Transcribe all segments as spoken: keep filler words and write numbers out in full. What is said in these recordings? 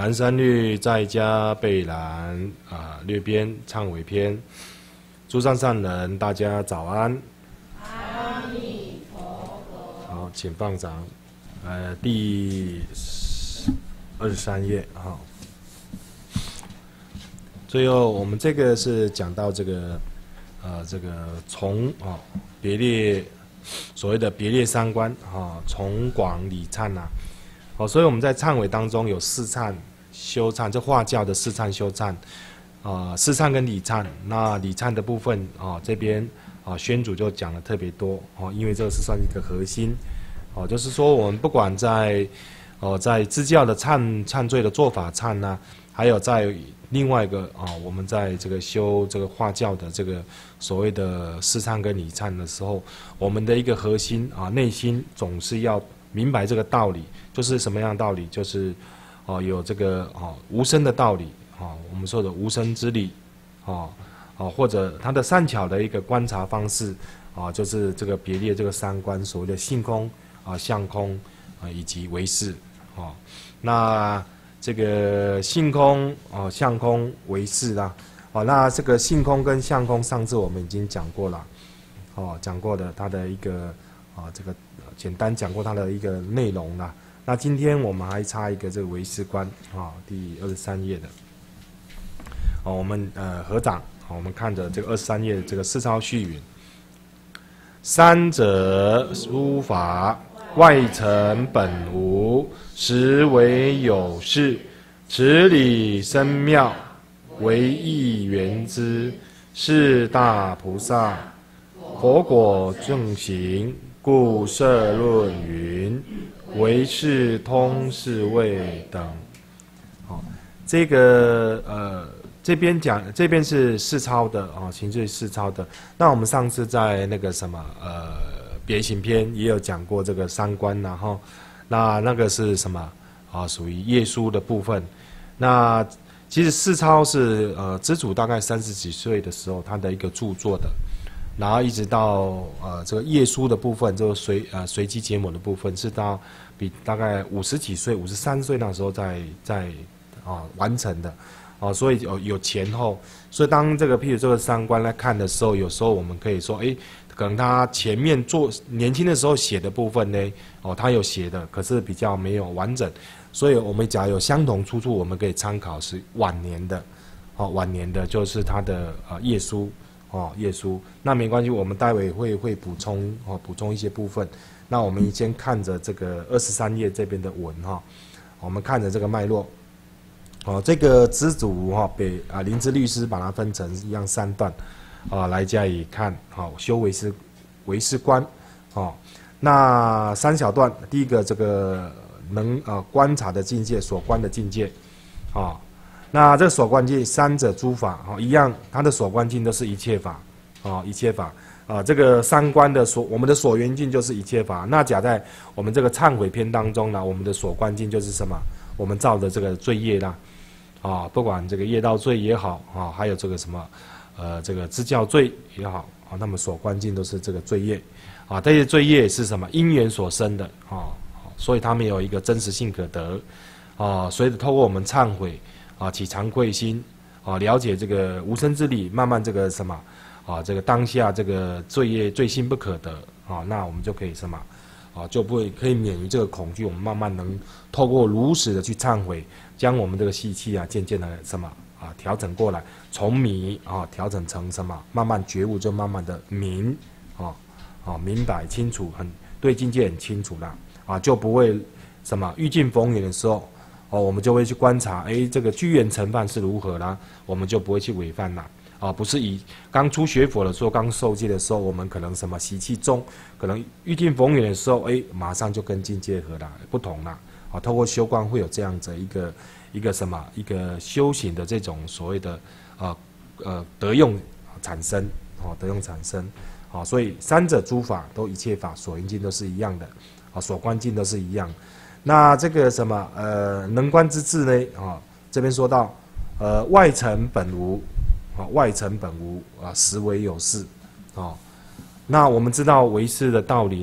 南山律在家备览啊，略编忏悔篇。诸上善人，大家早安。 阿弥陀佛。 好，请放掌。呃，第二十三页哈。最后，我们这个是讲到这个呃，这个从啊别列所谓的别列三观啊，从广理忏呐。哦，所以我们在忏悔当中有四忏、修忏，这化教的四忏、修忏，啊、呃，四忏跟理忏。那理忏的部分啊、哦，这边啊、哦，宣主就讲的特别多哦，因为这个是算一个核心哦，就是说我们不管在哦在支教的忏忏罪的做法忏呐、啊，还有在另外一个啊、哦，我们在这个修这个化教的这个所谓的四忏跟理忏的时候，我们的一个核心啊，内心总是要明白这个道理。就是什么样的道理？就是，哦，有这个哦无生的道理，哦，我们说的无生之理，哦，哦，或者他的善巧的一个观察方式，啊、哦，就是这个别列这个三观，所谓的性空啊、相空啊以及唯识，哦，那这个性空哦、相空、唯识啦，哦，那这个性空跟相空，上次我们已经讲过了，哦，讲过的它的一个啊、哦、这个简单讲过它的一个内容啦。那今天我们还差一个这个唯识观啊，第二十三页的，哦，我们呃合掌，好，我们看着这个二十三页的这个四抄序云，三者诸法外成本无，实为有事，此理深妙，唯意圆之，是大菩萨，佛果正行，故摄论云。唯是通是位等，好、哦，这个呃这边讲这边是四抄的啊，行罪四抄的。那我们上次在那个什么呃别行篇也有讲过这个三观，然后那那个是什么啊？属于业书的部分。那其实四抄是呃知主大概三十几岁的时候他的一个著作的。然后一直到呃这个业书的部分，就随呃随机解抹的部分，是到比大概五十几岁、五十三岁那时候在在啊、呃、完成的，哦、呃，所以有有前后，所以当这个譬如这个三观来看的时候，有时候我们可以说，哎，可能他前面做年轻的时候写的部分呢，哦，他有写的，可是比较没有完整，所以我们假如有相同出处，我们可以参考是晚年的，哦，晚年的就是他的呃业书。哦，业书那没关系，我们待会会会补充哦，补充一些部分。那我们先看着这个二十三页这边的文哈、哦，我们看着这个脉络。哦，这个知主哈北啊灵芝律师把它分成一样三段啊来加以看。好、哦，修唯识唯识观。哦，那三小段，第一个这个能呃观察的境界，所观的境界，啊、哦。那这个所观境三者诸法哦一样，它的所观境都是一切法哦，一切法啊。这个三观的所，我们的所缘境就是一切法。那假在我们这个忏悔篇当中呢，我们的所观境就是什么？我们造的这个罪业啦，啊，不管这个业道罪也好啊，还有这个什么呃这个支教罪也好啊，那么所观境都是这个罪业啊。这些罪业是什么？因缘所生的啊，所以它没有一个真实性可得啊。所以透过我们忏悔。啊，起惭愧心，啊，了解这个无生之理，慢慢这个什么，啊，这个当下这个罪业罪性不可得，啊，那我们就可以什么，啊，就不会可以免于这个恐惧，我们慢慢能透过如实的去忏悔，将我们这个习气啊，渐渐的什么啊调整过来，从迷啊调整成什么，慢慢觉悟就慢慢的明，啊啊明白清楚，很对境界很清楚了，啊，就不会什么遇境逢缘的时候。哦，我们就会去观察，哎，这个居缘成犯是如何啦，我们就不会去违犯啦。啊，不是以刚出学佛的时候，刚受戒的时候，我们可能什么习气重，可能遇境逢缘的时候，哎，马上就跟境界合了，不同啦。啊，透过修观会有这样子一个一个什么一个修行的这种所谓的呃呃得用产生，哦，得用产生，啊，所以三者诸法都一切法所缘境都是一样的，啊，所观境都是一样。那这个什么呃能观之智呢？啊、哦，这边说到，呃外成本无，啊、哦、外成本无啊，实为有事，哦。那我们知道唯识的道理啦，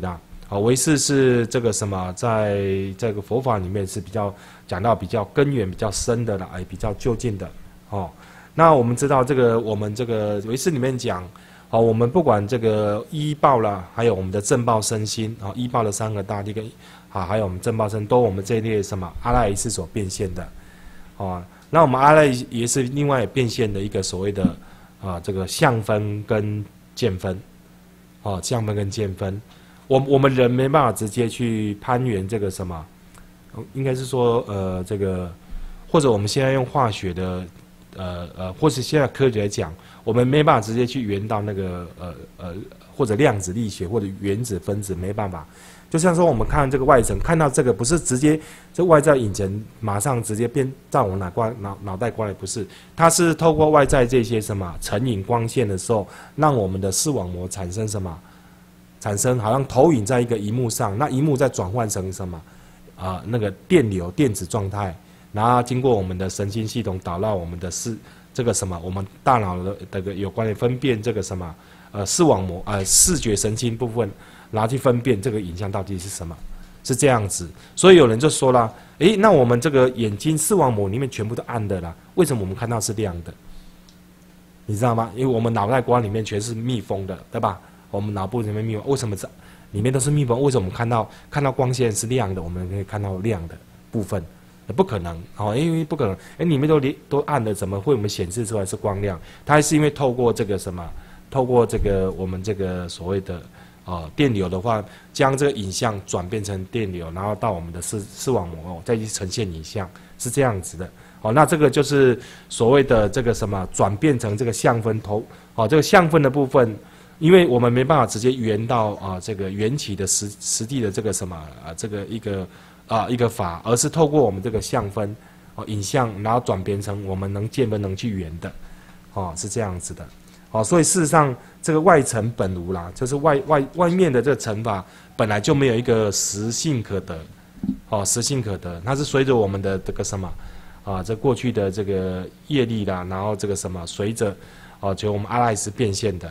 啊，唯识是这个什么，在这个佛法里面是比较讲到比较根源、比较深的啦，也比较究竟的哦。那我们知道这个，我们这个唯识里面讲，哦，我们不管这个依报啦，还有我们的正报身心，啊、哦，依报的三个大，第一个啊，还有我们正报身，都我们这一列什么阿赖耶识所变现的，哦。那我们阿赖耶识另外也变现的一个所谓的啊，这个相分跟见分，哦，相分跟见分。我我们人没办法直接去攀援这个什么，应该是说呃这个，或者我们现在用化学的呃呃，或是现在科学来讲，我们没办法直接去圆到那个呃呃或者量子力学或者原子分子没办法。就像说我们看这个外层，看到这个不是直接这外在影层马上直接变在我们脑瓜脑脑袋瓜里，不是，它是透过外在这些什么成影光线的时候，让我们的视网膜产生什么？产生好像投影在一个荧幕上，那荧幕再转换成什么啊、呃？那个电流电子状态，然后经过我们的神经系统导到我们的视这个什么，我们大脑的这个有关的分辨这个什么呃视网膜呃视觉神经部分，然后去分辨这个影像到底是什么，是这样子。所以有人就说了，诶，那我们这个眼睛视网膜里面全部都暗的啦，为什么我们看到是亮的？你知道吗？因为我们脑袋瓜里面全是密封的，对吧？我们脑部里面密封，为什么这里面都是密封？为什么我们看到看到光线是亮的，我们可以看到亮的部分？不可能，哦，因为不可能，哎，里面都都暗的，怎么会我们显示出来是光亮？它还是因为透过这个什么，透过这个我们这个所谓的啊、呃、电流的话，将这个影像转变成电流，然后到我们的视视网膜哦，再去呈现影像，是这样子的。哦，那这个就是所谓的这个什么转变成这个相分头，哦，这个相分的部分。因为我们没办法直接圆到啊这个缘起的实实地的这个什么啊这个一个啊一个法，而是透过我们这个相分哦影像，然后转变成我们能见分能去圆的，哦是这样子的，哦所以事实上这个外层本无啦，就是外外外面的这个乘法本来就没有一个实性可得，哦实性可得，它是随着我们的这个什么啊这过去的这个业力啦，然后这个什么随着哦就我们阿赖耶变现的。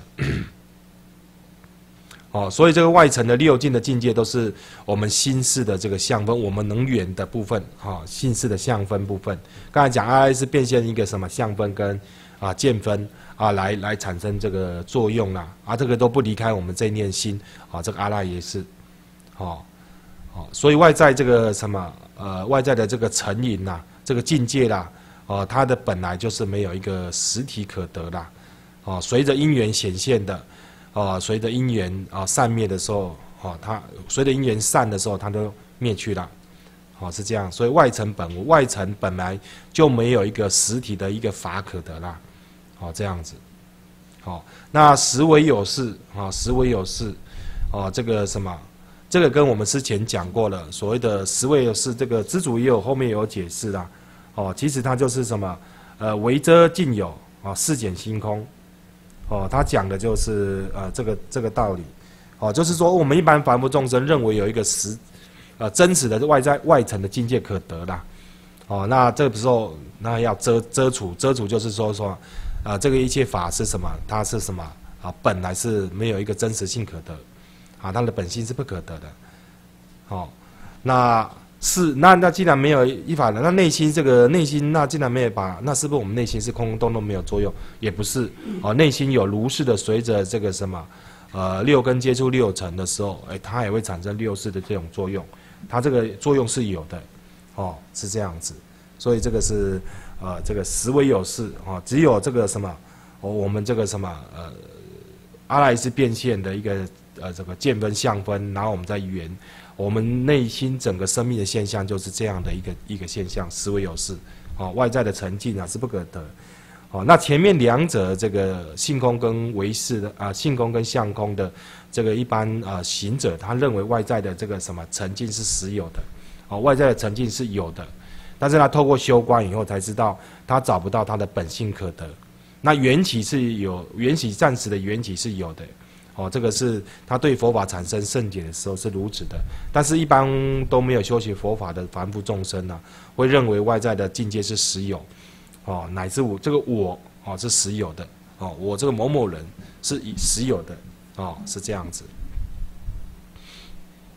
哦，所以这个外层的六境的境界都是我们心识的这个相分，我们能缘的部分，哈、哦，心识的相分部分。刚才讲阿赖是变现一个什么相分跟啊见分啊，来来产生这个作用啦，啊，这个都不离开我们这念心啊，这个阿赖也是，哦，哦，所以外在这个什么呃外在的这个成瘾呐，这个境界啦，哦，它的本来就是没有一个实体可得啦，哦，随着因缘显现的。哦，随着因缘啊散灭的时候，哦，它随着因缘散的时候，它都灭去了，哦，是这样。所以外层本无，外层本来就没有一个实体的一个法可得啦，哦，这样子。好、哦，那实为有事啊、哦，实为有事，哦，这个什么，这个跟我们之前讲过了，所谓的实为有事，这个知主也有后面也有解释啦，哦，其实它就是什么，呃，为遮尽有啊，世简心空。哦，他讲的就是呃这个这个道理，哦，就是说我们一般凡夫众生认为有一个实，呃真实的外在外层的境界可得啦，哦，那这个时候那要遮遮除，遮除就是说说，啊、呃、这个一切法是什么？它是什么啊？本来是没有一个真实性可得，啊，它的本性是不可得的，哦，那。是，那那既然没有依法的，那内心这个内心，那既然没有把，那是不是我们内心是空空洞洞没有作用？也不是，哦，内心有如是的，随着这个什么，呃，六根接触六尘的时候，哎，它也会产生六识的这种作用，它这个作用是有的，哦，是这样子，所以这个是呃，这个实为有事，哦，只有这个什么，哦，我们这个什么，呃，阿赖是变现的一个呃这个见分相分，然后我们再缘。我们内心整个生命的现象就是这样的一个一个现象，实为有事，哦，外在的沉静啊是不可得，哦，那前面两者这个性空跟唯识的啊，性空跟相空的这个一般啊行者，他认为外在的这个什么沉静是实有的，哦，外在的沉静是有的，但是他透过修观以后才知道，他找不到他的本性可得，那缘起是有，缘起暂时的缘起是有的。哦，这个是他对佛法产生圣解的时候是如此的，但是一般都没有修习佛法的凡夫众生啊，会认为外在的境界是实有，哦，乃至我这个我哦是实有的，哦，我这个某某人是以实有的，哦，是这样子。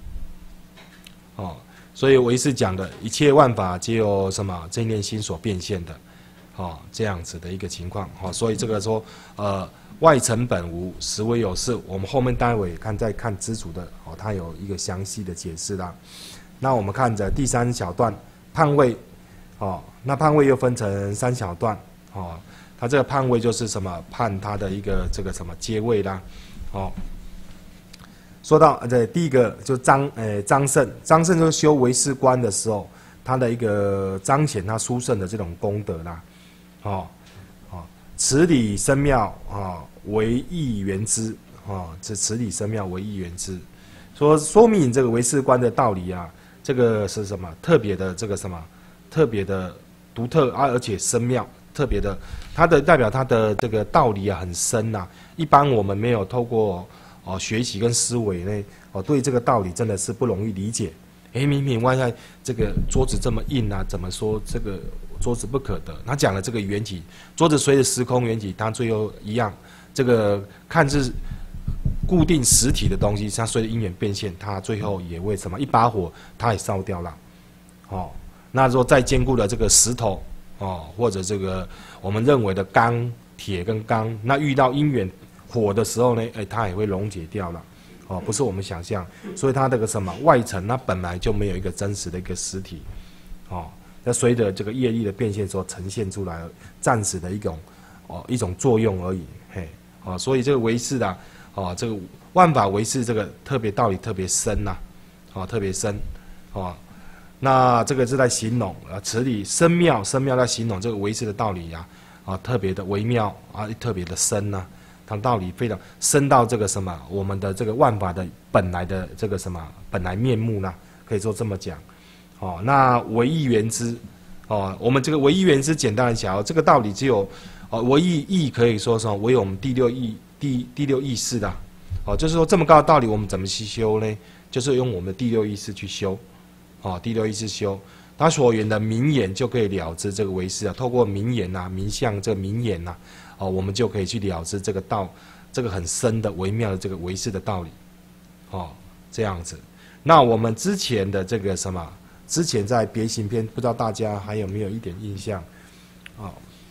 哦，所以唯识讲的一切万法皆由什么这念心所变现的，哦，这样子的一个情况，哦，所以这个说，呃，外尘本无，实为有事。我们后面待会看再看知足的，哦，它有一个详细的解释啦。那我们看着第三小段判位，哦，那判位又分成三小段，哦，它这个判位就是什么判它的一个这个什么阶位啦，哦。说到这第一个就张诶张胜，张胜就是修唯识观的时候，他的一个彰显他殊胜的这种功德啦，哦哦，此理深妙啊，为义圆之啊，这此理深妙为义圆之，说说明这个唯识观的道理啊，这个是什么特别的这个什么特别的独特啊，而且深妙，特别的，它的代表它的这个道理啊很深呐、啊，一般我们没有透过。哦，学习跟思维呢，哦，对这个道理真的是不容易理解。哎，明明外在这个桌子这么硬啊，怎么说这个桌子不可得？他讲了这个缘起，桌子随着时空缘起，它最后一样，这个看似固定实体的东西，它随着因缘变现，它最后也为什么一把火，它也烧掉了。哦，那如果再坚固的这个石头，哦，或者这个我们认为的钢、铁跟钢，那遇到因缘。火的时候呢，哎，它也会溶解掉了，哦，不是我们想象，所以它这个什么外层，它本来就没有一个真实的一个实体，哦，那随着这个业力的变现所呈现出来，暂时的一种哦一种作用而已，嘿，哦，所以这个唯识啊，哦，这个万法唯识这个特别道理特别深呐、啊，哦，特别深，哦，那这个是在形容啊，此理深妙，深妙在形容这个唯识的道理呀、啊，啊，特别的微妙啊，特别的深呐、啊。它道理非常深到这个什么，我们的这个万法的本来的这个什么本来面目呢？可以说这么讲，哦，那唯义圆之，哦，我们这个唯义圆之简单的讲，这个道理只有，哦，唯义义可以说什么？唯有我们第六义第第六意识的，哦，就是说这么高的道理，我们怎么去修呢？就是用我们的第六意识去修，哦，第六意识修，它所言的名言就可以了知这个唯识啊，透过名言呐、名相这个名言呐。哦，我们就可以去了知这个道，这个很深的微妙的这个唯识的道理，哦，这样子。那我们之前的这个什么，之前在别行篇，不知道大家还有没有一点印象？哦，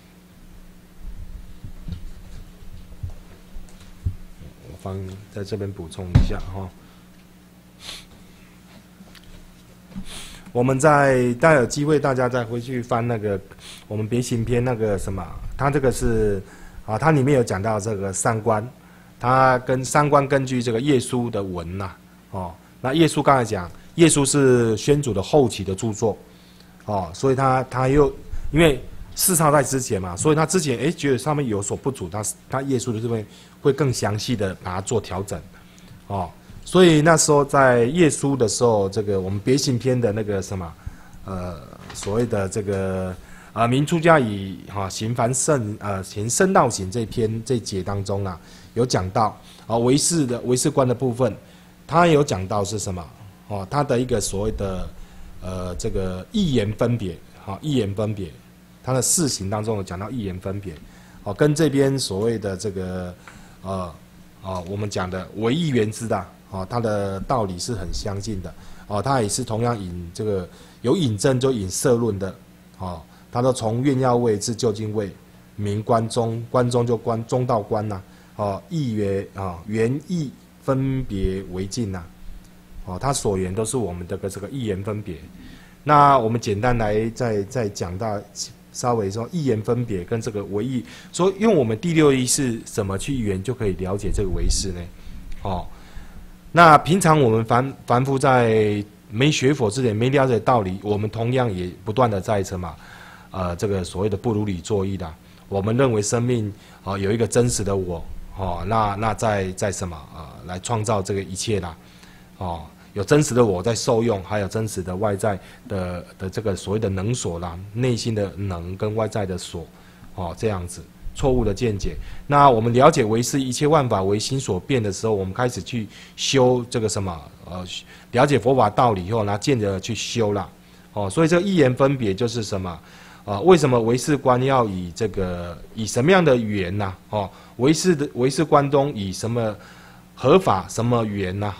我方在这边补充一下哈、哦。我们在待有机会，大家再回去翻那个我们别行篇那个什么，它这个是啊，它里面有讲到这个三观，它跟三观根据这个耶稣的文呐、啊，哦，那耶稣刚才讲，耶稣是宣主的后期的著作，哦，所以他他又因为四抄在之前嘛，所以他之前哎觉得上面有所不足，他他耶稣的这边会更详细的把它做调整，哦。所以那时候在耶稣的时候，这个我们别行篇的那个什么，呃，所谓的这个啊，明出家以哈、啊、行凡圣呃行圣道行这篇这节当中啊，有讲到啊唯识的唯识观的部分，他有讲到是什么？哦，他的一个所谓的呃这个一言分别，好、啊、一言分别，他的四行当中有讲到一言分别，哦、啊，跟这边所谓的这个呃啊我们讲的唯义圆之的。哦，它的道理是很相近的，哦，它也是同样引这个有引证就引社论的，哦，它都从愿要位至究竟位，明观中，观中就观中道观呐、啊，哦，义缘啊缘义分别为尽呐、啊，哦，它所言都是我们这个这个一言分别，那我们简单来再再讲到稍微说一言分别跟这个唯义，说用我们第六意识怎么去圆就可以了解这个唯识呢，哦。那平常我们凡凡夫在没学佛之前没了解道理，我们同样也不断的在什么，呃，这个所谓的不如理作意的。我们认为生命啊、呃、有一个真实的我，哦，那那在在什么啊、呃、来创造这个一切啦，哦，有真实的我在受用，还有真实的外在的的这个所谓的能所啦，内心的能跟外在的所，哦，这样子。错误的见解。那我们了解唯识一切万法唯心所变的时候，我们开始去修这个什么呃，了解佛法道理以后，那渐着去修啦。哦，所以这个一言分别就是什么？啊、呃，为什么唯识观要以这个以什么样的语言呐？哦，唯识的唯识观中以什么合法什么语言呐？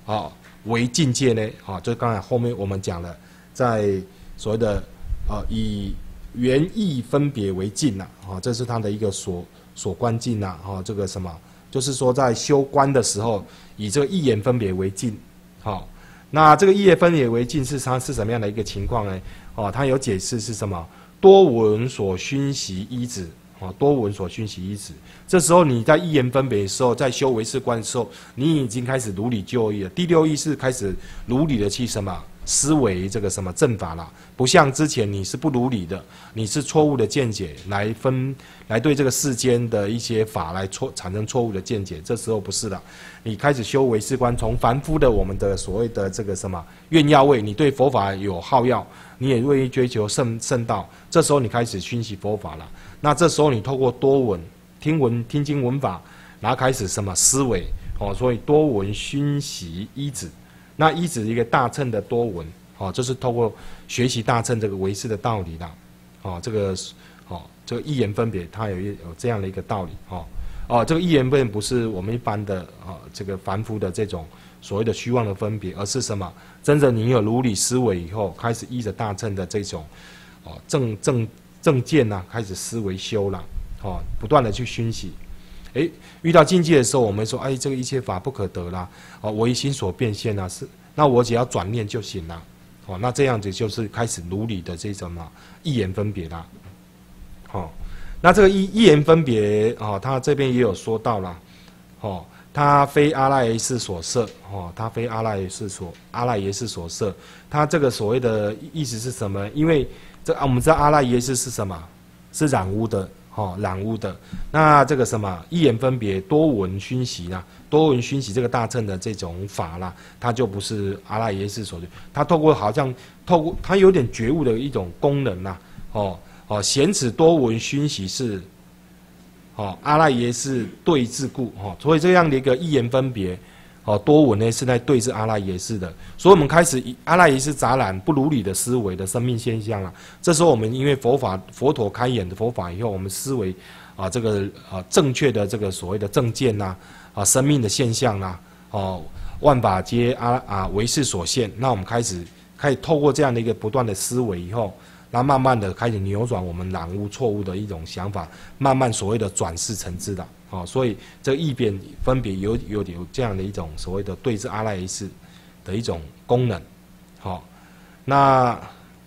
啊为境界呢？啊，就刚才后面我们讲了，在所谓的啊以原意分别为境呐，啊，这是它的一个所所观境呐，啊，这个什么，就是说在修观的时候，以这个一言分别为境，好。那这个一言分别为境是它是什么样的一个情况呢？哦，它有解释是什么？多闻所熏习依止，哦，多闻所熏习依止。这时候你在一言分别的时候，在修唯识观的时候，你已经开始如理就义了。第六意识开始如理的去什么思维这个什么正法了，不像之前你是不如理的，你是错误的见解来分来对这个世间的一些法来错产生错误的见解。这时候不是了，你开始修唯识观，从凡夫的我们的所谓的这个什么愿要位，你对佛法有好要，你也愿意追求圣圣道，这时候你开始熏习佛法了。那这时候你透过多闻、听闻、听经闻法，然后开始什么思维哦，所以多闻熏习依止。那依止一个大乘的多闻，哦，就是透过学习大乘这个唯识的道理啦，哦，这个哦，这个一言分别，它有一有这样的一个道理，哦，哦，这个一言分别不是我们一般的啊、哦，这个凡夫的这种所谓的虚妄的分别，而是什么？真正你有如理思维以后，开始依着大乘的这种哦正正正见呐、啊，开始思维修了，哦，不断的去熏习。哎，遇到境界的时候，我们说，哎，这个一切法不可得啦，哦，唯心所变现啊，是，那我只要转念就行了，哦，那这样子就是开始如理的这种嘛一言分别啦，哦，那这个一一言分别，哦，他这边也有说到啦，哦，他非阿赖耶识所摄，哦，他非阿赖耶识所阿赖耶识所摄，他这个所谓的意思是什么？因为这啊，我们知道阿赖耶识是什么？是染污的。哦，染污的，那这个什么一言分别多闻熏习啦，多闻熏习这个大乘的这种法啦，它就不是阿赖耶识所对，它透过好像透过它有点觉悟的一种功能啦，哦哦，显此多闻熏习是，哦阿赖耶识对治故，哦，所以这样的一个一言分别。哦，多闻呢是在对治阿赖耶识的，所以我们开始以阿赖耶识杂染不如理的思维的生命现象了。这时候我们因为佛法佛陀开演的佛法以后，我们思维啊这个啊正确的这个所谓的正见呐啊生命的现象啦，哦万法皆阿啊唯识所现。那我们开始可以透过这样的一个不断的思维以后，那慢慢的开始扭转我们染污错误的一种想法，慢慢所谓的转世成智的。哦，所以这个异变分别有有有这样的一种所谓的对治阿赖耶识的一种功能，好、哦，那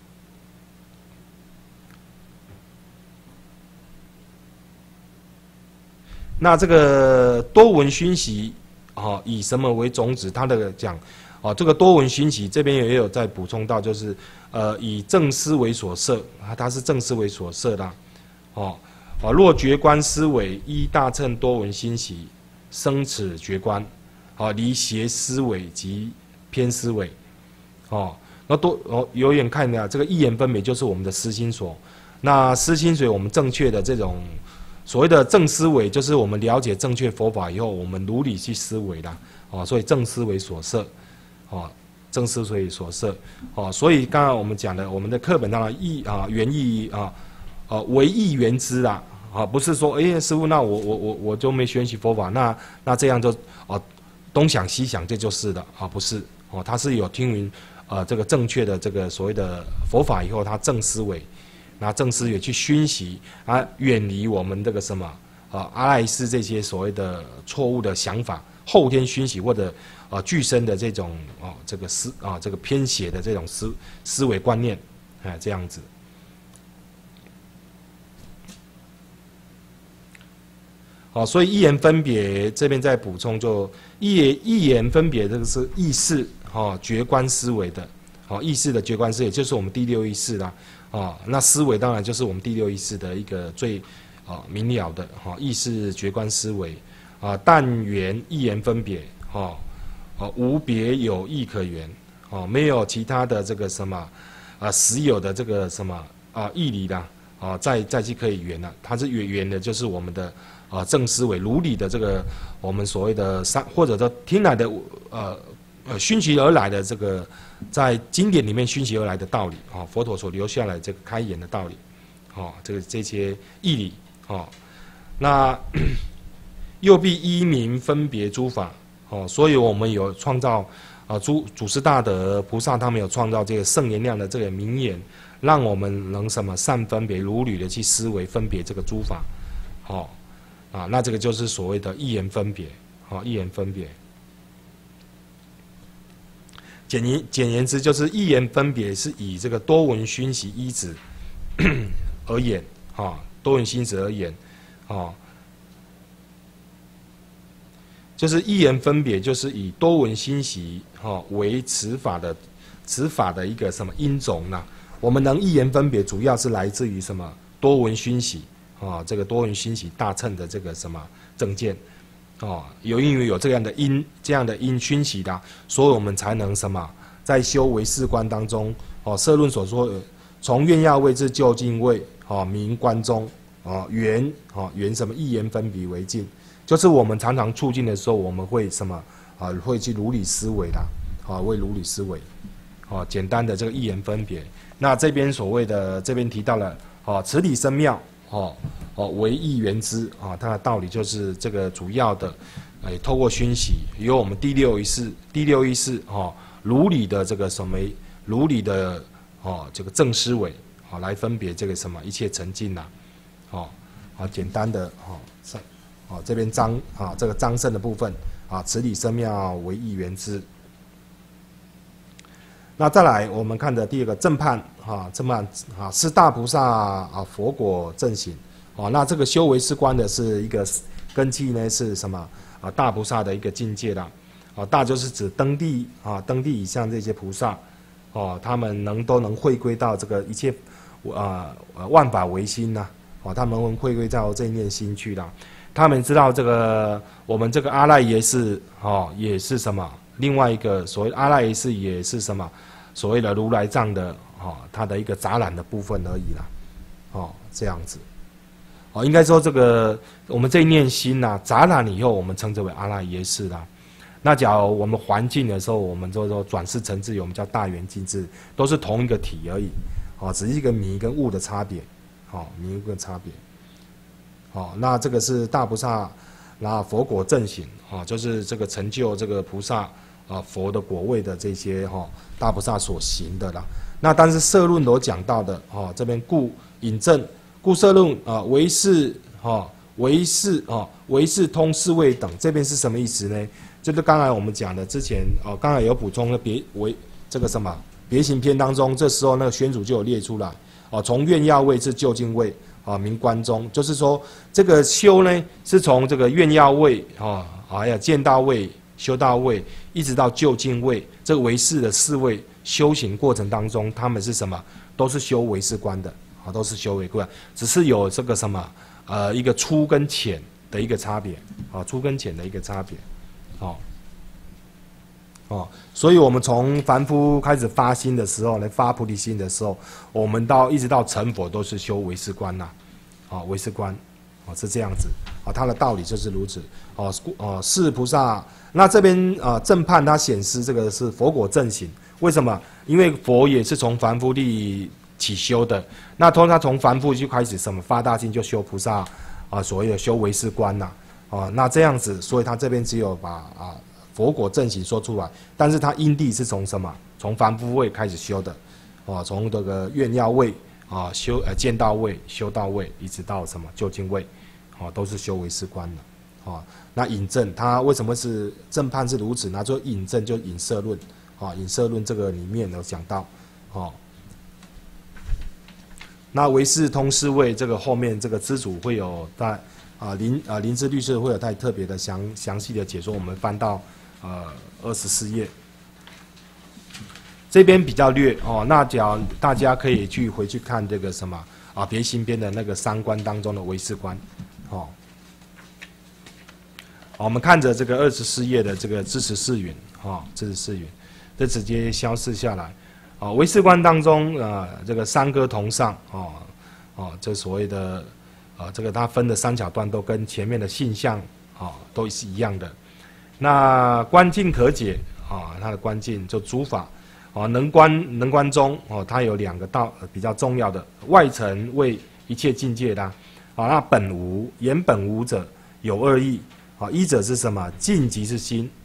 那这个多闻熏习，哦，以什么为种子？它的讲，哦，这个多闻熏习这边也有在补充到，就是呃，以正思为所摄，它是正思为所摄的，哦。啊，若觉观思维依大乘多闻熏习，生此觉观，啊，离邪思维及偏思维，哦，那多哦，有眼看的这个一言分别就是我们的思心所，那思心所我们正确的这种所谓的正思维，就是我们了解正确佛法以后，我们如理去思维的，哦，所以正思维所摄，哦，正思维所摄，哦，所以刚刚我们讲的，我们的课本当然义啊原意啊，呃为义原知啦。啊，不是说，哎、欸，师父，那我我我我就没学习佛法，那那这样就啊东想西想，这就是的啊，不是哦，他是有听闻呃这个正确的这个所谓的佛法以后，他正思维，拿正思维去熏习啊，远离我们这个什么啊阿赖耶识这些所谓的错误的想法，后天熏习或者啊具身的这种啊这个思啊这个偏邪的这种思思维观念，哎，这样子。好，所以一言分别这边再补充就，就一言一言分别这个是意识，哦，觉观思维的，哦，意识的觉观思维就是我们第六意识啦，哦，那思维当然就是我们第六意识的一个最啊、哦、明了的，哈、哦，意识觉观思维，啊，但缘一言分别，哦，哦，无别有义可缘，哦，没有其他的这个什么啊实有的这个什么啊义理啦，啊，再再去可以缘了，它是缘缘的就是我们的。啊，正思维如理的这个我们所谓的三，或者说听来的呃呃熏习而来的这个，在经典里面熏习而来的道理啊，佛陀所留下来这个开言的道理，啊，这个这些义理啊，那又必依名分别诸法哦，所以我们有创造啊，祖祖师大德菩萨他们有创造这个圣言量的这个名言，让我们能什么善分别如履的去思维分别这个诸法，好、哦、啊，那这个就是所谓的一言分别，好、哦，一言分别。简言简言之，就是一言分别是以这个多闻熏习依止而言，啊、哦，多闻熏习而言，哦。就是一言分别，就是以多闻熏习哈为持法的持法的一个什么因种呢？我们能一言分别，主要是来自于什么？多闻熏习啊，这个多闻熏习大乘的这个什么正见哦，有因为有这样的因这样的因熏习的，所以我们才能什么在修唯识观当中哦，社论所说的从愿要位至究竟位哦，明观中哦，缘哦缘什么一言分别为尽。就是我们常常促进的时候，我们会什么啊？会去如理思维的，啊，会如理思维，啊，简单的这个一言分别。那这边所谓的这边提到了，啊，此理生妙，哦，哦，为意缘之，啊，它的道理就是这个主要的，哎，透过熏习，由我们第六意识，第六意识，哦，如理的这个什么，如理的，哦，这个正思维，好，来分别这个什么一切沉静呐，哦，好，简单的，哦，上。哦，这边章啊，这个章胜的部分啊，此理生妙为意缘之。那再来，我们看的第二个正判啊，正判啊是大菩萨啊佛果正行哦。那这个修唯识观的是一个根基呢是什么啊？大菩萨的一个境界啦。啊，大就是指登地啊，登地以上这些菩萨哦，他们能都能回归到这个一切啊万法唯心呐。哦，他们能回归到这一念心去啦。他们知道这个，我们这个阿赖耶识哦，也是什么？另外一个所谓阿赖耶识也是什么？所谓的如来藏的哦，它的一个杂染的部分而已啦，哦，这样子，哦，应该说这个我们这一念心呐、啊，杂染以后，我们称之为阿赖耶识啦。那假如我们还境的时候，我们就说转世成智，我们叫大圆净智，都是同一个体而已，哦，只是一个迷跟悟的差别，哦，迷悟的差别。哦，那这个是大菩萨，那佛果正行啊，就是这个成就这个菩萨啊佛的果位的这些哈、哦、大菩萨所行的啦。那但是社论所讲到的哦，这边故引证故社论啊唯识哈唯识啊唯识通四位等，这边是什么意思呢？就是刚才我们讲的之前哦，刚才有补充了别为这个什么别行篇当中，这时候那个宣主就有列出来哦，从愿要位至究竟位。啊，明观中，就是说这个修呢，是从这个愿要位啊，还有见到位、修到位，一直到究竟位，这个唯识的四位修行过程当中，他们是什么？都是修唯识观的啊，都是修唯观，只是有这个什么呃一个粗跟浅的一个差别啊，粗跟浅的一个差别，哦。哦，所以我们从凡夫开始发心的时候，来发菩提心的时候，我们到一直到成佛都是修唯识观呐，啊、哦，唯识观，啊、哦、是这样子，啊、哦，它的道理就是如此，哦哦，是菩萨，那这边啊、呃、正判它显示这个是佛果正行，为什么？因为佛也是从凡夫地起修的，那通常从凡夫就开始什么发大心就修菩萨啊、呃，所谓的修唯识观呐，啊、哦，那这样子，所以他这边只有把啊。佛果正行说出来，但是他因地是从什么？从凡夫位开始修的，哦，从这个愿要位啊修呃见到位、修到位，一直到什么究竟位，哦，都是修唯识观的，哦，那引证他为什么是正判是如此呢？就引证就引社论，啊，引社论这个里面有讲到，哦，那唯识通四位这个后面这个支主会有在啊林啊林芝律师会有太特别的详详细的解说，我们翻到。呃，二十四页，这边比较略哦。那只要大家可以去回去看这个什么啊，别行边的那个三观当中的唯识观，哦。好，我们看着这个二十四页的这个支持四云，哦，支持四云，这直接消失下来。哦，唯识观当中啊、呃，这个三歌同上，哦哦，这所谓的啊、呃，这个它分的三角段都跟前面的性相哦都是一样的。那观境可解啊，它的观境就诸法啊，能观能观中哦，它有两个道比较重要的，外层为一切境界的啊，那本无言本无者有二义啊，一者是什么？境即是心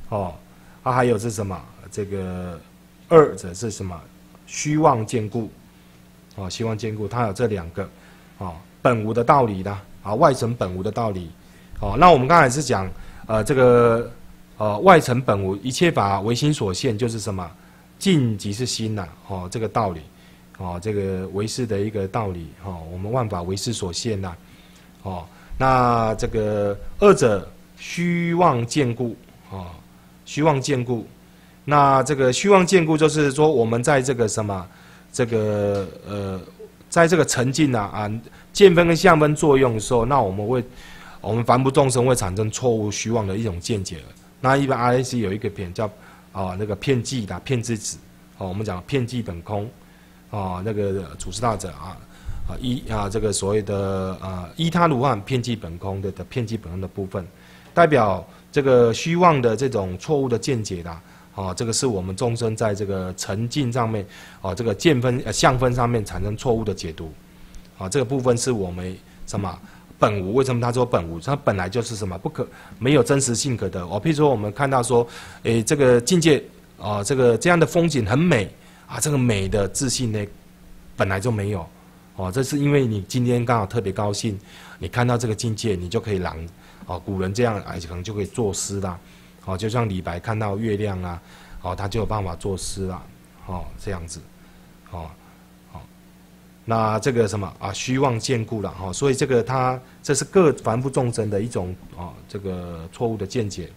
哦，啊还有是什么？这个二者是什么？虚妄见故，哦，虚妄见故，它有这两个，哦，本无的道理啦，啊，外成本无的道理，哦，那我们刚才是讲，呃，这个呃外成本无，一切法唯心所现，就是什么？尽即是心呐，哦，这个道理，哦，这个唯识的一个道理，哦，我们万法唯识所现呐，哦，那这个二者虚妄见故，哦，虚妄见故，那这个虚妄见故就是说，我们在这个什么，这个呃，在这个沉浸啊啊见分跟相分作用的时候，那我们会，我们凡夫众生会产生错误虚妄的一种见解。那一般 R A C 有一个片叫。哦，那个片剂的片之子，哦，我们讲片剂本空，哦，那个祖师大者啊，啊依啊这个所谓的啊依他如幻片剂本空的的片剂本空的部分，代表这个虚妄的这种错误的见解啦，哦，这个是我们众生在这个沉浸上面，哦，这个见分呃相分上面产生错误的解读，啊，这个部分是我们什么？本无，为什么他说本无？它本来就是什么不可没有真实性可得。哦，譬如说我们看到说，诶，这个境界啊、呃，这个这样的风景很美啊，这个美的自信呢，本来就没有。哦，这是因为你今天刚好特别高兴，你看到这个境界，你就可以朗。哦，古人这样，哎，可能就可以作诗啦。哦，就像李白看到月亮啊，哦，他就有办法作诗啦。哦，这样子，哦。那这个什么啊，虚妄见故了哈，所以这个它这是各凡夫众生的一种啊，这个错误的见解。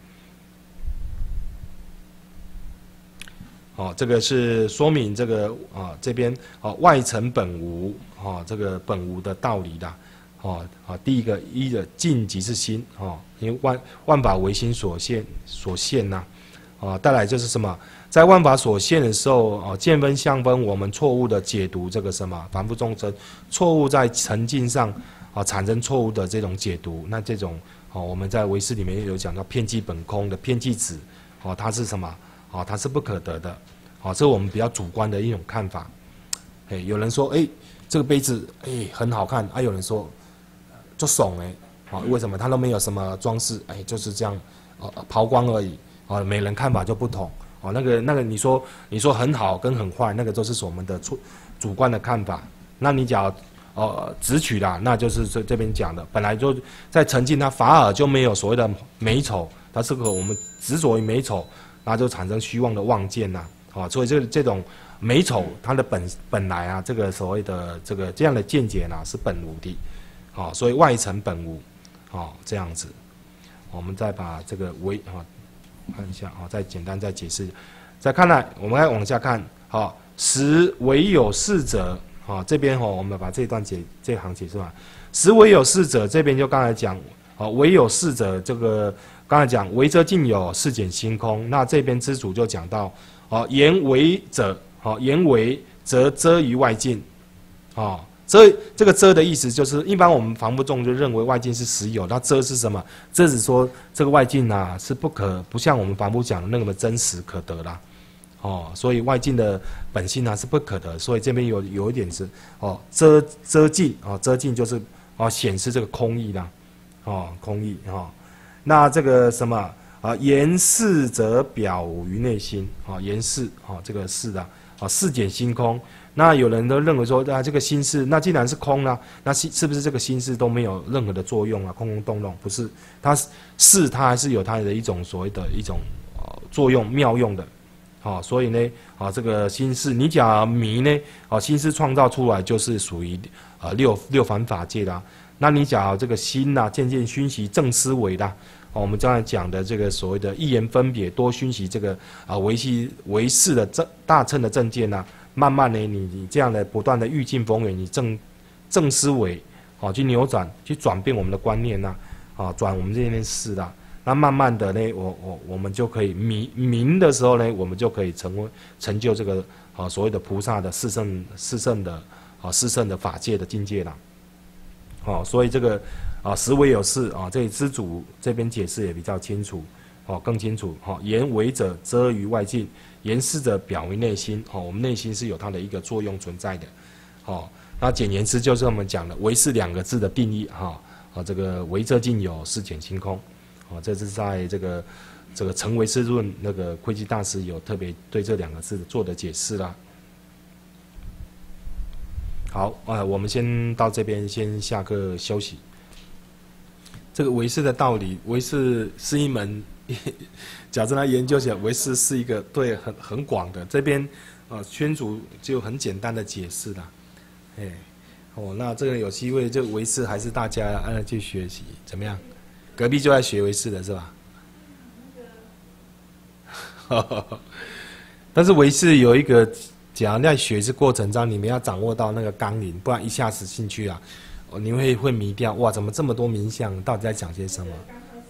哦，这个是说明这个啊这边啊外成本无啊这个本无的道理的。哦啊，第一个一的尽即是心哦，因为万万法唯心所现所现呐。啊，再来就是什么？在万法所现的时候，啊，见分相分，我们错误的解读这个什么凡夫众生，错误在沉浸上，啊，产生错误的这种解读。那这种，哦，我们在唯识里面有讲到片剂本空的片剂子，哦，它是什么？哦，它是不可得的。哦，这是我们比较主观的一种看法。哎，有人说，哎，这个杯子，哎，很好看。啊，有人说，就怂哎，啊，为什么？它都没有什么装饰，哎，就是这样，呃，抛光而已。啊，每人看法就不同。哦，那个那个，你说你说很好跟很坏，那个都是我们的主主观的看法。那你讲呃直取啦，那就是这这边讲的，本来就在沉浸，它法尔就没有所谓的美丑，它是个我们执着于美丑，然后就产生虚妄的妄见呐。啊，所以这这种美丑它的本本来啊，这个所谓的这个这样的见解呢是本无的。啊，所以外成本无。啊，这样子，我们再把这个为啊。看一下啊，再简单再解释。再看来，我们来往下看。好，实唯有是者，好，这边哈，我们把这段解这行解释完。实唯有是者，这边就刚才讲，好，唯有是者，这个刚才讲唯则尽有，是简心空。那这边之主就讲到，好，言唯者，好，言唯则遮于外境，啊。遮这个遮的意思就是，一般我们凡夫众就认为外境是实有，那遮是什么？遮是说这个外境啊是不可不像我们凡夫讲的那么真实可得啦，哦，所以外境的本性啊是不可得，所以这边有有一点是哦遮遮境哦遮境就是哦显示这个空义啦，哦空义哦，那这个什么啊言事则表于内心啊言事啊这个事啊啊事简心空。那有人都认为说，啊，这个心事，那既然是空啦、啊，那是是不是这个心事都没有任何的作用啊？空空洞洞，不是，它是它还是有它的一种所谓的一种呃作用妙用的，好、哦，所以呢，啊，这个心事，你讲迷呢，啊，心事创造出来就是属于呃六六凡法界啦。那你讲这个心呐、啊，渐渐熏习正思维啦，哦，我们刚才讲的这个所谓的一言分别，多熏习这个啊维系维系的正大乘的正见呐、啊。慢慢呢，你你这样的不断的愈境逢源，你正正思维，好、哦、去扭转，去转变我们的观念呐、啊，啊转我们这件事啦。那慢慢的呢，我我我们就可以明明的时候呢，我们就可以成为成就这个啊所谓的菩萨的四圣四圣的啊四圣的法界的境界啦。哦，所以这个啊实为有事啊，这里知主这边解释也比较清楚，哦更清楚。哦，言为者遮于外境。言事者表于内心，哦，我们内心是有它的一个作用存在的，哦，那简言之就是我们讲的唯是两个字的定义，哈、哦，啊，这个唯则尽有，是简心空，哦，这是在这个这个成唯识论那个慧基大师有特别对这两个字做的解释啦。好，呃，我们先到这边，先下课休息。这个唯识的道理，唯识是一门，假设他研究起来，唯识是一个对很很广的。这边呃，宣主就很简单的解释啦，哎，哦，那这个有机会就唯识还是大家按照去学习，怎么样？隔壁就在学唯识的是吧？但是唯识有一个。假如在学习过程中，你们要掌握到那个纲领，不然一下子进去啊，你会会迷掉。哇，怎么这么多名相？到底在讲些什么？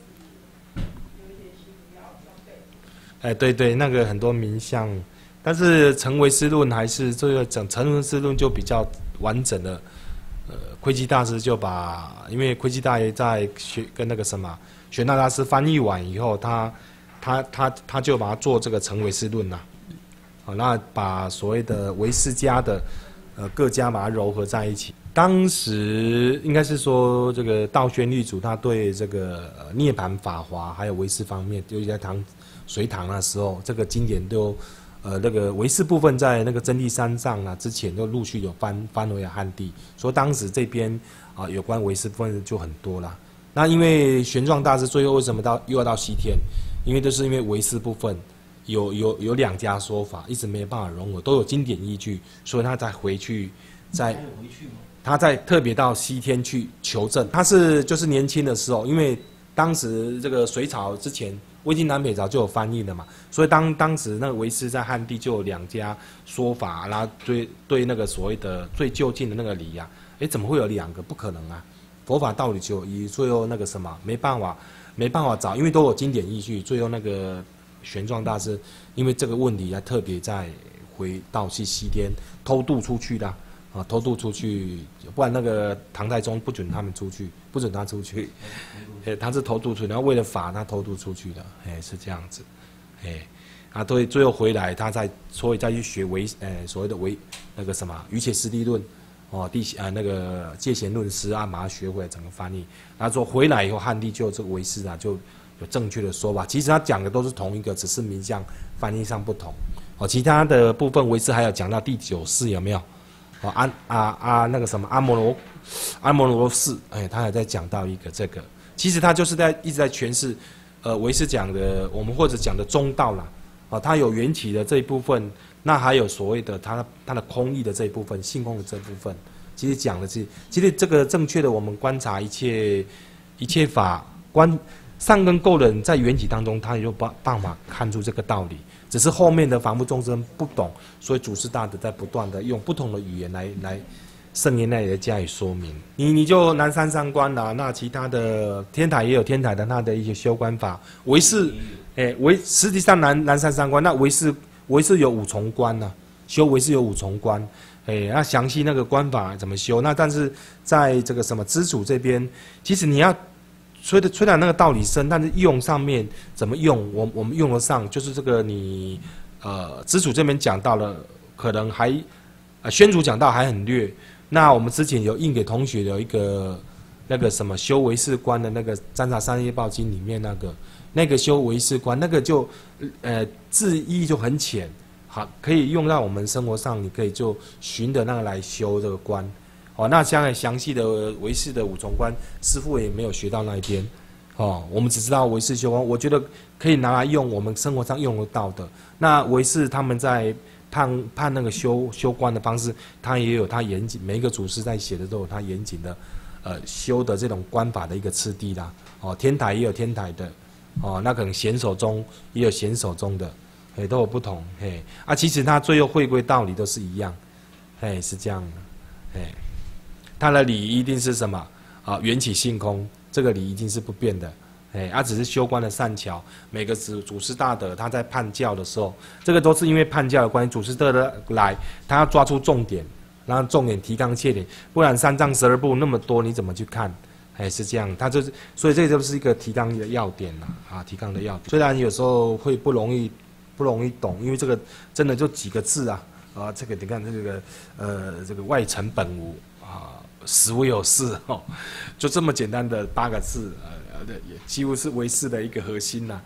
哎，对对，那个很多名相，但是成唯识论还是这个整成唯识论就比较完整的。呃，慧基大师就把，因为慧基大爷在学跟那个什么玄奘大师翻译完以后，他他他他就把它做这个成唯识论啦。好，那把所谓的唯识家的，呃，各家把它糅合在一起。当时应该是说，这个道宣律主他对这个、呃、涅槃法华还有唯识方面，尤其在唐隋唐的时候，这个经典都，呃，那个唯识部分在那个真谛三藏啊之前都陆续有翻翻回汉地，所以当时这边啊、呃、有关唯识部分就很多啦。那因为玄奘大师最后为什么到又要到西天？因为都是因为唯识部分。有有有两家说法，一直没有办法融合，都有经典依据，所以他再回去，再他再特别到西天去求证。他是就是年轻的时候，因为当时这个隋朝之前，魏晋南北朝就有翻译的嘛，所以当当时那个唯识在汉地就有两家说法，然后对对那个所谓的最就近的那个理呀、啊，哎，怎么会有两个？不可能啊！佛法道理只有一，最后那个什么没办法没办法找，因为都有经典依据，最后那个。玄奘大师因为这个问题，还特别再回到去西天偷渡出去的啊，偷渡出去，不然那个唐太宗不准他们出去，不准他出去，哎，他是偷渡出去，然后为了法，他偷渡出去的，哎，是这样子，哎，啊，对，最后回来，他再所以再去学唯，哎，所谓的唯那个什么瑜伽师地论，哦，地啊那个戒贤论师啊，把它学会整个翻译，他说回来以后，汉地就这个唯识啊就。有正确的说法，其实他讲的都是同一个，只是名相翻译上不同。哦，其他的部分唯识还有讲到第九世有没有？哦，阿阿阿那个什么阿摩罗阿摩罗氏，哎，他还在讲到一个这个，其实他就是在一直在诠释，呃，唯识讲的我们或者讲的中道啦，啊，他有缘起的这一部分，那还有所谓的他他的空义的这一部分，性空的这部分，其实讲的是，其实这个正确的我们观察一切一切法观。善根够的人在缘起当中，他也有办办法看出这个道理，只是后面的凡夫众生不懂，所以祖师大德在不断的用不同的语言来来圣言来来加以说明。你你就南山三观啦，那其他的天台也有天台的他的一些修观法，唯识，哎唯实际上南南山三观，那唯识唯识有五重观呐、啊，修唯识有五重观，哎，那详细那个观法怎么修？那但是在这个什么知主这边，其实你要。虽然虽然那个道理深，但是用上面怎么用，我我们用得上，就是这个你呃知主这边讲到了，可能还呃宣主讲到还很略。那我们之前有印给同学有一个那个什么修唯识观的那个《占察三业报经》里面那个那个修唯识观，那个就呃字义就很浅，好可以用到我们生活上，你可以就循着那个来修这个观。哦，那将来详细的唯识的五重观，师父也没有学到那一边，哦，我们只知道唯识修观，我觉得可以拿来用，我们生活上用得到的。那唯识他们在判判那个修修观的方式，他也有他严谨，每一个祖师在写的都有他严谨的，呃，修的这种观法的一个次第啦。哦，天台也有天台的，哦，那可能显手中也有显手中的，嘿，都有不同，嘿，啊，其实他最后回归道理都是一样，嘿，是这样的，嘿。它的理一定是什么啊？缘起性空，这个理一定是不变的。哎，它、啊、只是修观的善巧。每个祖祖师大德他在判教的时候，这个都是因为判教的关系，祖师大德来，他要抓出重点，然后重点提纲挈领，不然三藏十二部那么多，你怎么去看？哎，是这样，他就是，所以这就是一个提纲的要点啦，啊，提纲的要点。虽然有时候会不容易，不容易懂，因为这个真的就几个字啊，啊，这个你看这个呃，这个外尘本无啊。实无有事哦，就这么简单的八个字，呃，也几乎是唯识的一个核心呐、啊。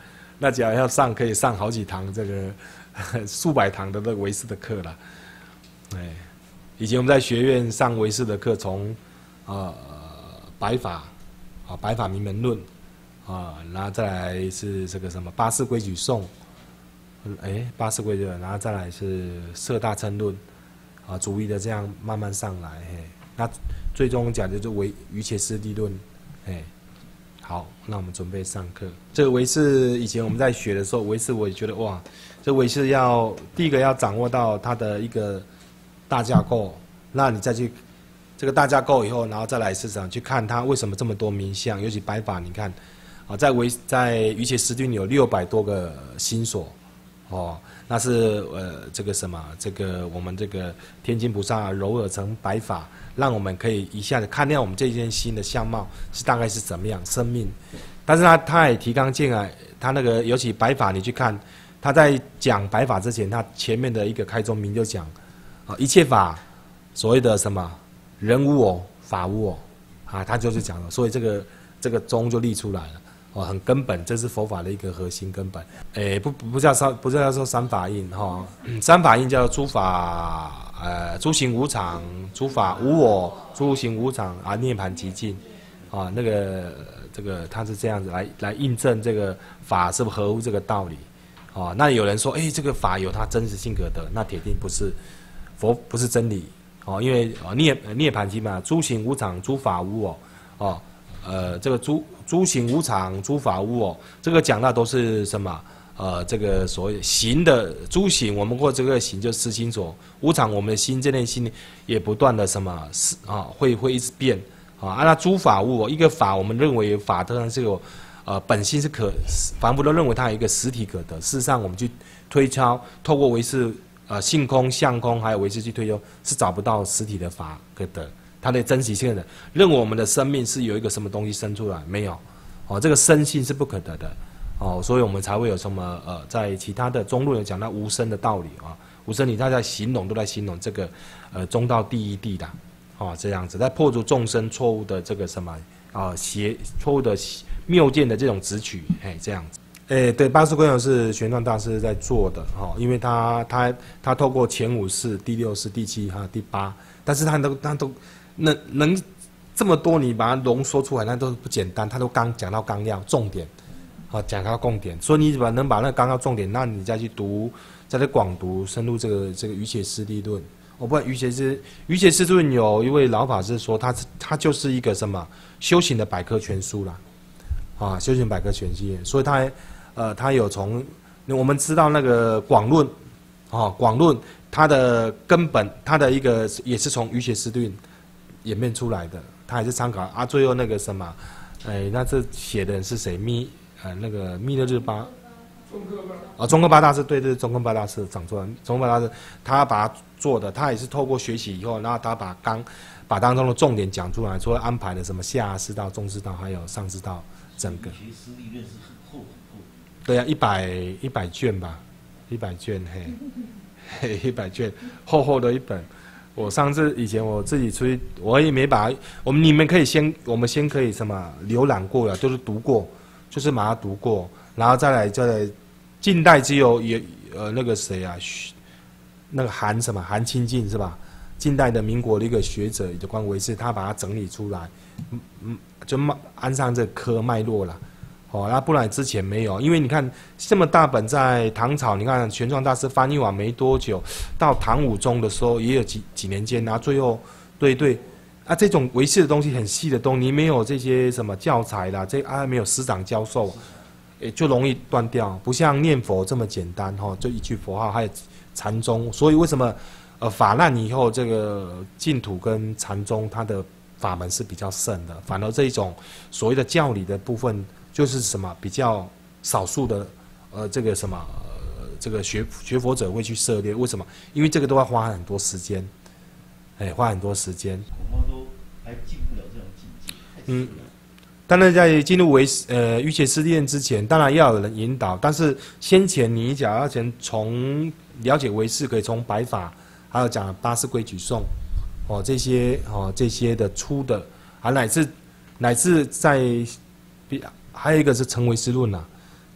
那假如要上，可以上好几堂这个数百堂的这个唯识的课了。哎，以前我们在学院上唯识的课，从呃白法啊白法名门论啊，然后再来是这个什么八识规矩颂，哎八识规矩，然后再来是摄大乘论啊，逐一的这样慢慢上来。嘿，那最终讲的就是唯瑜伽师地论。哎，好，那我们准备上课。这个唯识以前我们在学的时候，唯识我也觉得哇，这唯识要第一个要掌握到它的一个大架构，那你再去这个大架构以后，然后再来市场去看它为什么这么多名相，尤其白法，你看啊，在唯在瑜伽师地有六百多个心所，哦，那是呃这个什么这个我们这个天津菩萨揉合成白法。让我们可以一下子看亮我们这件心的相貌是大概是怎么样生命，但是他他也提纲进来，他那个尤其白法你去看，他在讲白法之前，他前面的一个开宗明就讲，啊一切法所谓的什么人无我法无我啊，他就是讲了，所以这个这个宗就立出来了，哦很根本，这是佛法的一个核心根本，诶不不叫三不叫说三法印哈、哦嗯，三法印叫诸法。呃，诸行无常，诸法无我，诸行无常啊，涅槃极尽，啊，那个这个他是这样子来来印证这个法是不合乎这个道理，啊，那有人说，哎，这个法有它真实性可得，那铁定不是佛不是真理，哦、啊，因为啊涅涅槃极嘛，诸行无常，诸法无我，哦、啊，呃，这个诸诸行无常，诸法无我，这个讲到都是什么？呃，这个所谓行的诸行，我们过这个行就思心所无常，我们的心这类心也不断的什么啊，会会一直变啊。那诸法无我，一个法，我们认为法当然是有呃本性是可，凡夫都认为它有一个实体可得。事实上，我们去推敲，透过唯识呃性空、相空，还有唯识去推敲，是找不到实体的法可得，它的真实性的。认为我们的生命是有一个什么东西生出来，没有哦，这个生性是不可得的。哦，所以我们才会有什么呃，在其他的中论有讲到无生的道理啊，无生理他在形容都在形容这个呃中道第一地的，哦这样子，在破除众生错误的这个什么啊邪错误的谬见的这种执取，哎这样子，哎对，八识规矩是玄奘大师在做的哈、哦，因为他他他透过前五识、第六识、第七还有第八，但是他都他都能能这么多，你把它浓缩出来，那都不简单，他都刚讲到纲要重点。啊，讲到重点，所以你把能把那纲要重点，那你再去读，再去广读，深入这个这个瑜伽师地论。我、哦、不，瑜伽师瑜伽师论有一位老法师说，他他就是一个什么修行的百科全书啦，啊，修行百科全书，所以他呃他有从我们知道那个广论，啊广论它的根本，它的一个也是从瑜伽师论演变出来的，他还是参考啊，最后那个什么，哎，那这写的人是谁？密。呃，那个密勒日巴，啊，中科八大师，对对，中科八大师讲错了，中科八大师他把它做的，他也是透过学习以后，然后他把纲，把当中的重点讲出来，除了安排了什么下师道、中师道，还有上师道，整个。 学师地论是很厚很厚。 对啊，一百一百卷吧，一百卷，嘿，嘿，一百卷，厚厚的一本。我上次以前我自己出去，我也没把我们你们可以先，我们先可以什么浏览过了，就是读过。就是把它读过，然后再来再来，近代只有也呃那个谁啊，那个韩什么韩清净是吧？近代的民国的一个学者有关唯识，他把它整理出来，嗯嗯，就安上这科脉络了。哦，那不然之前没有，因为你看这么大本在唐朝，你看玄奘大师翻译完没多久，到唐武宗的时候也有几几年间，然后最后对对。啊，这种唯识的东西很细的东西，没有这些什么教材啦，这啊没有师长教授，也就容易断掉。不像念佛这么简单哈、哦，就一句佛号，还有禅宗。所以为什么呃法难以后这个净土跟禅宗它的法门是比较盛的，反而这一种所谓的教理的部分就是什么比较少数的呃这个什么呃这个学学佛者会去涉猎。为什么？因为这个都要花很多时间。哎，花很多时间， 恐怕都还进不了这种境界。嗯， 当然在进入唯呃瑜伽师地之前，当然要有人引导。但是先前你假要先从了解唯识，可以从白法，还有讲八识规矩颂，哦这些哦这些的出的，啊乃至乃至在，还有一个是成唯识论呐、啊，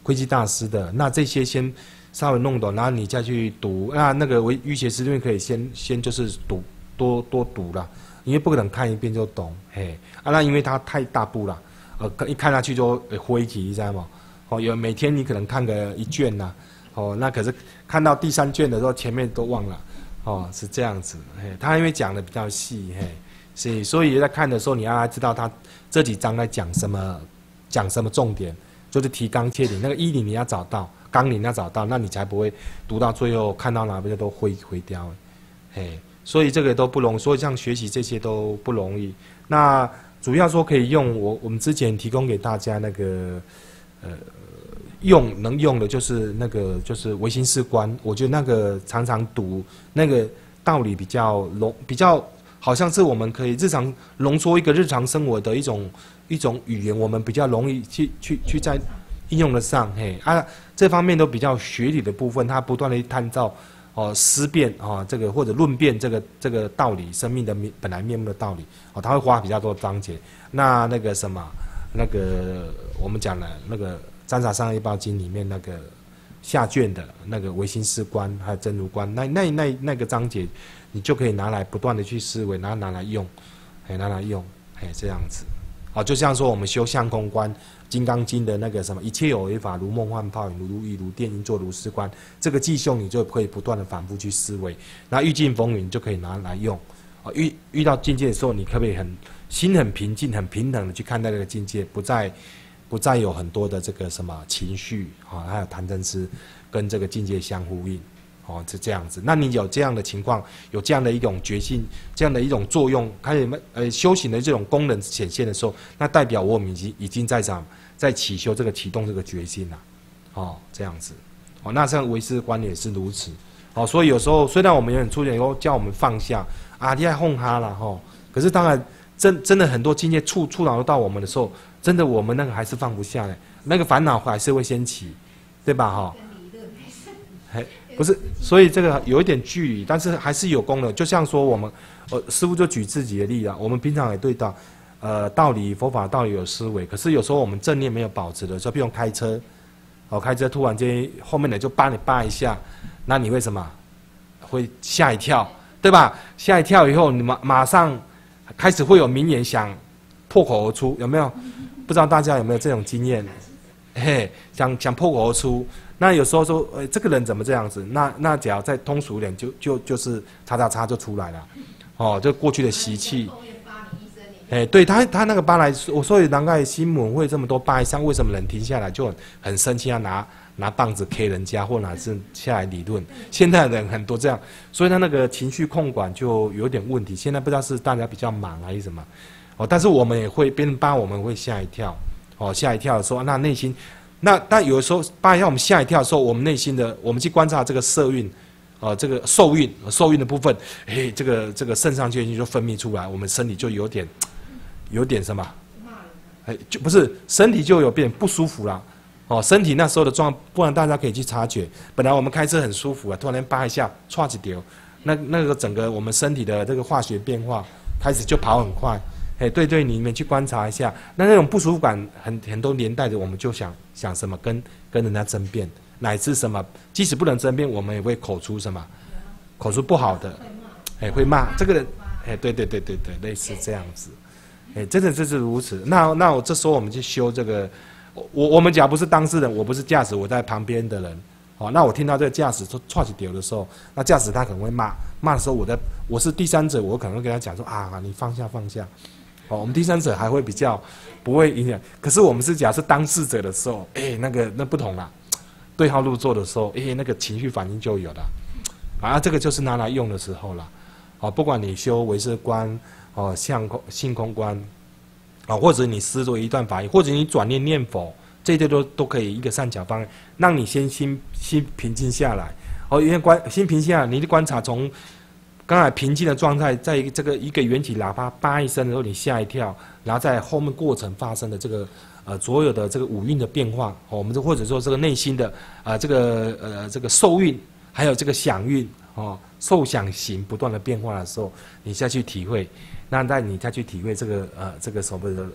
窥基大师的，那这些先稍微弄懂，然后你再去读。那那个为御邪师这边可以先先就是读多多读啦，因为不可能看一遍就懂，嘿啊，那因为它太大部了，呃，一看下去就灰体，你知道吗？哦，有每天你可能看个一卷呐、哦，那可是看到第三卷的时候，前面都忘了，哦，是这样子，嘿，他因为讲的比较细，嘿，所以所以在看的时候，你要知道他这几章在讲什么，讲什么重点。就是提纲挈领，那个义理你要找到，纲领要找到，那你才不会读到最后看到哪边都灰灰掉，嘿，所以这个都不容易，所以像学习这些都不容易。那主要说可以用我我们之前提供给大家那个呃用能用的就是那个就是唯心是观，我觉得那个常常读那个道理比较容比较好像是我们可以日常浓缩一个日常生活的一种。一种语言，我们比较容易去去去在应用得上，嘿啊，这方面都比较学理的部分，它不断的探照哦思辨哦这个或者论辩这个这个道理，生命的面本来面目的道理哦，它会花比较多章节。那那个什么，那个我们讲的那个《占察上一报经》里面那个下卷的那个唯心是观还有真如观，那那那那个章节，你就可以拿来不断的去思维，然后拿来用，哎拿来用，哎这样子。哦，就像说我们修相空观，《金刚经》的那个什么，一切有为法，如梦幻泡影，如如意如电音作如是观，这个记诵你就可以不断的反复去思维，然后遇境风云就可以拿来用。哦，遇遇到境界的时候，你可不可以很心很平静、很平等的去看待这个境界，不再不再有很多的这个什么情绪啊、哦，还有谈真思跟这个境界相呼应。哦，是这样子。那你有这样的情况，有这样的一种决心，这样的一种作用，开始呃修行的这种功能显现的时候，那代表我们已经已经在讲在起修这个启动这个决心了。哦，这样子。哦，那像唯识观也是如此。哦，所以有时候虽然我们有点出现以后叫我们放下啊，你爱哄他了哈，可是当然真真的很多境界触触扰到我们的时候，真的我们那个还是放不下来，那个烦恼还是会掀起，对吧？哈、哦。嘿。不是，所以这个有一点距离，但是还是有功能。就像说我们，呃，师父就举自己的例啊，我们平常也对到，呃，道理佛法道理有思维，可是有时候我们正念没有保持的时候，比如开车，哦，开车突然间后面的就扒你扒一下，那你为什么会吓一跳，对吧？吓一跳以后，你马马上开始会有名言想破口而出，有没有？不知道大家有没有这种经验？嘿，想想破口而出。那有时候说，呃，这个人怎么这样子？那那只要再通俗一点，就就就是叉叉叉就出来了，哦，就过去的习气。哎、欸，对他他那个巴来，我所以难怪新闻会这么多巴来上，为什么人停下来就很很生气，要拿拿棒子 K 人家，或者是下来理论？现在的人很多这样，所以他那个情绪控管就有点问题。现在不知道是大家比较忙还是什么，哦，但是我们也会别人扒我们会吓一跳，哦，吓一跳的时候，那内心。那但有的时候，把让我们吓一跳的时候，我们内心的，我们去观察这个色蕴，呃，这个受蕴，受蕴的部分，哎，这个这个肾上腺就分泌出来，我们身体就有点，有点什么，哎，就不是身体就有变不舒服啦，哦，身体那时候的状况，不然大家可以去察觉，本来我们开车很舒服啊，突然间扒一下，唰一丢，那那个整个我们身体的这个化学变化开始就跑很快。哎，对对，你们去观察一下，那那种不舒服感很很多连带着，我们就想想什么跟跟人家争辩，乃至什么，即使不能争辩，我们也会口出什么，口出不好的，哎，会骂这个人，哎，对对对对对，类似这样子，哎，真的就是如此。那那我这时候我们去修这个，我我们假如不是当事人，我不是驾驶，我在旁边的人，哦，那我听到这个驾驶说踹起丢的时候，那驾驶他可能会骂，骂的时候我在我是第三者，我可能会跟他讲说啊，你放下放下。哦，我们第三者还会比较不会影响，可是我们是假设当事者的时候，哎、欸，那个那不同啦，对号入座的时候，哎、欸，那个情绪反应就有了，啊，这个就是拿来用的时候了，哦，不管你修唯识观，哦，相空性空观，啊、哦，或者你思作一段法义，或者你转念念佛，这些都都可以一个善巧方案，让你先心心平静下来，哦，因为观心平静下来，你的观察从。刚才平静的状态，在这个一个缘起喇叭叭一声的时候，你吓一跳，然后在后面过程发生的这个呃所有的这个五蕴的变化，哦、我们或者说这个内心的啊、呃、这个呃这个受蕴，还有这个想蕴哦受想行不断的变化的时候，你再去体会，那在你再去体会这个呃这个所谓的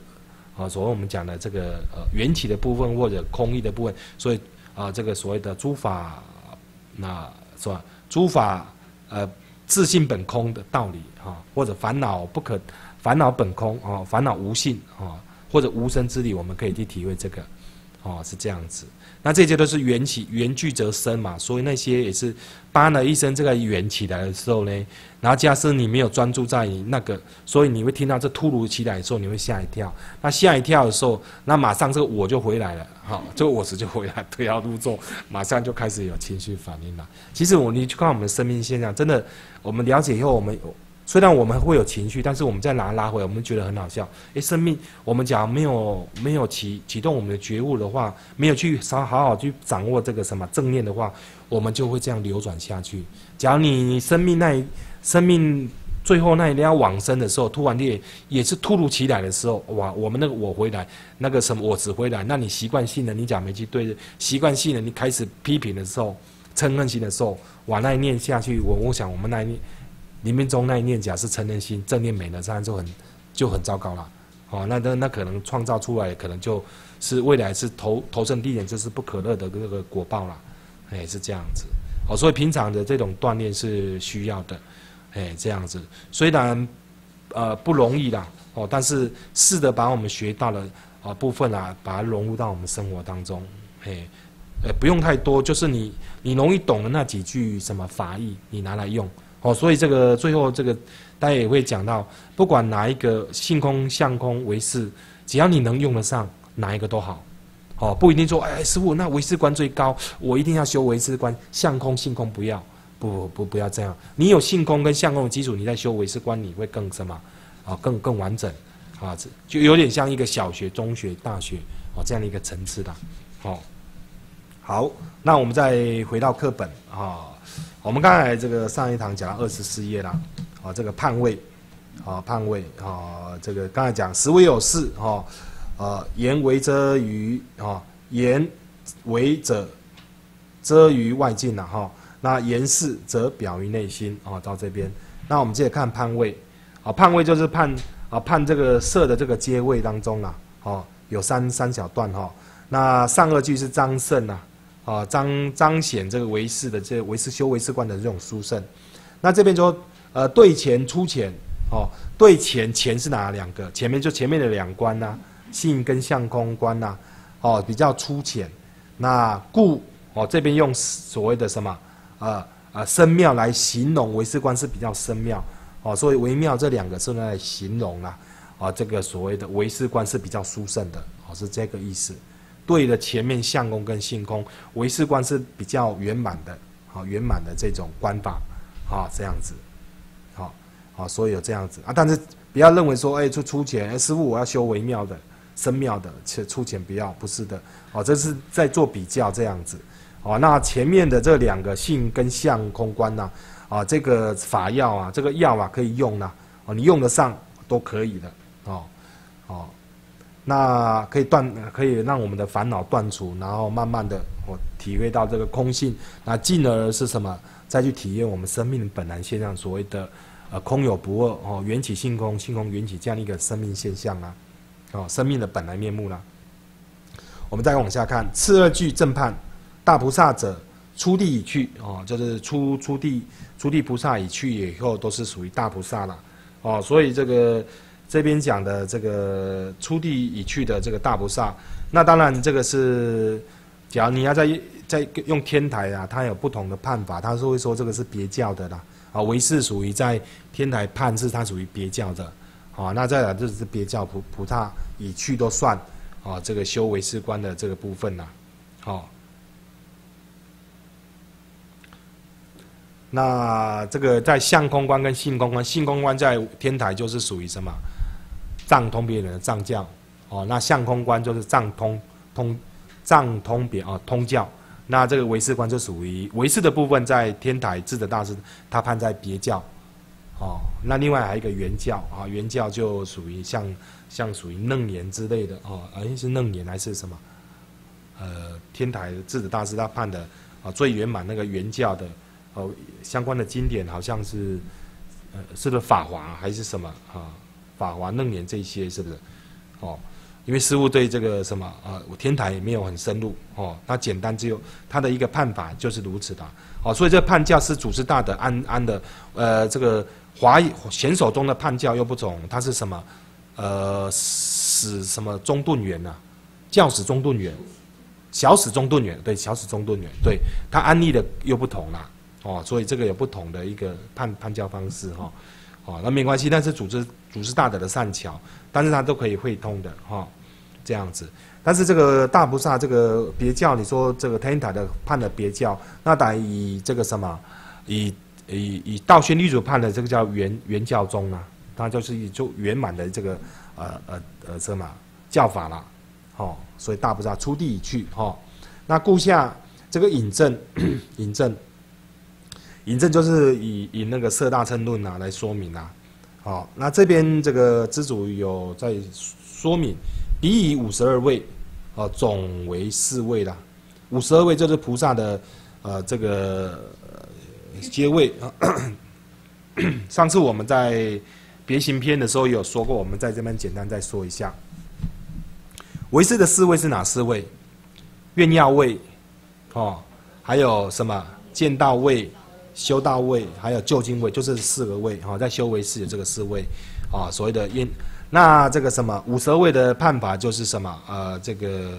啊，所谓我们讲的这个呃缘起的部分或者空义的部分，所以啊、呃、这个所谓的诸法那是吧？诸法呃自性本空的道理啊，或者烦恼不可烦恼本空啊，烦恼无性啊，或者无生之理，我们可以去体会这个哦，是这样子。那这些都是缘起，缘聚则生嘛，所以那些也是搬了一生这个缘起来的时候呢，然后假设你没有专注在你那个，所以你会听到这突如其来的时候，你会吓一跳。那吓一跳的时候，那马上这个我就回来了，好，这个我执就回来，对号入座，马上就开始有情绪反应了。其实我你去看我们的生命现象，真的，我们了解以后，我们虽然我们会有情绪，但是我们再拿拉回来，我们觉得很好笑。诶，生命，我们假如没有没有启启动我们的觉悟的话，没有去好好好去掌握这个什么正念的话，我们就会这样流转下去。假如你生命那一生命最后那一天要往生的时候，突然也也是突如其来的时候，哇，我们那个我回来，那个什么我只回来，那你习惯性的你讲没去对，习惯性的你开始批评的时候，嗔恨心的时候，哇，那一念下去，我我想我们那一念。临命中那一念，假是嗔恨心正念没了，这样就很就很糟糕了。哦，那那那可能创造出来，可能就是未来是投投生地点，就是不可乐的这个果报了。哎，是这样子。哦，所以平常的这种锻炼是需要的。哎，这样子，虽然呃不容易啦，哦，但是试着把我们学到的啊部分啊，把它融入到我们生活当中。哎，呃不用太多，就是你你容易懂的那几句什么法义，你拿来用。哦，所以这个最后这个大家也会讲到，不管哪一个性空、相空、唯识，只要你能用得上，哪一个都好。哦，不一定说，哎，师父，那唯识观最高，我一定要修唯识观，相空、性空不要，不不不要这样。你有性空跟相空的基础，你在修唯识观，你会更什么？啊，更更完整，啊，就有点像一个小学、中学、大学哦这样的一个层次的。哦，好，那我们再回到课本啊。我们刚才这个上一堂讲到二十四页啦，啊，这个判位，啊，判位，啊，这个刚才讲实为有事，哈，呃，言为遮于，啊，言为者遮于外境了，哈，那言事则表于内心，啊，到这边，那我们接着看判位，啊，判位就是判，啊，判这个色的这个阶位当中啦，哦，有三三小段哈，那上二句是张胜呐。啊，彰彰显这个唯识的这唯识修唯识观的这种殊胜。那这边说，呃，对前出前，哦，对前前是哪两个？前面就前面的两观呐、啊，性跟相空观呐、啊，哦，比较粗浅。那故哦这边用所谓的什么，呃呃深妙来形容唯识观是比较深妙，哦，所以微妙这两个是来形容啦，啊，这个所谓的唯识观是比较殊胜的，哦，是这个意思。对的，前面相空跟性空，唯识观是比较圆满的，好圆满的这种观法，好这样子，好好，所以有这样子啊，但是不要认为说，哎，出出钱，哎，师父我要修微妙的、深妙的，且出钱不要，不是的，哦，这是在做比较这样子，哦，那前面的这两个性跟相空观呐、啊，啊，这个法药啊，这个药啊可以用呐、啊，哦，你用得上都可以的，哦，哦。那可以断，可以让我们的烦恼断除，然后慢慢的我体会到这个空性，那进而是什么？再去体验我们生命本来现象，所谓的呃空有不二哦，缘起性空，性空缘起这样一个生命现象啊，哦，生命的本来面目啦。我们再往下看，次二句正判，大菩萨者出地已去哦，就是出出地出地菩萨已去以后，都是属于大菩萨了哦，所以这个。这边讲的这个出地已去的这个大菩萨，那当然这个是，假如你要在在用天台啊，它有不同的判法，它是会说这个是别教的啦，啊，唯识属于在天台判是它属于别教的，啊，那再来就是别教菩菩萨已去都算，啊，这个修唯识观的这个部分啦，好。那这个在相空观跟性空观，性空观在天台就是属于什么？藏通别人的藏教，哦，那相空观就是藏通通藏通别啊通教，那这个唯识观就属于唯识的部分，在天台智者大师他判在别教，哦，那另外还有一个原教啊，原教就属于像像属于楞严之类的哦，哎是楞严还是什么？呃，天台智者大师他判的啊最圆满那个原教的哦相关的经典好像是呃是不是法华还是什么啊？法华楞严这些是不是？哦因为师父对这个什么呃天台也没有很深入哦，他简单只有他的一个判法就是如此的哦，所以这判教是祖师大德安安的呃这个华显手中的判教又不同，它是什么呃史什么中顿圆啊，教史中顿圆，小史中顿圆，对，小史中顿圆，对，它安立的又不同啦哦，所以这个有不同的一个判判教方式哈。哦哦，那没关系，但是祖师祖师大德的善巧，但是他都可以会通的哈、哦，这样子。但是这个大菩萨这个别教，你说这个天台的判的别教，那得以这个什么，以以以道宣律祖判的这个叫圆圆教宗啊，它就是以就圆满的这个呃呃呃什么教法啦，哦，所以大菩萨出地已去哈、哦，那故下这个引证引证。引证就是以以那个色大乘论啊来说明啊，好、哦，那这边这个知主有在说明，彼以五十二位，哦，总为四位啦，五十二位就是菩萨的呃这个呃阶位啊。上次我们在别行篇的时候有说过，我们在这边简单再说一下，唯识的四位是哪四位？愿要位，哦，还有什么见道位？修道位，还有究竟位，就是四个位哈、哦，在修为是有这个四位啊、哦，所谓的因。那这个什么五十二位的判法就是什么？呃，这个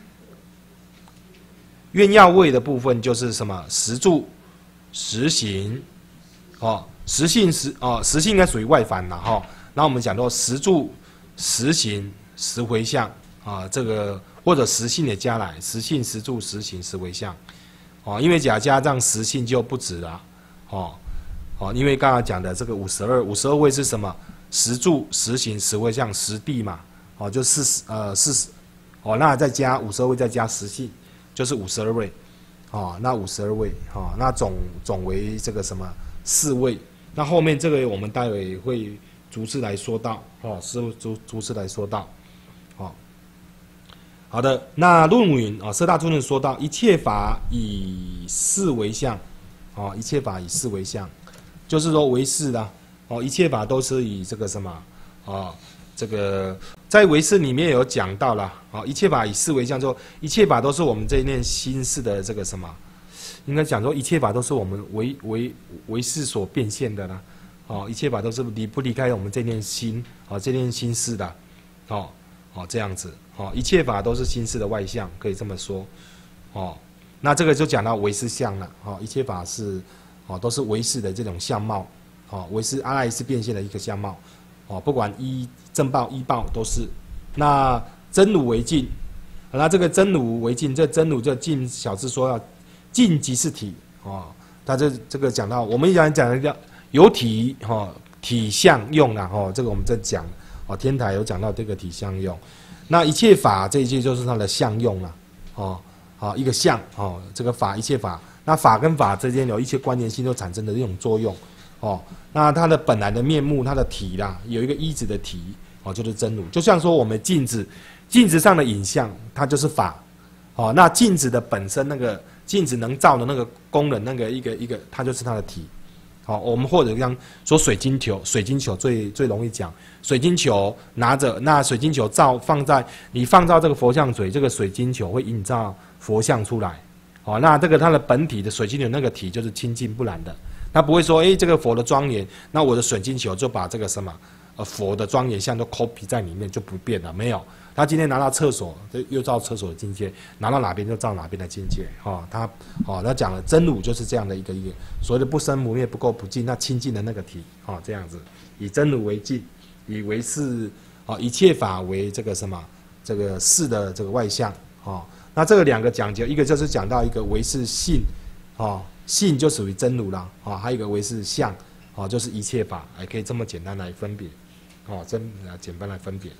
愿要位的部分就是什么？实住、实行，哦，实性实哦，实性应该属于外凡了哈。那、哦、我们讲到实住、实行、实回向啊，这个或者实性也加来，实性、实住、实行、实回向。哦，因为假加上实性就不止了，哦，哦，因为刚刚讲的这个五十二，五十二位是什么？实住、实行、实回向、实地嘛，哦，就四十呃四十，哦，那再加五十二位，再加实性，就是五十二位，哦，那五十二位，哦，那总总为这个什么四位？那后面这个我们待会会逐次来说到，哦，是逐逐次来说到，哦。好的，那论云啊，色大尊论说到一切法以四为相，哦，一切法以四为相，就是说唯识的哦，一切法都是以这个什么哦，这个在唯识里面有讲到了哦，一切法以四为相，说一切法都是我们这一念心事的这个什么，应该讲说一切法都是我们唯唯唯识所变现的啦，哦，一切法都是离不离开我们这念心哦，这念心事的，哦。哦，这样子，哦，一切法都是心事的外相，可以这么说，哦，那这个就讲到唯识相了，哦，一切法是，哦，都是唯识的这种相貌，哦，唯识阿赖耶识变现的一个相貌，哦，不管依正报依报都是，那真如为净，那这个真如为净，这真如这净小智说要净即是体，哦，他这这个讲到，我们一讲讲的叫有体，哦，体相用啦，哦，这个我们在讲。哦，天台有讲到这个体相用，那一切法这一句就是它的相用了，哦，好、哦、一个相，哦，这个法一切法，那法跟法之间有一些关联性，都产生的这种作用，哦，那它的本来的面目，它的体啦，有一个一子的体，哦，就是真如，就像说我们镜子，镜子上的影像，它就是法，哦，那镜子的本身那个镜子能照的那个功能，那个一个一个，它就是它的体。好、哦，我们或者像说水晶球，水晶球最最容易讲，水晶球拿着，那水晶球照放在你放到这个佛像水，这个水晶球会映照佛像出来。好、哦，那这个它的本体的水晶球那个体就是清净不染的，它不会说，哎，这个佛的庄严，那我的水晶球就把这个什么呃佛的庄严像都 copy 在里面就不变了，没有。他今天拿到厕所，又照厕所的境界；拿到哪边就照哪边的境界。哦，他哦，他讲了真如就是这样的一个一个所谓的不生不灭、不垢不净，那清净的那个体。哦，这样子以真如为净，以为是哦一切法为这个什么这个事的这个外相。哦，那这个两个讲究，一个就是讲到一个为是性，哦性就属于真如啦。哦，还有一个为是相，哦就是一切法，还可以这么简单来分别。哦，真啊简单来分别。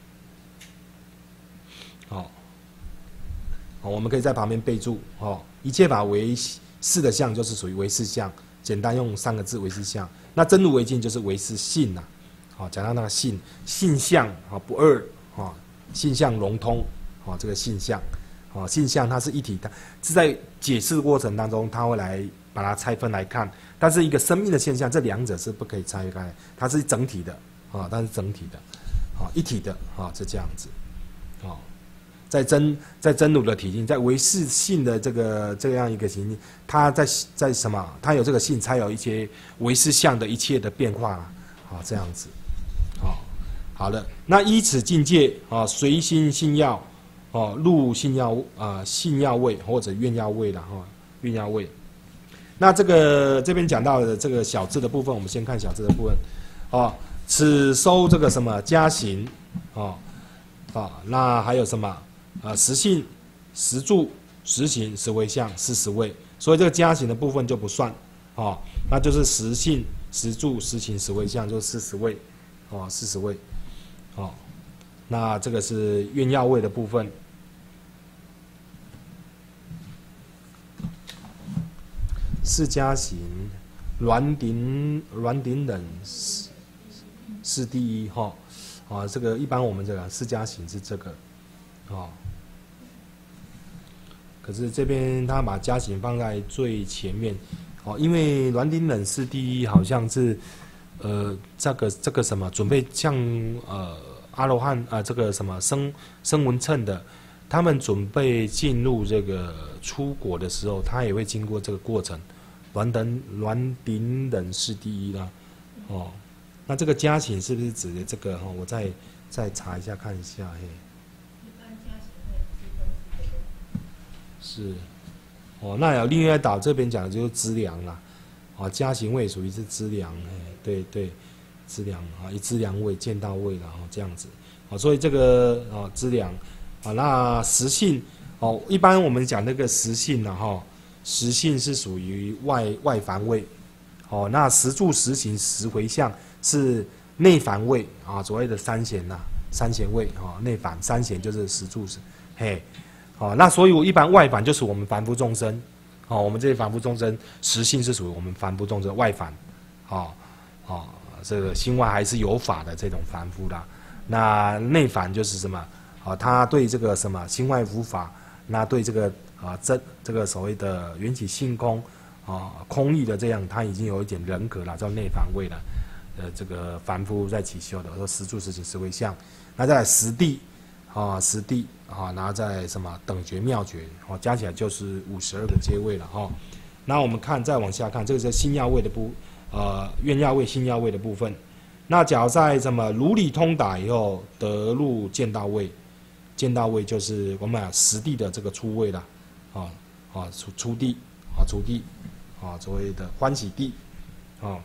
好、哦，好，我们可以在旁边备注。哦，一切法为是的相，就是属于唯识相。简单用三个字唯识相。那真如为净就是唯识性呐。好、哦，讲到那个性性相啊、哦、不二啊、哦，性相融通啊、哦，这个性相啊、哦、性相它是一体的，是在解释过程当中，它会来把它拆分来看。但是一个生命的现象，这两者是不可以拆开，它是整体的啊、哦，它是整体的啊、哦，一体的啊、哦，是这样子。 哦，在真在真如的体性，在唯识性的这个这样一个情境，它在在什么？它有这个性，才有一些唯识相的一切的变化啊，好、这样子，好、好了，那依此境界啊，随心性要，哦，入性要啊、呃、性要位或者愿要位了哈，愿要位。那这个这边讲到的这个小字的部分，我们先看小字的部分，哦，此收这个什么加行，哦，啊，那还有什么啊？实性、实住、实行、实为相、是实位，所以这个加行的部分就不算，哦，那就是实性、实住、实行、实为相，就是四十位，哦，四十位，哦，那这个是愿要位的部分。是加行，栾顶栾顶忍是是第一哈，啊，这个一般我们这个是加行是这个，哦，可是这边他把加行放在最前面，哦，因为栾顶忍是第一，好像是呃这个这个什么准备像呃阿罗汉啊、呃、这个什么声声闻乘的，他们准备进入这个出国的时候，他也会经过这个过程。栾顶栾顶忍是第一啦，哦，那这个加行是不是指的这个？哦，我再再查一下看一下，嘿。 一般加行会自动是这个。 是，哦，那有另外岛这边讲的就是资粮啦，哦，加行位属于是资粮，哎，对对，资粮啊，以资粮位见到位了，哦，这样子，哦，所以这个哦资粮，啊，那实性，哦，一般我们讲那个实性呢，哈。实性是属于外外凡位，哦，那实住、实行、实回向是内凡位啊，所谓的三贤呐、啊，三贤位啊，内凡三贤就是实住实，嘿，哦，那所以我一般外凡就是我们凡夫众生，哦，我们这些凡夫众生实性是属于我们凡夫众生外凡，哦哦，这个心外还是有法的这种凡夫啦，那内凡就是什么？啊，他对这个什么心外无法，那对这个。啊，这这个所谓的缘起性空，啊，空义的这样，他已经有一点人格了，叫内凡位了。呃，这个凡夫在起修的，说实住、实行、实为相。那再来实地，啊，实地啊，然后再什么等觉、妙觉，哦、啊，加起来就是五十二个阶位了哈、啊。那我们看，再往下看，这个是心要位的部，呃，愿要位、心要位的部分。那假如在什么如理通达以后，得入见道位，见道位就是我们讲实地的这个出位了。啊啊出出地啊出地啊所谓的欢喜地啊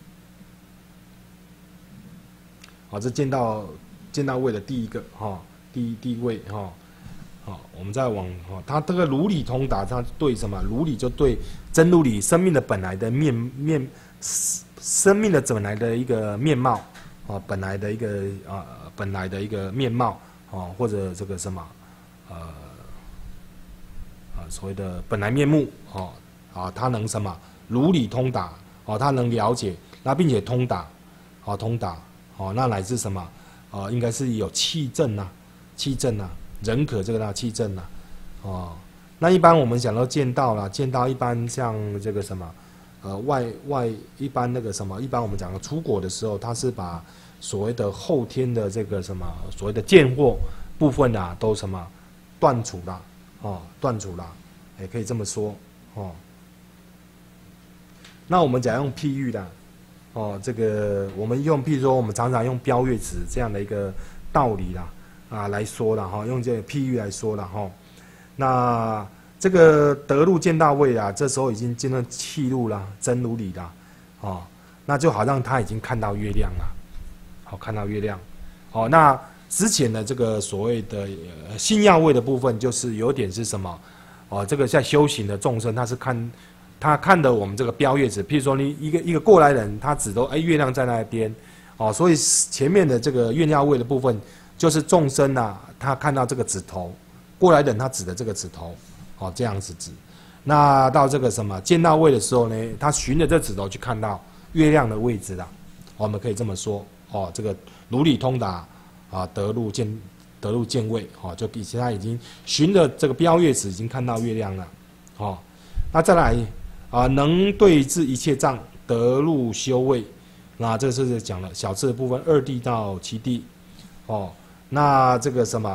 啊这见到见到位的第一个哈、啊、第一第一位哈好、啊、我们再往哈、啊、它这个如理通达，它对什么如理就对真如理生命的本来的面面生命的本来的一个面貌啊本来的一个啊本来的一个面貌啊或者这个什么呃。所谓的本来面目，哦，啊，他能什么如理通达，哦，他能了解，那并且通达，哦，通达，哦，那乃至什么，哦，应该是有气正呐，气正呐，人可这个啦，气正呐，哦，那一般我们讲到见道啦，见道一般像这个什么，呃，外外一般那个什么，一般我们讲的出国的时候，他是把所谓的后天的这个什么所谓的见惑部分啊，都什么断除了，哦，断除了。也可以这么说，哦。那我们讲用譬喻的，哦，这个我们用，譬如说我们常常用标月指这样的一个道理啦，啊来说了哈，用这个譬喻来说了哈。那这个得入见道位啊，这时候已经进入气入了真如理了，哦，那就好像他已经看到月亮了，好、哦、看到月亮，哦，那之前的这个所谓的呃信要位的部分，就是有点是什么？哦，这个在修行的众生，他是看，他看的我们这个标月指，譬如说你一个一个过来人，他指都哎月亮在那边，哦，所以前面的这个愿要位的部分，就是众生啊，他看到这个指头，过来人他指的这个指头，哦这样子指。那到这个什么见到位的时候呢，他循着这指头去看到月亮的位置啦，我们可以这么说，哦，这个如理通达啊，得入见。得入见位，哦，就比其他已经循着这个标月指已经看到月亮了，哦，那再来啊、呃，能对治一切障，得入修位，那这是讲了小次的部分，二地到七地，哦，那这个什么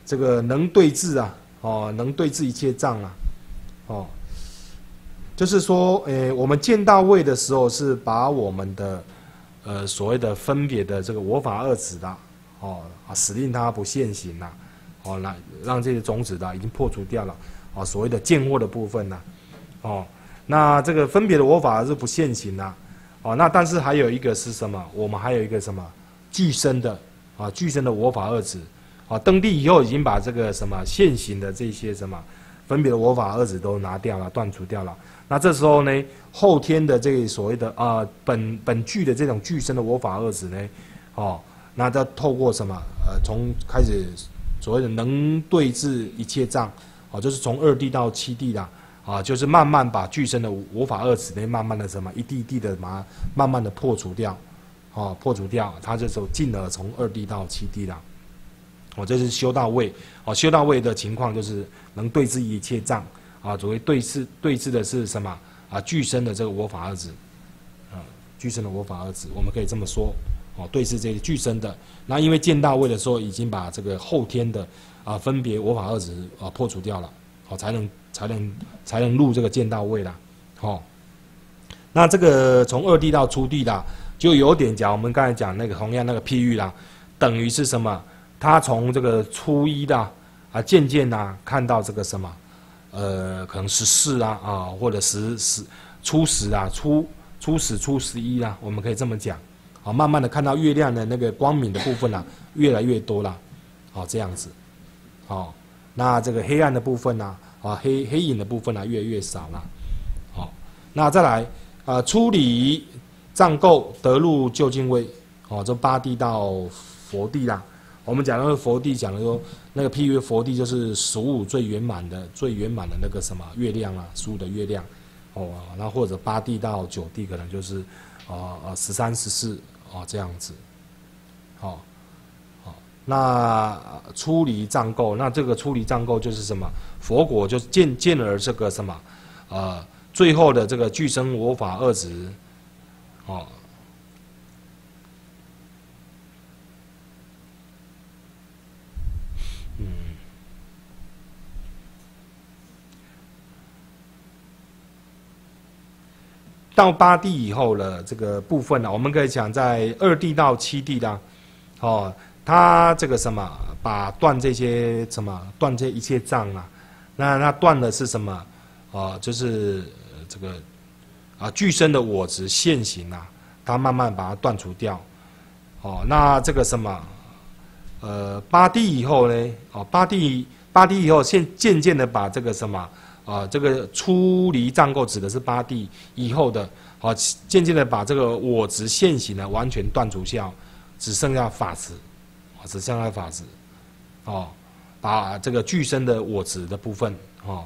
这个能对治啊，哦，能对治一切障啊，哦，就是说，诶，我们见到位的时候是把我们的呃所谓的分别的这个我法二执啦，哦，啊，使令它不现行啦，哦，来让这些种子的已经破除掉了，哦，所谓的见惑的部分啦，哦，那这个分别的我法是不现行啦，哦，那但是还有一个是什么？我们还有一个什么具身的啊，具身的我法二执，啊，登地以后已经把这个什么现行的这些什么分别的我法二执都拿掉了，断除掉了。那这时候呢，后天的这个所谓的啊、呃、本本具的这种具身的我法二执呢，哦，那再透过什么呃，从开始所谓的能对治一切障，哦，就是从二地到七地啦，啊，就是慢慢把具身的我法二执呢，慢慢的什么一地一地的把它慢慢的破除掉，哦，破除掉，它就走进而从二地到七地啦。哦，这是修到位，哦，修到位的情况就是能对治一切障。啊，所谓对治对治的是什么啊？具身的这个我法二执，啊，具身的我法二执，我们可以这么说，哦，对治这个具身的。那因为见到位的时候，已经把这个后天的啊分别我法二执啊破除掉了，好、哦，才能才能才能入这个见到位啦，好、哦。那这个从二地到初地啦，就有点讲我们刚才讲那个同样那个譬喻啦，等于是什么？他从这个初一啦啊，渐渐呐看到这个什么？呃，可能十四啊啊，或者十十初十啊，初初十初十一啊，我们可以这么讲，好，慢慢的看到月亮的那个光明的部分啊，越来越多了，好，这样子，好，那这个黑暗的部分呢、啊，啊黑黑影的部分呢、啊，越来越少了，好，那再来啊，出离障垢得入究竟位，哦，这八地到佛地啦。我们讲的佛地，讲的说那个譬喻佛地就是十五最圆满的、最圆满的那个什么月亮啊，十五的月亮，哦，那或者八地到九地可能就是啊呃十三、十四啊这样子，好、哦，好、哦，那出离障垢，那这个出离障垢就是什么？佛果就见见而这个什么，呃，最后的这个具身我法二执，哦。嗯，到八地以后了，这个部分呢、啊，我们可以讲在二地到七地啦，哦，他这个什么，把断这些什么断这一切障啊，那那断的是什么？啊、呃，就是这个啊具身的我执现行啊，他慢慢把它断除掉，哦，那这个什么？呃，八地以后呢？哦，八地八地以后，现渐渐的把这个什么啊、呃，这个出离障垢指的是八地以后的，哦，渐渐的把这个我执现行呢完全断除掉，只剩下法执，哦，只剩下法执，哦，把这个具身的我执的部分，哦，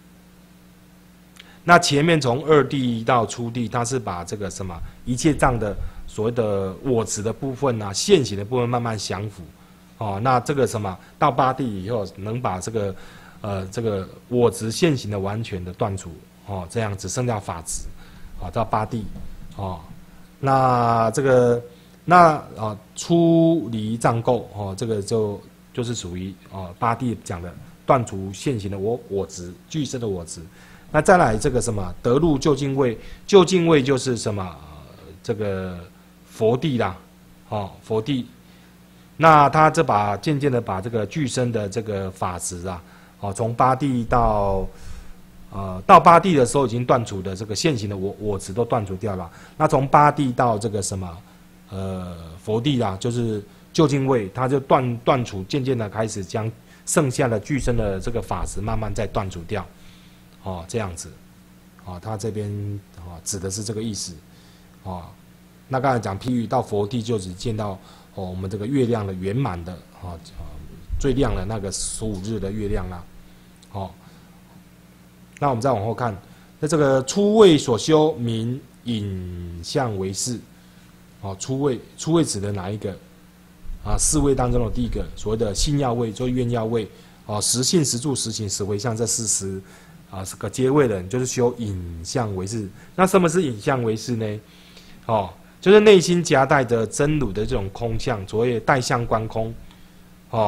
那前面从二地到初地，它是把这个什么一切障的所谓的我执的部分啊，现行的部分慢慢降服。哦，那这个什么到八地以后，能把这个，呃，这个我执现行的完全的断除，哦，这样只剩下法执，哦，到八地，哦，那这个那啊出离障垢，哦，这个就就是属于哦八地讲的断除现行的我我执具身的我执，那再来这个什么得入究竟位，究竟位就是什么、呃、这个佛地啦，哦，佛地。那他这把渐渐的把这个具身的这个法执啊，哦，从八地到呃到八地的时候已经断除的这个现行的我我执都断除掉了。那从八地到这个什么呃佛地啊，就是究竟位，他就断断除，渐渐的开始将剩下的具身的这个法执慢慢再断除掉，哦，这样子，哦，他这边哦指的是这个意思，哦，那刚才讲譬喻到佛地就只见到。哦，我们这个月亮的圆满的啊、哦，最亮的那个十五日的月亮啦，哦，那我们再往后看，那这个初位所修名影像为是，哦，初位初位指的哪一个？啊，四位当中的第一个，所谓的信要位，就愿要位，哦，实信、实住、实行、实回向这四十啊，是个阶位的人，就是修影像为是。那什么是影像为是呢？哦。就是内心夹带着真如的这种空相，所谓带相观空，哦，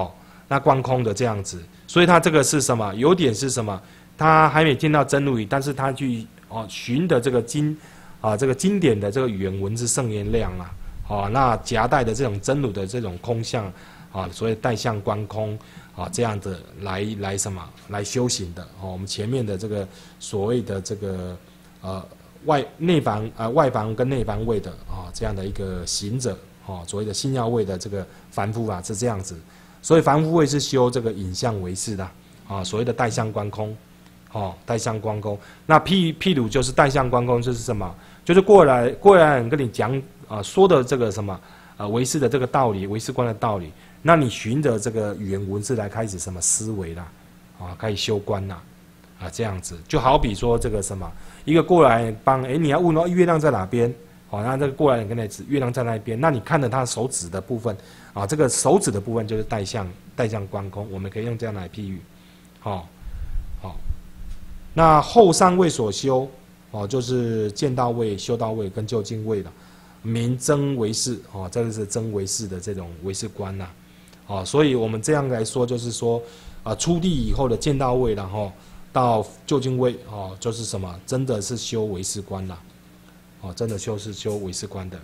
那观空的这样子，所以他这个是什么？有点是什么？他还没见到真如语，但是他去哦寻的这个经啊，这个经典的这个语言文字圣言量啊，哦，那夹带的这种真如的这种空相啊，所以带相观空啊，这样的来来什么来修行的哦。我们前面的这个所谓的这个呃外内房呃外房跟内房位的啊这样的一个行者哦，所谓的心要位的这个凡夫啊是这样子，所以凡夫位是修这个影像为事的啊，所谓的带相观空。哦，带相观空，那譬譬如就是带相观空，就是什么？就是过来过来人跟你讲啊、呃，说的这个什么呃唯识的这个道理，唯识观的道理，那你循着这个语言文字来开始什么思维啦，啊，开始修观啦，啊，这样子就好比说这个什么，一个过来帮，哎，你要问哦，月亮在哪边？好、哦，那这个过来人跟你指月亮在那边，那你看着他手指的部分，啊，这个手指的部分就是带相带相观空，我们可以用这样来譬喻，好、哦，好、哦。那后三位所修，哦，就是见道位、修道位跟究竟位的，名真唯识，哦，这个是真唯识的这种唯识观呐、啊，哦，所以我们这样来说，就是说，啊，出地以后的见道位，然后到究竟位，哦，就是什么，真的是修唯识观啦，哦，真的修是修唯识观的，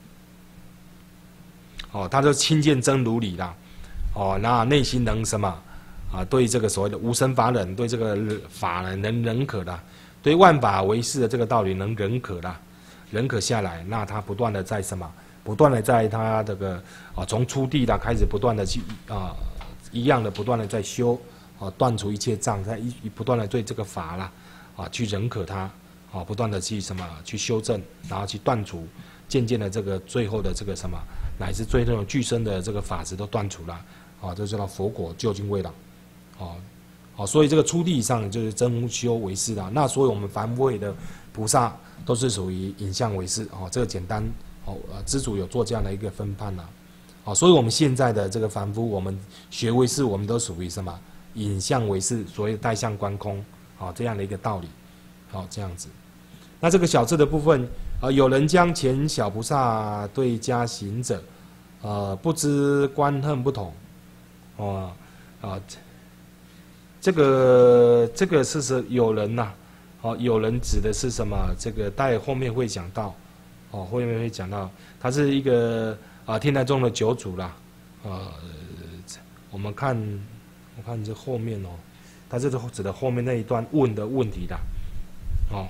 哦，他就亲见真如理啦，哦，那内心能什么？啊，对这个所谓的无生法忍，对这个法呢能认可的，对万法唯识的这个道理能认可的，认可下来，那他不断的在什么？不断的在他这个啊，从初地的开始，不断的去啊，一样的不断的在修啊，断除一切障，在一不断的对这个法啦啊去认可它啊，不断的去什么去修正，然后去断除，渐渐的这个最后的这个什么，乃至最后具身的这个法执都断除了啊，这叫做佛果究竟位了。哦，好，所以这个初地以上就是真修唯识啦。那所以我们凡夫位的菩萨都是属于影像唯识哦。这个简单哦，呃，知主有做这样的一个分判啦。好，所以我们现在的这个凡夫，我们学唯识，我们都属于什么影像唯识，所谓带相观空，好、哦、这样的一个道理。好、哦，这样子。那这个小字的部分，呃，有人将前小菩萨对加行者，呃，不知观恨不同，哦啊。这个这个是是有人呐、啊，哦，有人指的是什么？这个待后面会讲到，哦，后面会讲到，他是一个啊天台宗的九祖啦，呃，我们看我看这后面哦，他这是指的后面那一段问的问题啦，哦，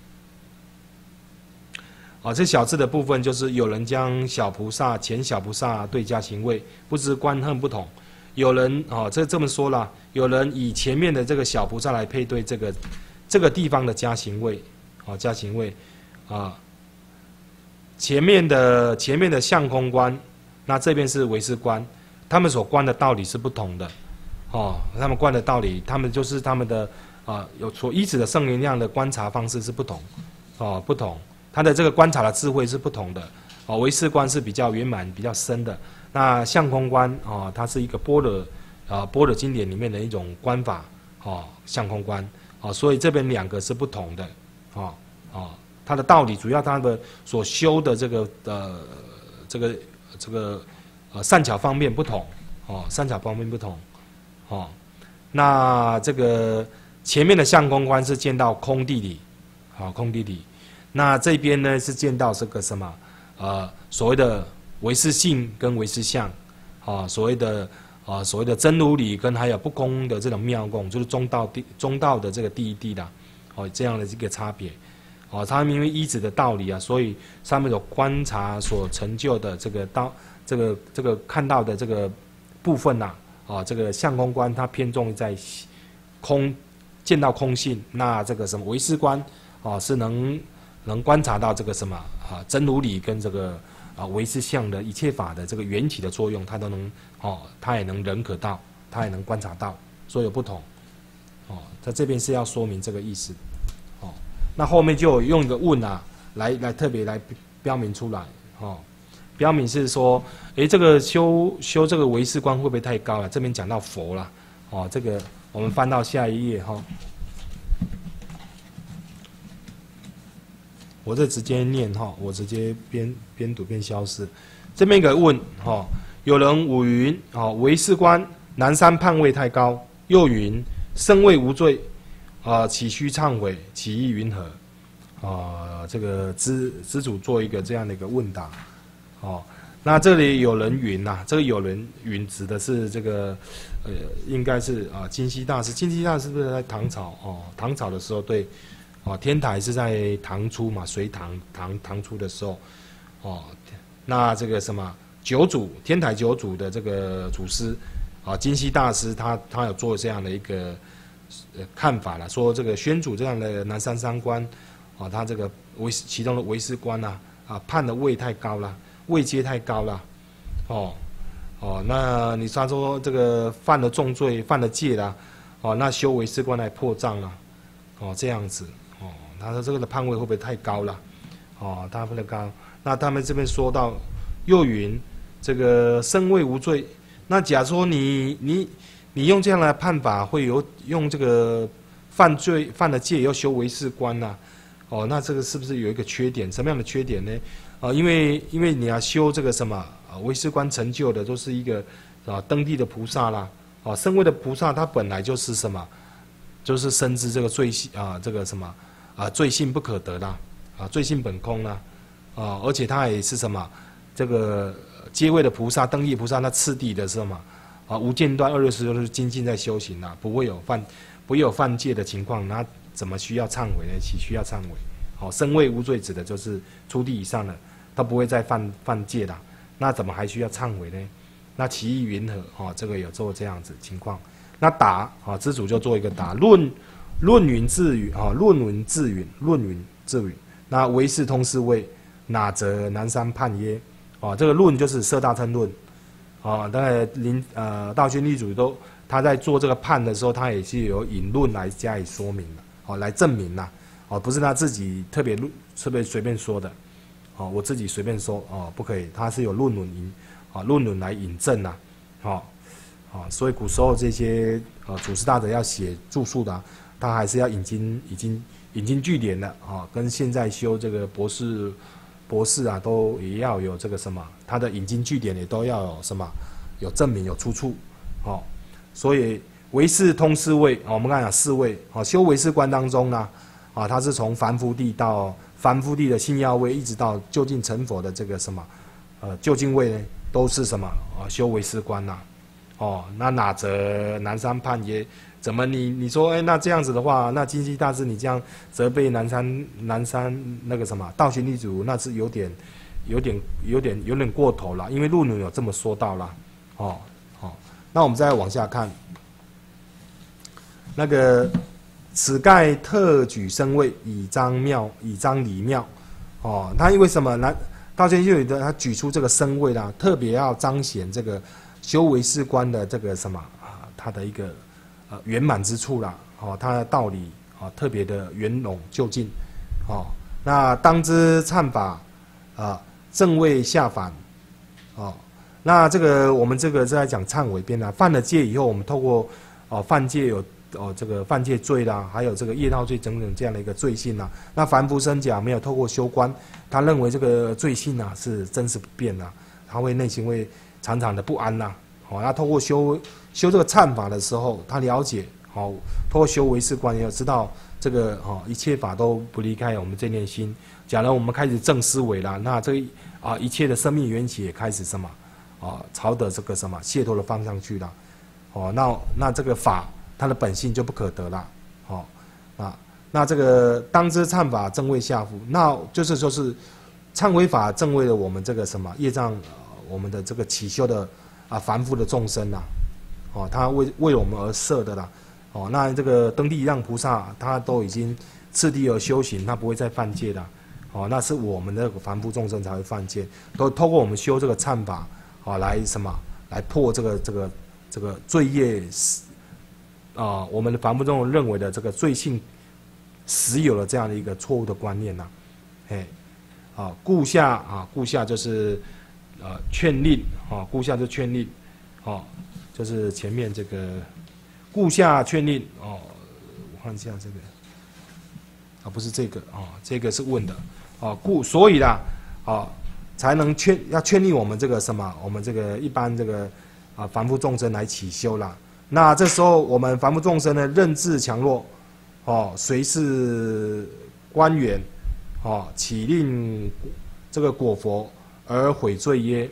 啊，这小字的部分就是有人将小菩萨前小菩萨对加行位，不知观恨不同。有人啊、哦，这这么说啦，有人以前面的这个小菩萨来配对这个这个地方的加行位，哦，加行位啊，前面的前面的相空观，那这边是唯识观，他们所观的道理是不同的，哦，他们观的道理，他们就是他们的啊有所依止的圣言量的观察方式是不同，哦，不同，他的这个观察的智慧是不同的，哦，唯识观是比较圆满、比较深的。那相空观啊、哦，它是一个般若啊般若经典里面的一种观法，哦，相空观，哦，所以这边两个是不同的，哦哦，它的道理主要它的所修的这个呃这个这个呃善巧方面不同，哦，善巧方面不同，哦，那这个前面的相空观是见到空地理，好、哦、空地理，那这边呢是见到这个什么呃所谓的。唯识性跟唯识相，啊，所谓的啊所谓的真如理跟还有不空的这种妙共，就是中道第中道的这个第一地啦，哦、啊、这样的一个差别，哦、啊，他们因为依止的道理啊，所以上面有观察所成就的这个道，这个这个看到的这个部分呐、啊，啊，这个相空观它偏重在空见到空性，那这个什么唯识观啊是能能观察到这个什么啊真如理跟这个。啊，唯识相的一切法的这个缘起的作用，它都能哦，它也能认可到，它也能观察到，所以有不同。哦，在这边是要说明这个意思。哦，那后面就有用一个问啊，来来特别来标明出来。哦，标明是说，诶，这个修修这个唯识观会不会太高了？这边讲到佛了。哦，这个我们翻到下一页哈。哦我这直接念哈，我直接边边读边消失。这边一个问哈，有人五云哈，唯识观南山判位太高。又云身位无罪，啊、呃，岂须忏悔？其意云何？啊、呃，这个知知主做一个这样的一个问答。哦，那这里有人云呐、啊，这个有人云指的是这个，呃，应该是啊、呃，金溪大师。金溪大师是不是在唐朝？哦，唐朝的时候对，哦，天台是在唐初嘛，隋唐唐唐初的时候，哦，那这个什么九祖天台九祖的这个祖师。啊，金溪大师他他有做这样的一个呃看法了，说这个宣主这样的南山三官，啊，他这个为其中的为师官呐，啊，判的位太高了，位阶太高了，哦哦，那你他说这个犯了重罪，犯了戒啦，哦，那修为师官来破障了，哦，这样子，哦，他说这个的判位会不会太高了？哦，他不能高。那他们这边说到又云这个身位无罪。那假如说你你你用这样的判法，会有用这个犯罪犯了戒要修为士官呐、啊，哦，那这个是不是有一个缺点？什么样的缺点呢？啊、呃，因为因为你要修这个什么啊，为士官成就的都是一个啊登地的菩萨啦，啊身位的菩萨他本来就是什么，就是深知这个罪性啊这个什么啊罪性不可得啦，啊罪性本空啦，啊而且他也是什么这个。阶位的菩萨、登地菩萨，那次第的是什么？啊，无间断二六十都是精进在修行啊，不会有犯，不会有犯戒的情况，那怎么需要忏悔呢？岂需要忏悔？好、哦，身位无罪指的就是初地以上的，他不会再犯犯戒的，那怎么还需要忏悔呢？那其意云何？哦，这个有做这样子情况。那答啊，知主就做一个答，论论云自语啊，论云自云，论云自语。那唯是通是谓，哪则南山判耶？哦，这个论就是色大乘论，哦，当然林呃道宣立主都他在做这个判的时候，他也是有引论来加以说明的，哦，来证明啦，哦，不是他自己特别论特别随便说的，哦，我自己随便说，哦，不可以，他是有论论引，啊，论论来引证呐，哦，哦，所以古时候这些呃祖师大德要写著述的、啊，他还是要引经已经引经据典的，啊，跟现在修这个博士。博士啊，都也要有这个什么，他的引经据典也都要有什么，有证明有出处，哦，所以唯是通四位，哦，我们刚才讲四位，哦，修唯识观当中呢，啊，他是从凡夫地到凡夫地的信要位，一直到究竟成佛的这个什么，呃，究竟位呢，都是什么啊，修唯识观呐，哦，那哪则南山判耶？怎么你你说哎，那这样子的话，那金溪大师你这样责备南山南山那个什么道宣立主，那是有点有点有点有点过头了，因为论论有这么说到了，哦哦，那我们再往下看，那个此盖特举身位以彰妙以彰礼妙，哦，他因为什么南道宣立主的他举出这个身位啦，特别要彰显这个修为士官的这个什么啊，他的一个。呃，圆满之处啦，哦，它的道理啊、哦，特别的圆融究竟，哦，那当知忏法啊，正位下凡，哦，那这个我们这个是在讲忏悔篇啦，犯了戒以后，我们透过哦犯戒有哦这个犯戒罪啦，还有这个业道罪等等这样的一个罪性啦，那凡夫生甲没有透过修观，他认为这个罪性啊是真实不变啦，他会内心会常常的不安啦。哦，那透过修修这个忏法的时候，他了解，好、哦，透过修唯识观，也知道这个哦，一切法都不离开我们这念心。假如我们开始正思维了，那这啊一切的生命缘起也开始什么啊，朝着这个什么解脱的方向去了。哦，那那这个法它的本性就不可得了。哦，啊，那这个当知忏法正位下福，那就是说是忏悔法正为了我们这个什么业障，呃、我们的这个起修的。啊，凡夫的众生呐、啊，哦，他为为我们而设的啦，哦，那这个登地让菩萨，他都已经次第而修行，他不会再犯戒的，哦，那是我们的凡夫众生才会犯戒，都透过我们修这个忏法，哦，来什么，来破这个这个这个罪业，啊、呃，我们的凡夫众生认为的这个罪性，实有了这样的一个错误的观念呐、啊，哎，啊，故下啊，故下就是。呃，劝令啊，故下就劝令，哦，就是前面这个故下劝令哦，我看一下这个啊，不是这个啊，这个是问的啊，故所以啦，啊，才能劝要劝令我们这个什么，我们这个一般这个啊凡夫众生来起修啦。那这时候我们凡夫众生呢，认知强弱，哦，随是官员，哦，起令这个果佛而悔罪耶。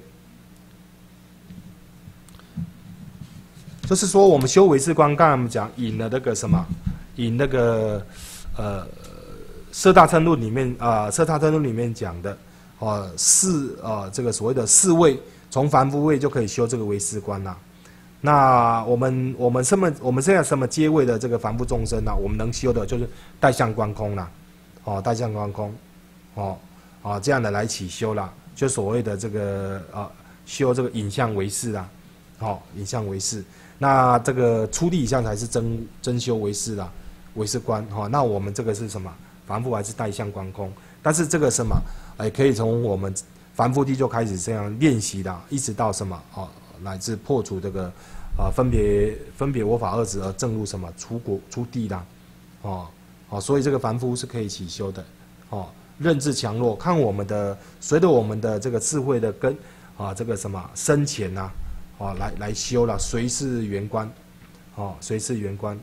就是说，我们修唯识观，刚才我们讲引了那个什么，引那个呃《摄大乘论》里面啊，呃《摄大乘论》里面讲的，哦，四呃这个所谓的四位，从凡夫位就可以修这个唯识观啦。那我们我们什么我们现在什么阶位的这个凡夫众生呢、啊？我们能修的就是带相观空啦，哦，带相观空，哦，啊这样的来起修啦，就所谓的这个啊修这个影像唯识啦，好、哦，影像唯识。那这个初地以上才是真真修唯识啦，唯识观哈、哦。那我们这个是什么？凡夫还是带相观空？但是这个什么，哎，可以从我们凡夫地就开始这样练习啦，一直到什么哦，乃至破除这个啊、呃、分别分别我法二执而证入什么出国出地啦，哦哦，所以这个凡夫是可以起修的哦。认知强弱，看我们的随着我们的这个智慧的根啊，这个什么深浅呐。哦，来来修了，随是圆观，哦，随是圆观，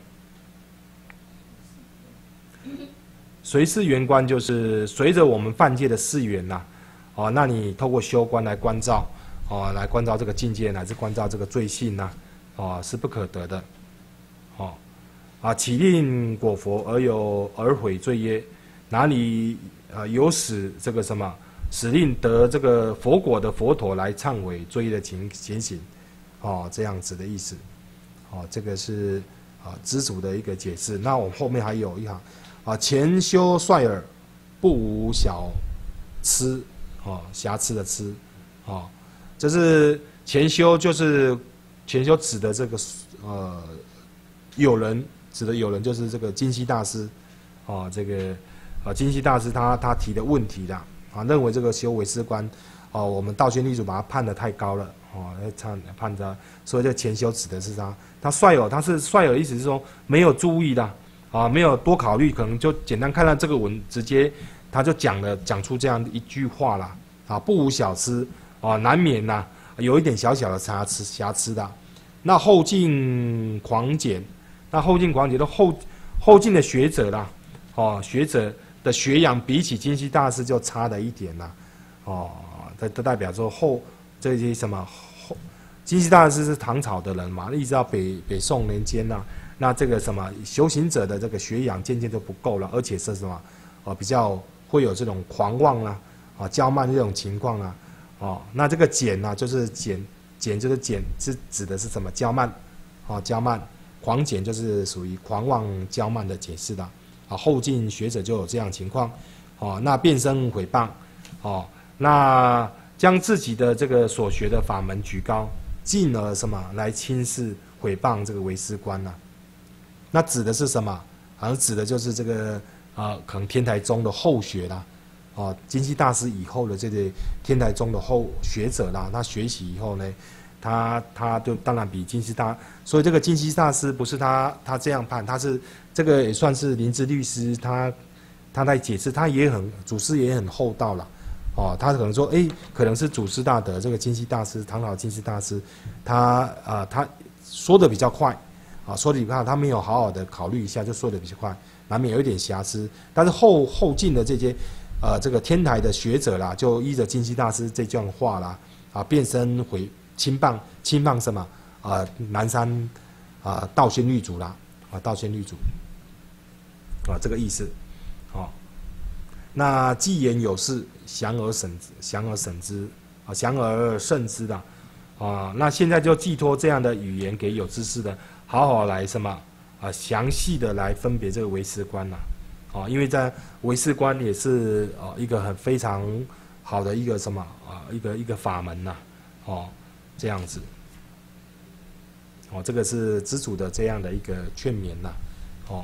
随是圆观就是随着我们犯戒的事缘呐，哦，那你透过修观来关照，哦，来关照这个境界，乃至关照这个罪性呐，哦，是不可得的，哦，啊，起令果佛而有而悔罪耶？哪里啊有使这个什么使令得这个佛果的佛陀来忏悔罪业的情情形？哦，这样子的意思，哦，这个是啊知足的一个解释。那我们后面还有一行，啊，前修率尔，不无小疵，哦，瑕疵的疵，哦，这是前修，就是前修指的这个呃有人，指的有人就是这个金溪大师，哦，这个啊金溪大师他他提的问题啦，啊，认为这个修唯识观，哦，我们道宣律主把他判得太高了。哦，判判他，所以这前修指的是他，他率尔，他是率尔，意思是说没有注意的，啊，没有多考虑，可能就简单看到这个文，直接他就讲了，讲出这样一句话啦，啊，不无小疵，啊，难免呐、啊，有一点小小的瑕疵瑕疵的。那后进狂简，那后进狂简的后后进的学者啦，哦，学者的学养比起金溪大师就差了一点啦，哦，这这代表说后这些什么。金溪大师是唐朝的人嘛，一直到北北宋年间呐、啊，那这个什么修行者的这个学养渐渐都不够了，而且是什么，哦、呃、比较会有这种狂妄啊，啊骄慢这种情况啊，哦，那这个简呐、啊，就是简简就是简是指的是什么骄慢，啊骄慢，狂简就是属于狂妄骄慢的解释的，啊后进学者就有这样情况，哦那变生毁谤，哦那将自己的这个所学的法门举高。进而什么来轻视毁谤这个唯识观呢、啊？那指的是什么？好像指的就是这个啊、呃，可能天台宗的后学啦，哦，金溪大师以后的这个天台宗的后学者啦，他学习以后呢，他他就当然比金溪大，所以这个金溪大师不是他他这样判，他是这个也算是灵芝律师，他他在解释，他也很祖师也很厚道了。哦，他可能说，哎，可能是祖师大德，这个金溪大师，唐朝金溪大师，他啊、呃，他说的比较快，啊，说的比较快，他没有好好的考虑一下，就说的比较快，难免有一点瑕疵。但是后后进的这些，呃，这个天台的学者啦，就依着金溪大师这段话啦，啊，变身回轻谤轻谤什么啊、呃，南山啊道宣律主啦，啊道宣律主，啊这个意思，哦。那既言有事，详而审之，详而审之，啊，详而慎之的，啊，那现在就寄托这样的语言给有知识的，好好来什么啊，详细的来分别这个唯识观呐，啊，因为在唯识观也是啊一个很非常好的一个什么啊一个一个法门呐，哦，这样子，哦，这个是知主的这样的一个劝勉呐，哦。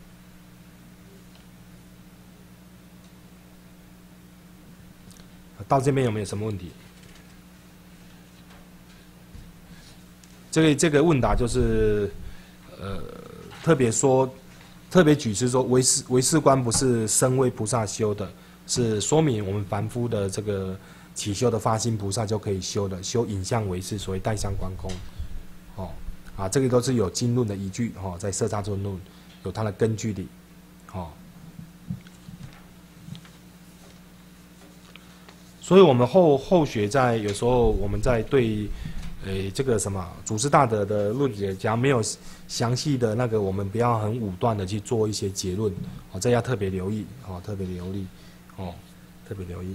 到这边有没有什么问题？这个这个问答就是，呃，特别说，特别举示说，唯识唯识观不是身为菩萨修的，是说明我们凡夫的这个起修的发心菩萨就可以修的，修影像唯识，所谓带相观空， 哦，啊，这个都是有经论的依据，哦，在《色差尊论》有它的根据的，哦。所以我们后后学在有时候我们在对，诶这个什么祖师大德的论解，假如没有详细的那个，我们不要很武断的去做一些结论，哦，这要特别留意，哦，特别留意，哦，特别留意。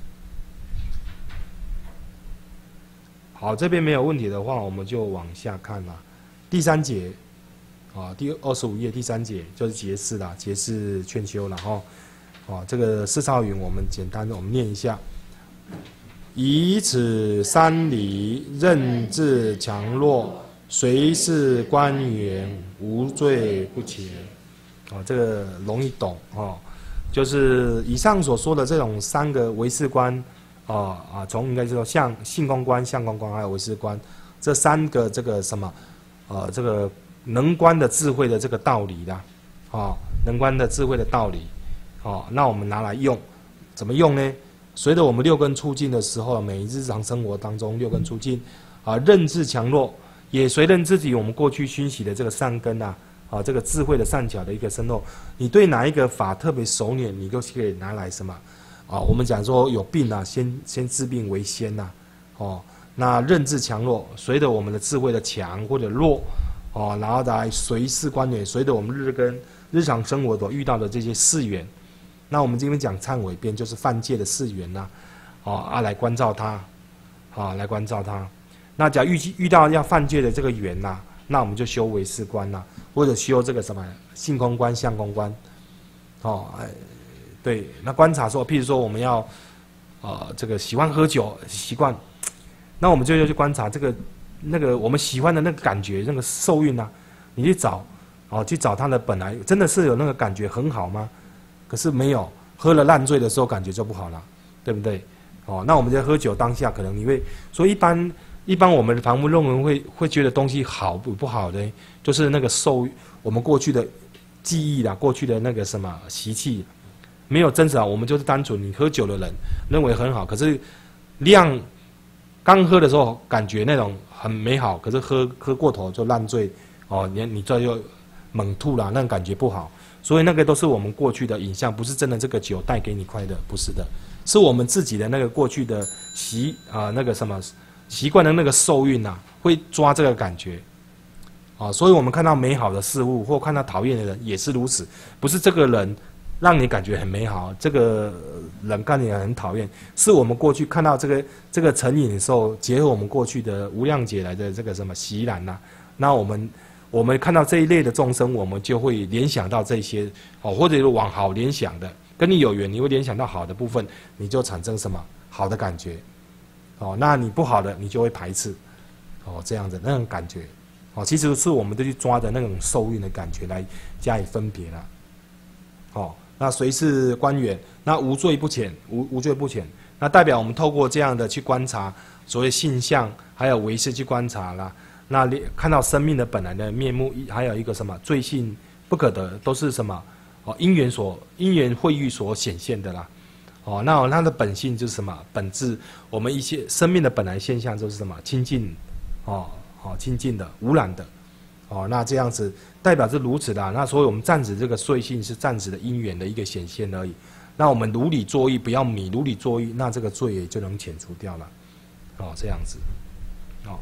好，这边没有问题的话，我们就往下看啦。第三节，啊，第二十五页第三节就是结释啦，结释劝修了哈。哦，这个四少云我们简单的我们念一下。以此三理任自强弱，随是官员，无罪不前。哦，这个容易懂哦。就是以上所说的这种三个唯识观，啊啊，从应该是说像性空观、相空观还有唯识观这三个这个什么，呃，这个能观的智慧的这个道理啦，啊，能观的智慧的道理，哦，那我们拿来用，怎么用呢？随着我们六根出境的时候，每日常生活当中六根出境，啊，认知强弱，也随着自己我们过去熏习的这个善根啊，啊，这个智慧的善巧的一个深厚，你对哪一个法特别熟稔，你就可以拿来什么，啊，我们讲说有病啊，先先治病为先呐，哦，那认知强弱，随着我们的智慧的强或者弱，哦，然后来随事观点，随着我们日根日常生活所遇到的这些事缘。那我们今天讲忏悔篇，就是犯戒的事缘呐，哦啊，来关照他，啊，来关照他。那假如遇遇到要犯戒的这个缘呐，那我们就修唯识观呐，或者修这个什么性空观、相空观，哦，哎，对，那观察说，譬如说我们要，呃，这个喜欢喝酒习惯，那我们就要去观察这个那个我们喜欢的那个感觉，那个受蕴呐，你去找，哦，去找他的本来真的是有那个感觉很好吗？可是没有，喝了烂醉的时候感觉就不好了，对不对？哦，那我们在喝酒当下，可能你会，所以一般一般我们的旁论文会会觉得东西好不不好的，就是那个受我们过去的记忆啦，过去的那个什么习气，没有真实啊，我们就是单纯你喝酒的人认为很好，可是量刚喝的时候感觉那种很美好，可是喝喝过头就烂醉，哦，你你这就猛吐啦，那种感觉不好。所以那个都是我们过去的影像，不是真的这个酒带给你快乐，不是的，是我们自己的那个过去的习啊、呃、那个什么习惯的那个受蕴呐，会抓这个感觉，啊，所以我们看到美好的事物或看到讨厌的人也是如此，不是这个人让你感觉很美好，这个人看你很讨厌，是我们过去看到这个这个成瘾的时候，结合我们过去的无量劫来的这个什么习染呐，那我们。我们看到这一类的众生，我们就会联想到这些哦，或者是往好联想的，跟你有缘，你会联想到好的部分，你就产生什么好的感觉，哦，那你不好的，你就会排斥，哦，这样子那种感觉，哦，其实是我们都去抓的那种受蕴的感觉来加以分别了，哦，那随是观缘，那无罪不浅，无无罪不浅，那代表我们透过这样的去观察所谓性相，还有唯识去观察啦。那看到生命的本来的面目，还有一个什么罪性不可得，都是什么哦因缘所因缘会遇所显现的啦，哦，那它的本性就是什么本质，我们一些生命的本来现象就是什么清净，哦哦清净的无染的，哦，那这样子代表是如此的，那所以我们暂时这个罪性是暂时的因缘的一个显现而已，那我们如理作意，不要迷如理作意，那这个罪也就能遣除掉了，哦，这样子，哦。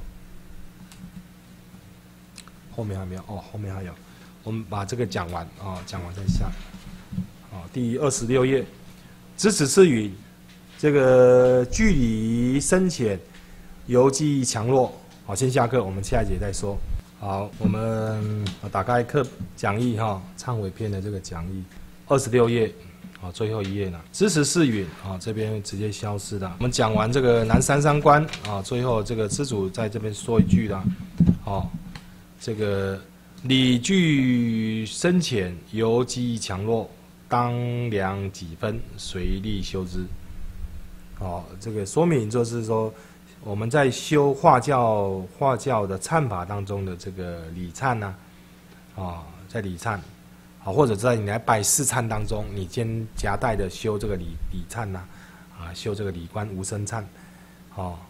后面还没有哦，后面还有，我们把这个讲完啊、哦，讲完再下。哦，第二十六页，知此是语，这个距离深浅，由记忆强弱。好，先下课，我们下一节再说。好，我们打开课讲义哈，忏悔篇的这个讲义，二十六页，好，最后一页了。知此是语啊，这边直接消失了。我们讲完这个南三三观啊，最后这个施主在这边说一句啦，好。这个理据深浅，由记忆强弱，当量几分，随力修之。哦，这个说明就是说，我们在修化教化教的忏法当中的这个礼忏呐，啊、哦，在礼忏，啊，或者在你来拜四忏当中，你兼夹带的修这个礼礼忏呐，啊，修这个礼观无生忏，哦。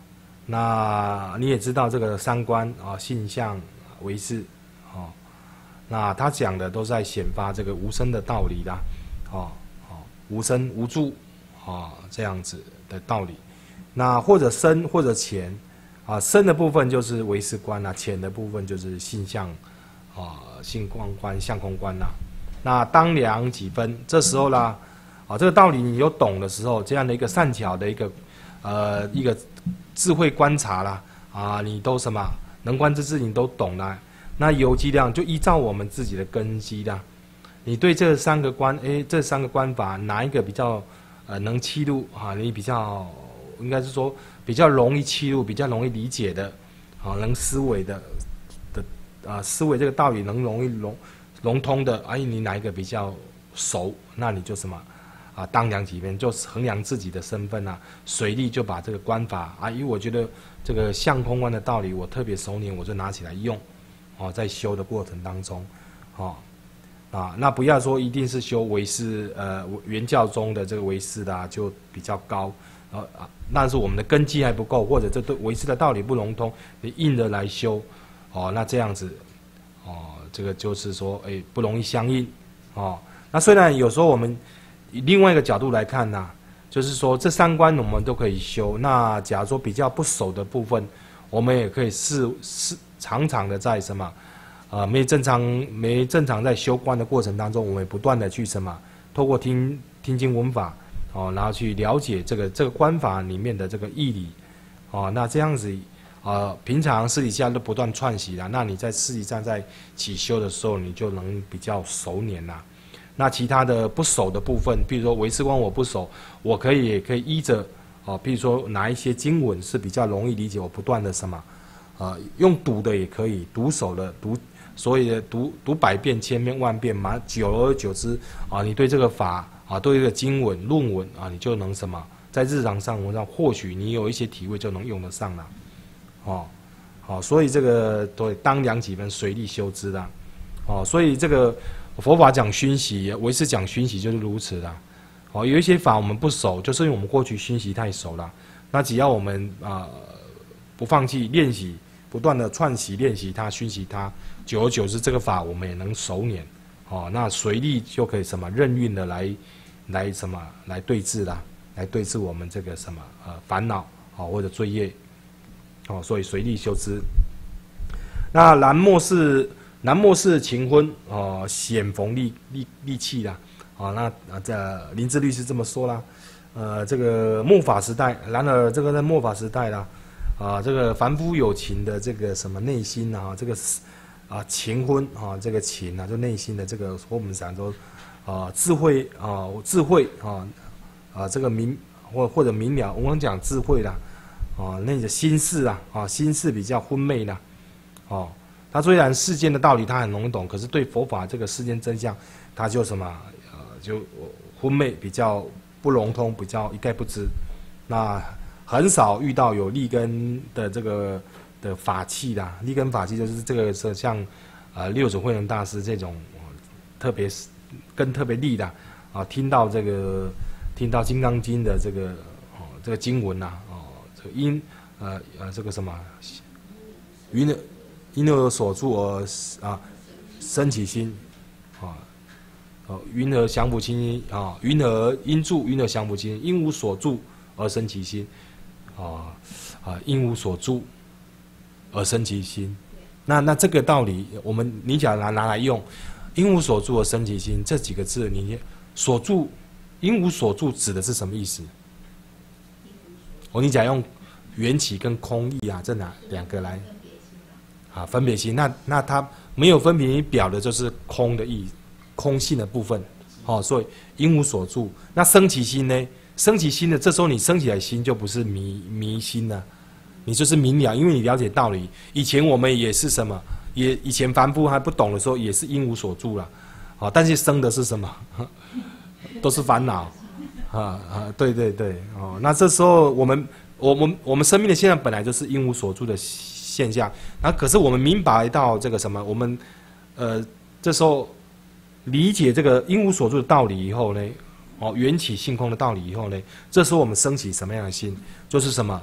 那你也知道这个三观啊，性相唯识，哦，那他讲的都在显发这个无生的道理啦，哦哦，无生无住，啊，这样子的道理。那或者深或者浅，啊，深的部分就是唯识观啦，浅的部分就是性相，啊，性光观、相空观啦。那当量几分？这时候啦，啊，这个道理你有懂的时候，这样的一个善巧的一个，呃，一个智慧观察啦，啊，你都什么能观之智你都懂啦。那有机量就依照我们自己的根基啦，你对这三个观，诶，这三个观法哪一个比较呃能契入啊？你比较应该是说比较容易契入，比较容易理解的，啊，能思维的的啊，思维这个道理能容易融融通的，哎、啊，你哪一个比较熟？那你就什么啊？当量几分，就衡量自己的身份啊，随力就把这个观法啊，因为我觉得这个相空观的道理我特别熟稔，我就拿起来用。哦，在修的过程当中，哦，啊，那不要说一定是修唯识，呃，原教中的这个唯识的、啊、就比较高，呃啊，那是我们的根基还不够，或者这对唯识的道理不融通，你硬的来修，哦，那这样子，哦，这个就是说，哎，不容易相应，哦，那虽然有时候我们以另外一个角度来看呢、啊，就是说这三观我们都可以修，那假如说比较不熟的部分，我们也可以试试。常常的在什么，呃，没正常没正常在修观的过程当中，我们不断的去什么，透过听听经闻法，哦，然后去了解这个这个观法里面的这个义理，哦，那这样子，呃，平常私底下都不断串习啦，那你在私底下在起修的时候，你就能比较熟稔啦。那其他的不熟的部分，比如说唯识观我不熟，我可以也可以依着，哦，比如说哪一些经文是比较容易理解，我不断的什么。呃，用读的也可以，读手的读，所以读读百遍、千遍、万遍嘛，久而久之啊，你对这个法啊，对这个经文、论文啊，你就能什么，在日常生活上，或许你有一些体会，就能用得上了，哦，好、哦，所以这个对当量几分，随力修之啦，哦，所以这个佛法讲熏习，唯识讲熏习就是如此啦，哦，有一些法我们不熟，就是因为我们过去熏习太熟了，那只要我们啊、呃、不放弃练习。不断的串习练习它，熏习它，久而久之，这个法我们也能熟稔，哦，那随力就可以什么任运的来，来什么来对治啦，来对治我们这个什么呃烦恼，哦或者罪业，哦，所以随力修之。那南末是南末是秦婚，哦，显逢利利利器啦，哦，那啊这林志律师这么说啦，呃，这个末法时代，然而这个在末法时代啦。啊，这个凡夫有情的这个什么内心啊，这个啊情婚啊，这个情啊，就内心的这个，我们讲说啊智慧啊智慧啊啊这个明或或者明了，我们讲智慧啦，啊那个心事啊啊心事比较昏昧啦，哦，他虽然世间的道理他很容易懂，可是对佛法这个世间真相，他就什么呃就昏昧，比较不融通，比较一概不知，那。很少遇到有立根的这个的法器啦，立根法器就是这个是像，呃六祖慧能大师这种、呃、特别根特别立的啊，听到这个听到《金刚经》的这个哦这个经文呐、啊，哦这个因呃呃这个什么，云而因而所住而啊生起心，啊哦云何降伏清啊云何因住云何降伏清因无所住而生其心。啊啊，因无所住而生其心，那那这个道理，我们你假如拿拿来用，因无所住而生其心这几个字，你所住，因无所住指的是什么意思？我、哦、你假用缘起跟空义啊，这哪两个来？啊，分别心，那那它没有分别心，表的就是空的意，空性的部分。哦，所以因无所住，那生其心呢？生起心的，这时候你生起来心就不是迷迷心了，你就是明了，因为你了解道理。以前我们也是什么，也以前凡夫还不懂的时候，也是因无所住了，好，但是生的是什么？都是烦恼，啊啊，对对对，哦，那这时候我们我们我们生命的现象本来就是因无所住的现象，那可是我们明白到这个什么，我们呃这时候理解这个因无所住的道理以后呢？哦，缘起性空的道理以后呢，这时候我们升起什么样的心？就是什么啊、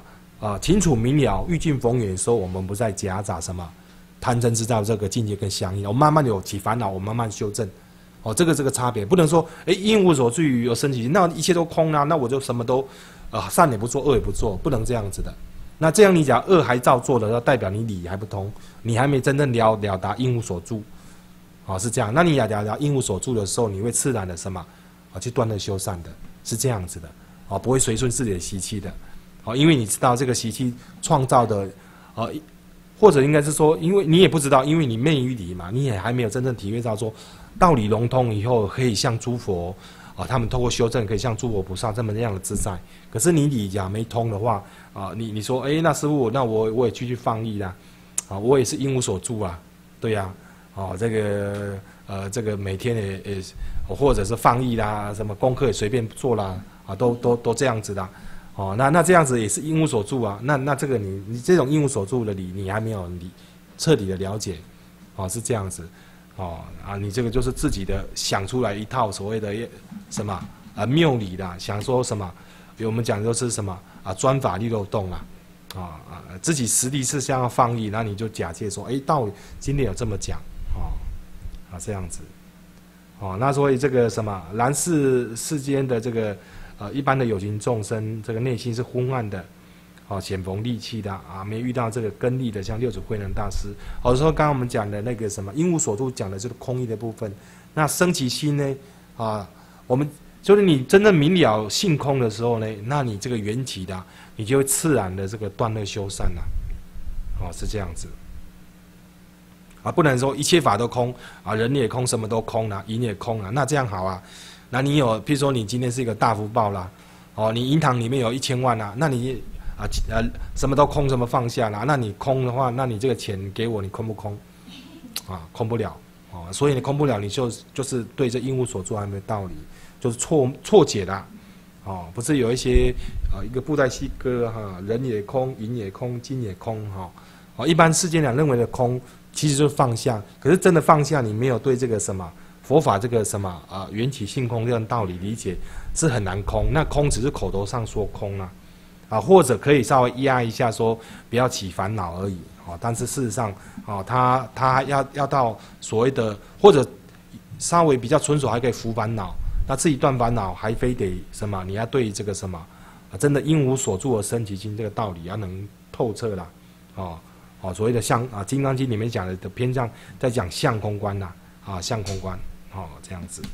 啊清楚明了、欲尽逢源的时候，我们不再夹杂什么贪嗔痴造这个境界跟相应，我慢慢有起烦恼，我慢慢修正。哦，这个这个差别不能说，哎，因无所惧而生起，那一切都空啊，那我就什么都，呃，善也不做，恶也不做，不能这样子的。那这样你讲恶还照做的，那代表你理还不通，你还没真正了了达因无所住，哦，是这样。那你了了达因无所住的时候，你会自然的什么，啊，去断恶修善的，是这样子的，哦，不会随顺自己的习气的，哦，因为你知道这个习气创造的，呃，或者应该是说，因为你也不知道，因为你昧于理嘛，你也还没有真正体会到说。道理融通以后，可以像诸佛啊，他们透过修正，可以像诸佛菩萨这么样的自在。可是你理讲没通的话啊，你你说，哎，那师父，那我我也继续放逸啦，啊，我也是因无所住啊，对呀、啊，哦、啊，这个呃，这个每天也也，或者是放逸啦，什么功课也随便做啦，啊，都都都这样子的，哦、啊，那那这样子也是因无所住啊，那那这个你你这种因无所住的理，你还没有理彻底的了解，哦、啊，是这样子。哦啊，你这个就是自己的想出来一套所谓的什么啊谬理啦，想说什么，比如我们讲就是什么啊专法利漏洞啦，啊啊自己实地是想要放逸，那你就假借说，哎，道今天有这么讲，哦啊这样子，哦那所以这个什么然世世间的这个呃一般的有情众生，这个内心是昏暗的。哦，险逢利器的啊，没遇到这个根利的，像六祖慧能大师。或者说，刚刚我们讲的那个什么因无所住，讲的就是空义的部分。那生其心呢？啊，我们就是你真正明了性空的时候呢，那你这个缘起的，你就会自然的这个断恶修善了。哦，是这样子。啊，不能说一切法都空啊，人也空，什么都空了、啊，银也空了、啊，那这样好啊？那你有，譬如说你今天是一个大福报啦，哦，你银行里面有一千万啊，那你。啊呃，什么都空，什么放下啦？那你空的话，那你这个钱给我，你空不空？啊，空不了哦，所以你空不了，你就就是对这因无所住还没有道理，就是错错解啦。哦，不是有一些啊，一个布袋戏歌哈，人也空，银也空，金也空哈。哦，一般世间人认为的空，其实就是放下。可是真的放下，你没有对这个什么佛法这个什么啊缘起性空这样道理理解，是很难空。那空只是口头上说空啊。啊，或者可以稍微压一下，说不要起烦恼而已，哦，但是事实上，哦，他他要要到所谓的，或者稍微比较纯熟，还可以伏烦恼，那自己断烦恼，还非得什么？你要对这个什么，啊，真的因无所住而生其心这个道理要能透彻啦，哦哦，所谓的相啊，《金刚经》里面讲的的篇章在讲相空观啦，啊，相空观，哦，这样子，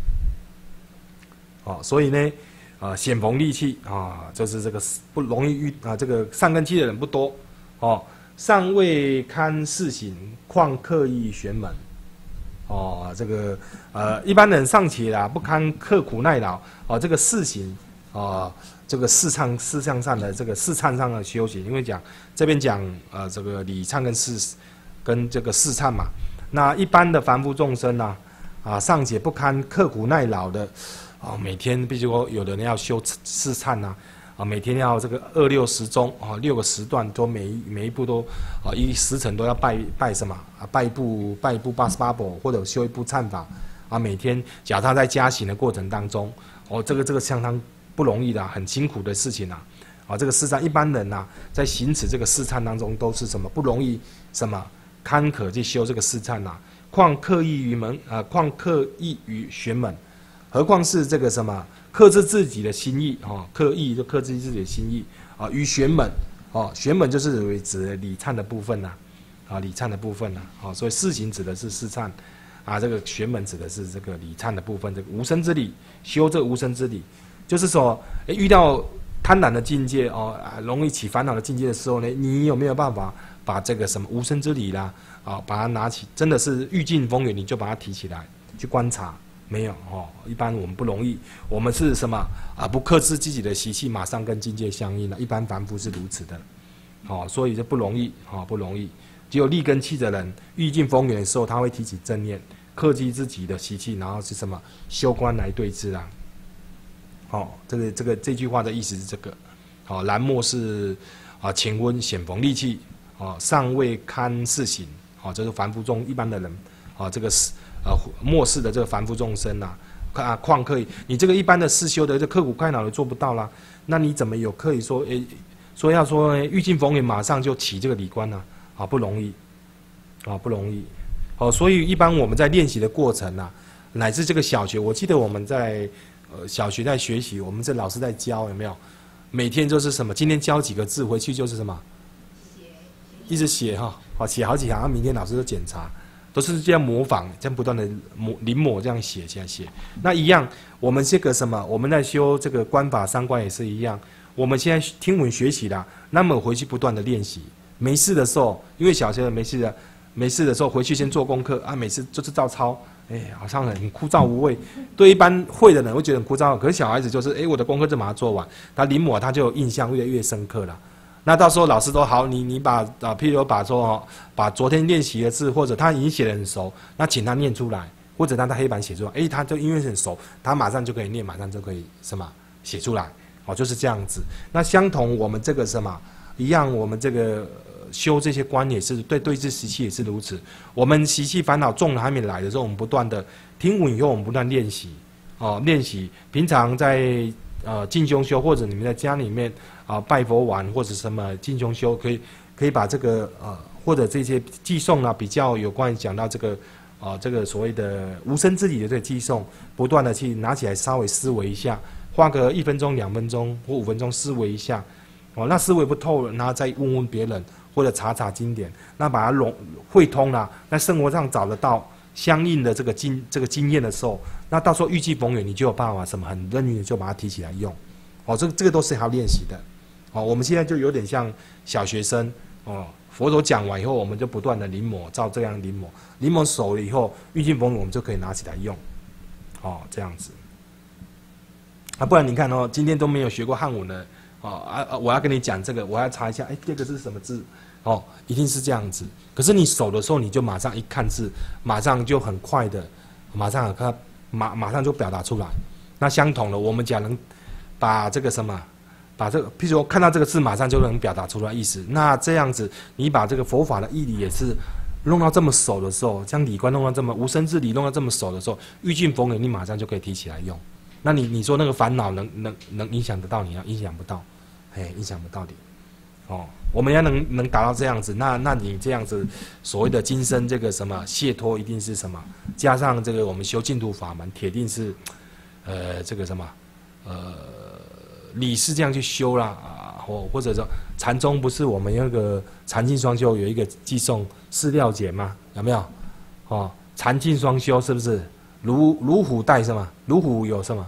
哦，所以呢。啊，险逢利器啊，就是这个不容易遇啊，这个善根器的人不多哦，尚未堪世行，况刻意玄门哦，这个呃一般人尚且啦不堪刻苦耐劳哦，这个世行啊，这个世忏世向上的这个世忏上的修行，因为讲这边讲呃这个理忏跟世跟这个世忏嘛，那一般的凡夫众生呐啊尚且不堪刻苦耐劳的。哦，每天比如说有的人要修四忏呐，啊，每天要这个二六时钟啊，六个时段都每一每一步都啊一时辰都要拜拜什么啊，拜一部拜一部八十八部或者修一部忏法啊，每天假他在加行的过程当中，哦，这个这个相当不容易的，很辛苦的事情啊，啊，这个四忏一般人呐、啊，在行持这个四忏当中都是什么不容易什么坎坷去修这个四忏呐，况刻意于门啊，况刻意于玄门。何况是这个什么克制自己的心意啊，刻意就克制自己的心意啊，于玄门哦，玄门就是指理忏的部分呐，啊，理忏的部分呐，啊，所以世行指的是世忏，啊，这个玄门指的是这个理忏的部分，这个无生之理，修这无生之理，就是说，诶，遇到贪婪的境界哦，啊，容易起烦恼的境界的时候呢，你有没有办法把这个什么无生之理啦，啊，把它拿起，真的是欲尽风源，你就把它提起来去观察。没有哦，一般我们不容易，我们是什么啊？不克制自己的习气，马上跟境界相应了。一般凡夫是如此的，哦，所以就不容易，哦，不容易。只有立根器的人，欲尽风源的时候，他会提起正念，克制自己的习气，然后是什么修观来对治啊？哦，这个这个这句话的意思是这个，哦，然末是啊，情温险逢利器，哦，尚未堪世行，哦，这是凡夫中一般的人，哦，这个是。呃，末世的这个凡夫众生呐、啊，啊，况可以，你这个一般的世修的这刻苦耐劳你做不到啦，那你怎么有可以说，诶， 所以要说呢，欲尽逢源，马上就起这个理观呢、啊，啊不容易，啊不容易。哦，所以一般我们在练习的过程啊，乃至这个小学，我记得我们在呃小学在学习，我们这老师在教有没有？每天就是什么？今天教几个字，回去就是什么？ 写， 一直写哈，好写好几行，然后明天老师就检查，都是这样模仿，这样不断的模临摹这样写写写。那一样，我们这个什么？我们在修这个观法三观也是一样。我们现在听闻学习啦，那么回去不断的练习。没事的时候，因为小学生没事的。没事的时候回去先做功课啊，每次就是照抄，哎，好像很枯燥无味。对一般会的人会觉得很枯燥，可是小孩子就是，哎，我的功课就把它做完，他临摹他就有印象越来越深刻了。那到时候老师都好，你你把啊，譬如把说哦，把昨天练习的字或者他已经写得很熟，那请他念出来，或者让他黑板写出来，哎，他就因为很熟，他马上就可以念，马上就可以什么写出来，哦，就是这样子。那相同我们这个什么一样，我们这个。修这些观也是对对治习气也是如此。我们习气烦恼重了还没来的时候，我们不断的听闻以后，我们不断练习哦，练习。平常在呃进修修，或者你们在家里面啊、呃、拜佛完或者什么进修修，可以可以把这个呃或者这些寄诵啊，比较有关于讲到这个啊、呃、这个所谓的无生之理的这个寄诵，不断的去拿起来稍微思维一下，花个一分钟、两分钟或五分钟思维一下。哦，那思维不透了，然后再问问别人，或者查查经典，那把它融汇通了，在生活上找得到相应的这个经这个经验的时候，那到时候遇际逢源，你就有办法什么很任运的就把它提起来用。哦，这个这个都是还要练习的。哦，我们现在就有点像小学生哦，佛陀讲完以后，我们就不断的临摹，照这样临摹，临摹熟了以后，遇际逢源我们就可以拿起来用。哦，这样子。啊，不然你看哦，今天都没有学过汉文的。哦啊啊！我要跟你讲这个，我要查一下，哎，这个是什么字？哦，一定是这样子。可是你手的时候，你就马上一看字，马上就很快的，马上看，马马上就表达出来。那相同的，我们讲能把这个什么，把这个，譬如说看到这个字，马上就能表达出来意思。那这样子，你把这个佛法的义理也是弄到这么熟的时候，将理观弄到这么无生之理弄到这么熟的时候，遇尽逢源，你马上就可以提起来用。那你你说那个烦恼能能能影响得到你啊？影响不到，哎，影响不到你。哦，我们要能能达到这样子，那那你这样子所谓的今生这个什么解脱，一定是什么？加上这个我们修净土法门，铁定是，呃，这个什么，呃，理是这样去修啦啊，或或者说禅宗不是我们那个禅净双修有一个寄诵四料解吗？有没有？哦，禅净双修是不是？如如虎带什么？如虎有什么？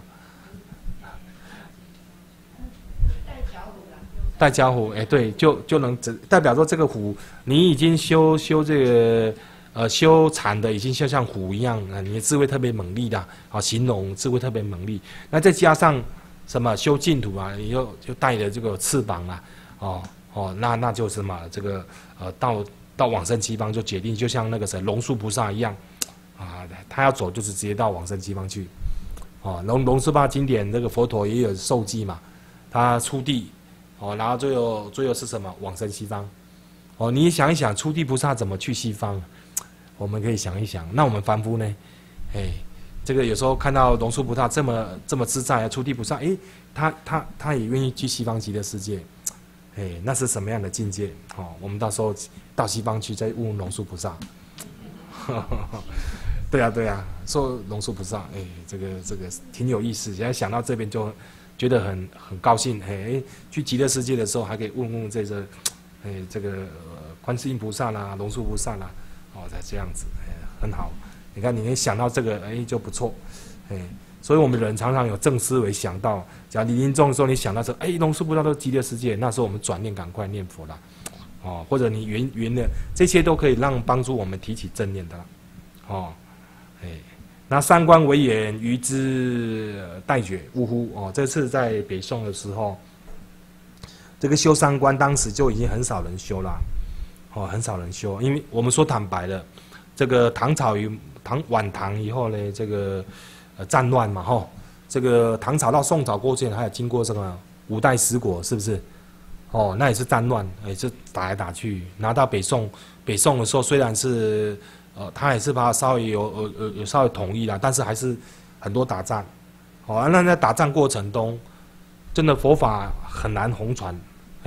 带脚虎，哎，对，就就能代表说这个虎，你已经修修这个呃修禅的，已经就像虎一样啊，你的智慧特别猛力的啊，形容智慧特别猛力。那再加上什么修净土啊，你又就带着这个翅膀啊，哦哦，那那就是什么这个呃到到往生西方就决定，就像那个谁龙树菩萨一样。啊，他要走就是直接到往生西方去，哦，龙龙树菩萨经典那个佛陀也有受记嘛，他出地，哦，然后最后最后是什么往生西方，哦，你想一想，出地菩萨怎么去西方？我们可以想一想，那我们凡夫呢？哎，这个有时候看到龙树菩萨这么这么自在啊，出地菩萨，哎，他他他也愿意去西方极乐世界，哎，那是什么样的境界？哦，我们到时候到西方去再问问龙树菩萨。对呀、啊、对呀、啊，说龙树菩萨，哎，这个这个挺有意思。现在想到这边就觉得很很高兴，哎，去极乐世界的时候还可以问问这个，哎，这个、呃、观世音菩萨啦、龙树菩萨啦，哦，才这样子，哎，很好。你看，你能想到这个，哎，就不错，哎，所以我们人常常有正思维想到，假如临临终的时候你想到说，哎，龙树菩萨都极乐世界，那时候我们转念赶快念佛啦，哦，或者你圆圆的，这些都可以让帮助我们提起正念的啦，哦。哎，那三观为眼，于之待觉，呜呼！哦，这次在北宋的时候，这个修三观，当时就已经很少人修了，哦，很少人修，因为我们说坦白了，这个唐朝与唐晚唐以后呢，这个呃战乱嘛，吼、哦，这个唐朝到宋朝过去，还有经过什么五代十国，是不是？哦，那也是战乱，也是打来打去，拿到北宋，北宋的时候虽然是。呃，他也是把它稍微有有有有稍微统一了，但是还是很多打仗。哦，那在打仗过程中，真的佛法很难弘传，哎，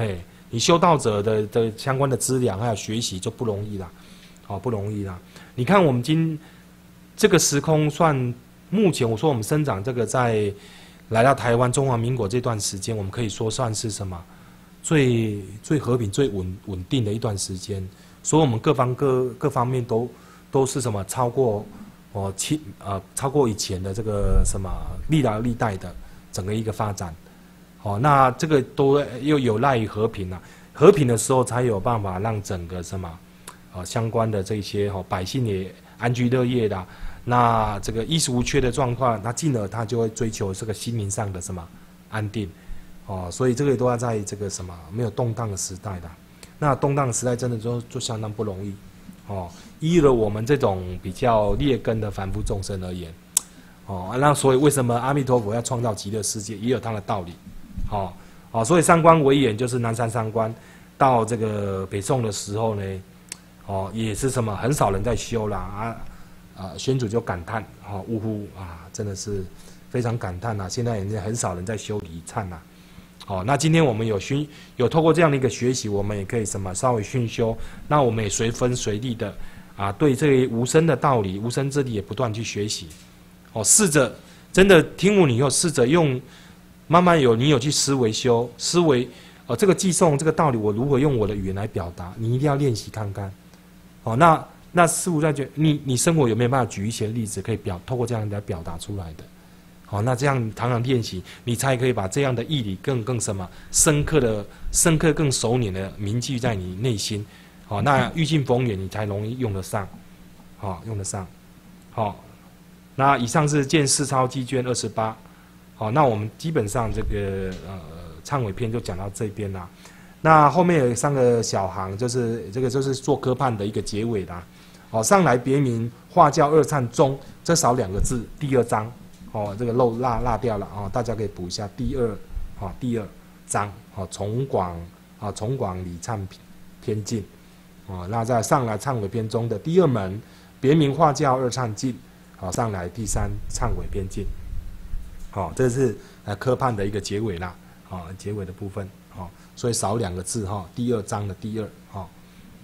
你修道者的的相关的资粮还有学习就不容易啦，好、哦、不容易啦。你看我们今这个时空算目前我说我们生长这个在来到台湾中华民国这段时间，我们可以说算是什么最最和平最稳稳定的一段时间，所以我们各方各各方面都都是什么超过哦七呃超过以前的这个什么历来历代的整个一个发展。哦，那这个都又有赖于和平啊，和平的时候才有办法让整个什么，呃，相关的这些哦百姓也安居乐业的，那这个衣食无缺的状况，那进而他就会追求这个心灵上的什么安定，哦，所以这个都要在这个什么没有动荡的时代的，那动荡的时代真的就就相当不容易，哦，依了我们这种比较劣根的凡夫众生而言，哦，那所以为什么阿弥陀佛要创造极乐世界，也有他的道理。哦，哦，所以三官为眼就是南山三官，到这个北宋的时候呢，哦，也是什么很少人在修啦啊啊，宣主就感叹，哦，呜呼啊，真的是非常感叹呐、啊，现在已经很少人在修礼忏啦。哦，那今天我们有熏有透过这样的一个学习，我们也可以什么稍微熏修，那我们也随分随力的啊，对这个无生的道理、无生之理也不断去学习，哦，试着真的听闻以后，试着用。慢慢有你有去思维修思维，呃，这个寄送这个道理，我如何用我的语言来表达？你一定要练习看看。哦，那那师父在觉，你你生活有没有办法举一些例子，可以表透过这样来表达出来的？好、哦，那这样常常练习，你才可以把这样的义理更更什么深刻的、深刻更熟稔的铭记在你内心。好、哦，那欲尽逢源，你才容易用得上。好、哦，用得上。好、哦，那以上是见四抄记卷二十八。好，那我们基本上这个呃忏悔篇就讲到这边啦。那后面有三个小行，就是这个就是做科判的一个结尾啦。好，上来别名化教二忏中，这少两个字，第二章。哦，这个漏落落掉了哦，大家可以补一下第二，哦第二章，哦从广啊从广礼忏偏进，哦那在上来忏悔篇中的第二门，别名化教二忏进，好上来第三忏悔篇进。好、哦，这是呃科判的一个结尾啦，好、哦、结尾的部分，好、哦，所以少两个字哈、哦，第二章的第二，好、哦，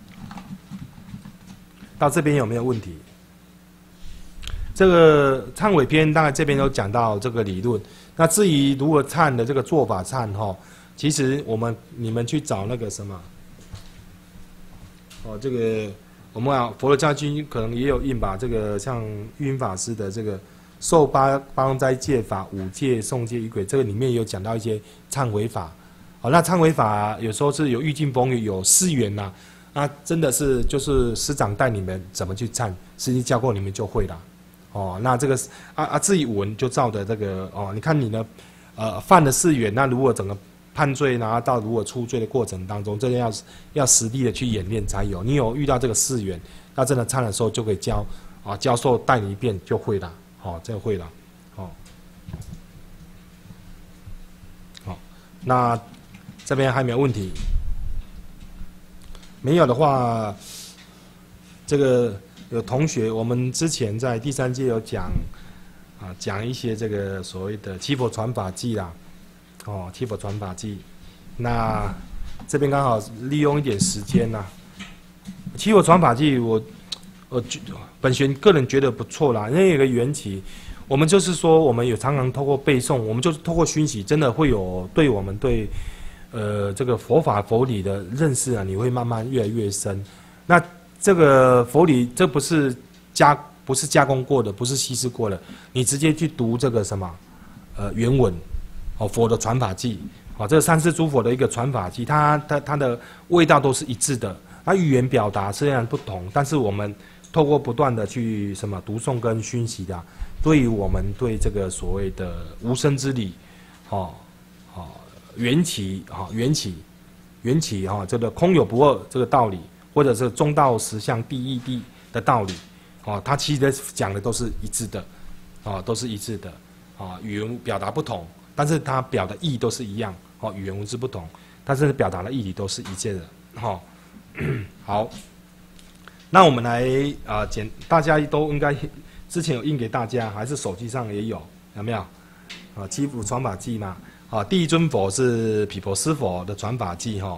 到这边有没有问题？这个忏悔篇大概这边都讲到这个理论，那至于如何忏的这个做法忏哈，其实我们你们去找那个什么，哦这个我们啊佛罗家军可能也有印吧，这个像玉音法师的这个。受八八宗斋戒法、五戒、诵戒、仪轨，这个里面有讲到一些忏悔法。好，那忏悔法有时候是有欲尽逢源，有誓言呐，啊，真的是就是师长带你们怎么去忏，师弟教过你们就会了。哦，那这个啊啊自己闻就照的这个哦，你看你呢，呃犯了誓言，那如果整个判罪，然后到如果出罪的过程当中，这个要要实地的去演练才有。你有遇到这个誓言，那真的忏的时候就可以教啊教授带你一遍就会了。好、哦，这个会了，好、哦，好、哦，那这边还没有问题，没有的话，这个有同学，我们之前在第三届有讲，啊，讲一些这个所谓的七佛传法记啦，哦，七佛传法记，那这边刚好利用一点时间呐，七佛传法记我。呃，本玄个人觉得不错啦，因为有个缘起，我们就是说，我们有常常透过背诵，我们就是透过熏习，真的会有对我们对，呃，这个佛法佛理的认识啊，你会慢慢越来越深。那这个佛理，这不是加不是加工过的，不是稀释过的，你直接去读这个什么，呃，原文，哦，佛的传法记，哦，这个三世诸佛的一个传法记，它它它的味道都是一致的，它语言表达虽然不同，但是我们。透过不断的去什么读诵跟熏习的、啊，对于我们对这个所谓的无生之理，哦哦缘起哈、哦、缘起缘起哈、哦、这个空有不二这个道理，或者是中道实相第一谛的道理，哦，它其实讲的都是一致的，哦，都是一致的，啊、哦，语言表达不同，但是它表的意都是一样，哦，语言文字不同，但是表达的意义都是一致的，哈、哦，好。那我们来啊，简、呃、大家都应该之前有印给大家，还是手机上也有，有没有？啊，七佛传法记嘛，啊，第一尊佛是毗婆尸佛的传法记哈，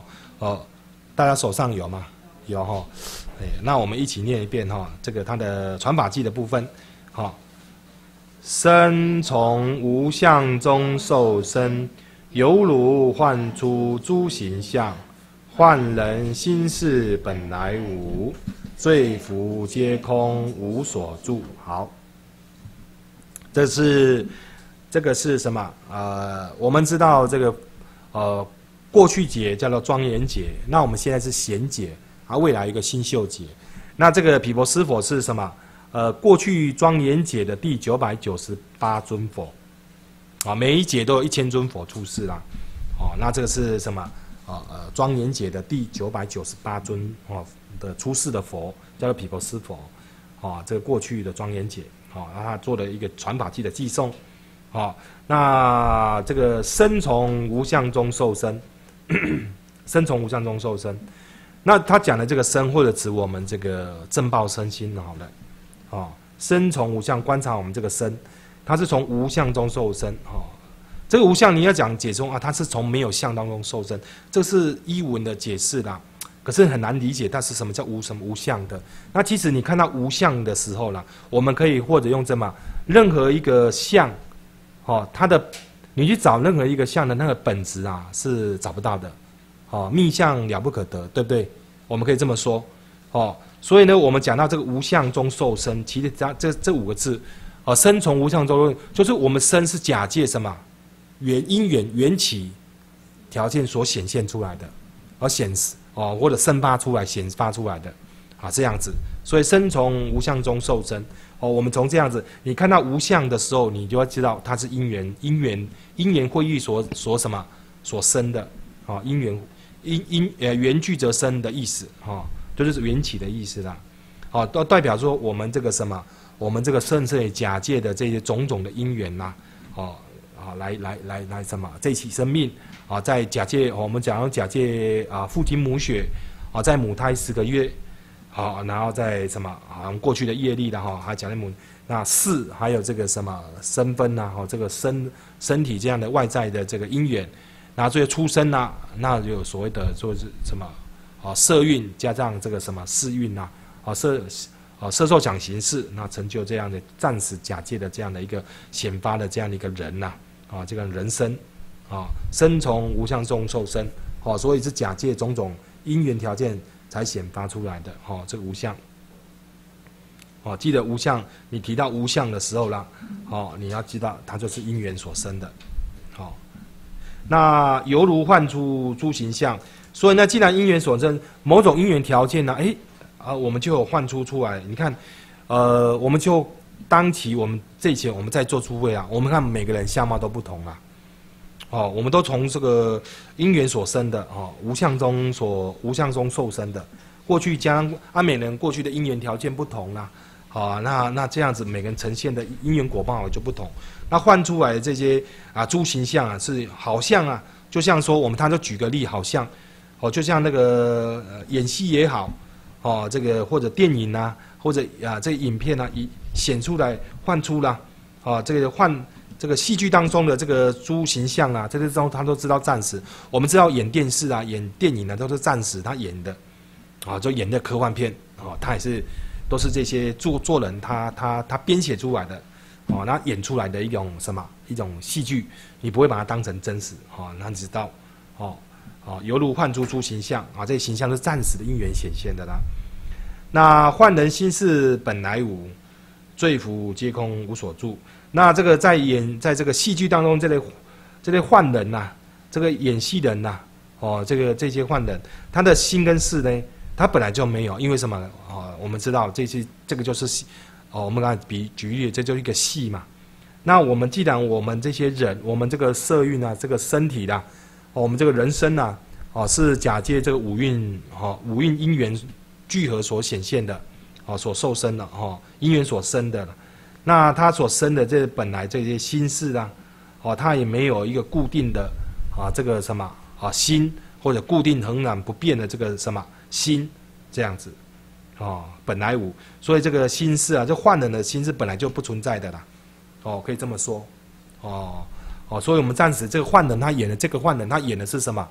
哦，大家手上有吗？有哈。哎，那我们一起念一遍哈，这个它的传法记的部分，好。身从无相中受身，犹如幻出诸形象，幻人心事本来无，罪福皆空无所住。好，这是这个是什么？呃，我们知道这个呃过去劫叫做庄严劫，那我们现在是贤劫啊，未来一个新秀劫。那这个毗婆尸佛是什么？呃，过去庄严劫的第九百九十八尊佛，啊，每一劫都有一千尊佛出世啦，哦，那这个是什么？啊呃，庄严劫的第九百九十八尊哦的出世的佛，叫做毗婆尸佛，啊，这个过去的庄严劫，啊，那他做了一个传法记的寄送，啊，那这个身从无相中受身，身从无相中受身，那他讲的这个身，或者指我们这个正报身心，好了。哦，身从无相，观察我们这个身，它是从无相中受身。哦，这个无相你要讲解中啊，它是从没有相当中受身，这是依文的解释啦。可是很难理解，它是什么叫无什么无相的？那其实你看到无相的时候啦，我们可以或者用这么任何一个相，哦，它的你去找任何一个相的那个本质啊，是找不到的。哦，密相了不可得，对不对？我们可以这么说。哦。所以呢，我们讲到这个无相中受身，其实这这这五个字，哦，身从无相中，就是我们身是假借什么缘因缘缘起条件所显现出来的，而显示哦或者生发出来显发出来的，啊这样子。所以身从无相中受身，哦，我们从这样子，你看到无相的时候，你就要知道它是因缘因缘因缘会遇所所什么所生的，啊因缘因因呃缘聚则生的意思，哈。就是缘起的意思啦，好、哦，都代表说我们这个什么，我们这个甚至假借的这些种种的因缘呐，哦，啊、哦，来来来来什么，这一起生命啊、哦，在假借、哦、我们讲假借啊父精母血啊、哦，在母胎十个月，好、哦，然后在什么啊过去的业力的哈，还讲的母那事，还有这个什么身分呐，哈、哦，这个身身体这样的外在的这个因缘，然后最后出生呐、啊，那就有所谓的说是什么？啊，色蕴加上这个什么世蕴呐，啊色啊色受想行识，那成就这样的暂时假借的这样的一个显发的这样的一个人呐，啊这个人身，啊身从无相中受身，哦、啊、所以是假借种种因缘条件才显发出来的，哦、啊、这个无相，哦、啊、记得无相，你提到无相的时候啦，哦、啊、你要知道它就是因缘所生的，好、啊，那犹如幻出诸形象。所以呢，既然因缘所生，某种因缘条件呢，哎，啊，我们就有幻出出来。你看，呃，我们就当期我们这一期我们在做诸位啊，我们看每个人相貌都不同啦，哦，我们都从这个因缘所生的哦，无相中所无相中受生的，过去将阿美人过去的因缘条件不同啦，好、啊，那那这样子每个人呈现的因缘果报就不同，那幻出来的这些啊诸形象啊是好像啊，就像说我们他就举个例，好像。哦，就像那个、呃、演戏也好，哦，这个或者电影啊，或者啊这个影片啊，以显出来幻出啦，啊，这个幻这个戏剧当中的这个诸形象啊，这些中他都知道暂时。我们知道演电视啊、演电影啊都是暂时他演的，啊，就演的科幻片，哦，他也是都是这些做做人他他他编写出来的，哦，那演出来的一种什么一种戏剧，你不会把它当成真实，哦，那你知道，哦。啊，犹如幻出诸形象啊，这些形象是暂时的因缘显现的啦。那幻人心事本来无，罪福皆空无所住。那这个在演在这个戏剧当中，这类这类幻人呐、啊，这个演戏人呐、啊，哦，这个这些幻人，他的心跟事呢，他本来就没有，因为什么？哦，我们知道这些这个就是戏，哦，我们刚才比举例，这就是一个戏嘛。那我们既然我们这些人，我们这个色蕴啊，这个身体啦、啊。哦，我们这个人生呐、啊，哦，是假借这个五蕴，哦，五蕴因缘聚合所显现的，哦，所受生的，哦，因缘所生的。那他所生的这本来这些心事啊，哦，他也没有一个固定的，啊，这个什么啊心，或者固定恒然不变的这个什么心，这样子，哦，本来无，所以这个心事啊，这幻人的心事本来就不存在的啦，哦，可以这么说，哦。哦，所以我们暂时这个幻人他演的这个幻人他演的是什么？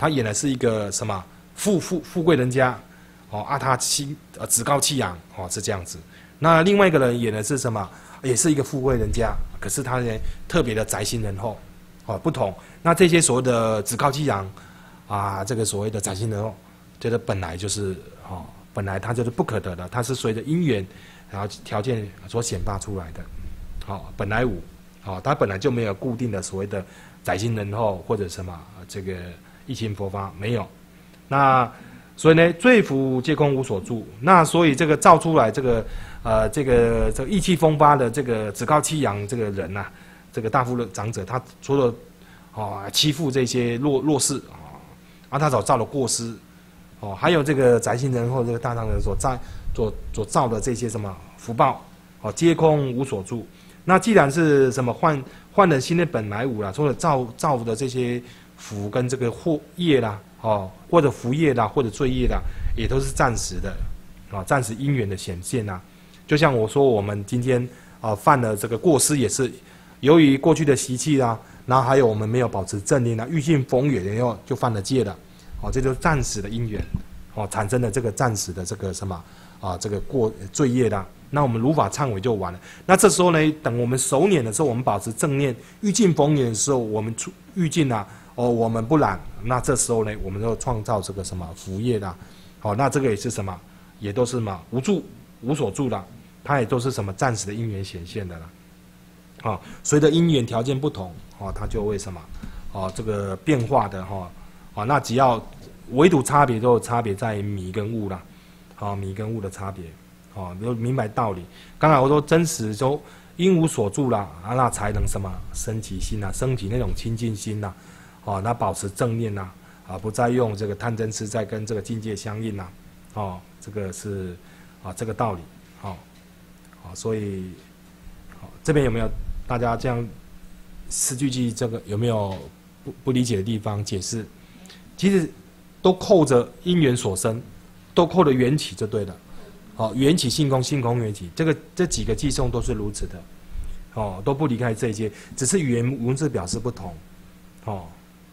他演的是一个什么富富富贵人家，哦啊他气呃趾高气扬，哦是这样子。那另外一个人演的是什么？也是一个富贵人家，可是他呢特别的宅心仁厚，哦不同。那这些所谓的趾高气扬啊，这个所谓的宅心仁厚，这个本来就是哦本来它就是不可得的，它是随着因缘然后条件所显发出来的。好、哦，本来无，好、哦，它本来就没有固定的所谓的宅心仁厚或者什么这个一心佛法没有。那所以呢，罪福皆空无所住。那所以这个造出来这个呃这个这个意气风发的这个趾高气扬这个人呐、啊，这个大富的长者，他除了哦欺负这些弱弱势啊，啊他所造的过失哦，还有这个宅心仁厚这个大藏人所在所所造的这些什么福报哦，皆空无所住。那既然是什么换换了新的本来无啦，除了造造的这些福跟这个祸业啦，哦，或者福业啦，或者罪业啦，也都是暂时的，啊、哦，暂时因缘的显现呐。就像我说，我们今天啊、呃、犯了这个过失，也是由于过去的习气啦，然后还有我们没有保持正念啦，欲尽风远以后就犯了戒了，哦，这就是暂时的因缘，哦，产生了这个暂时的这个什么啊这个过罪业啦。那我们如法忏悔就完了。那这时候呢，等我们熟念的时候，我们保持正念，欲尽逢缘的时候，我们出欲尽啊，哦，我们不染。那这时候呢，我们就创造这个什么福业啦。好、哦，那这个也是什么，也都是什么无住无所住啦，它也都是什么暂时的因缘显现的啦。好、哦，随着因缘条件不同，哦，它就会什么，哦，这个变化的哈，哦，那只要唯独差别都有差别在迷跟悟啦，好、哦，迷跟悟的差别。哦，就明白道理。刚才我说真实就因无所住啦，啊，那才能什么升起心呐、啊，升起那种清净心呐、啊，哦，那保持正念呐、啊，啊，不再用这个贪嗔痴在跟这个境界相应呐、啊，哦，这个是啊这个道理，哦，哦，所以，哦，这边有没有大家这样四句偈这个有没有不不理解的地方？解释，其实都扣着因缘所生，都扣着缘起就对了。哦，缘起性空，性空缘起，这个这几个偈颂都是如此的，哦，都不离开这一些，只是语言文字表示不同，哦，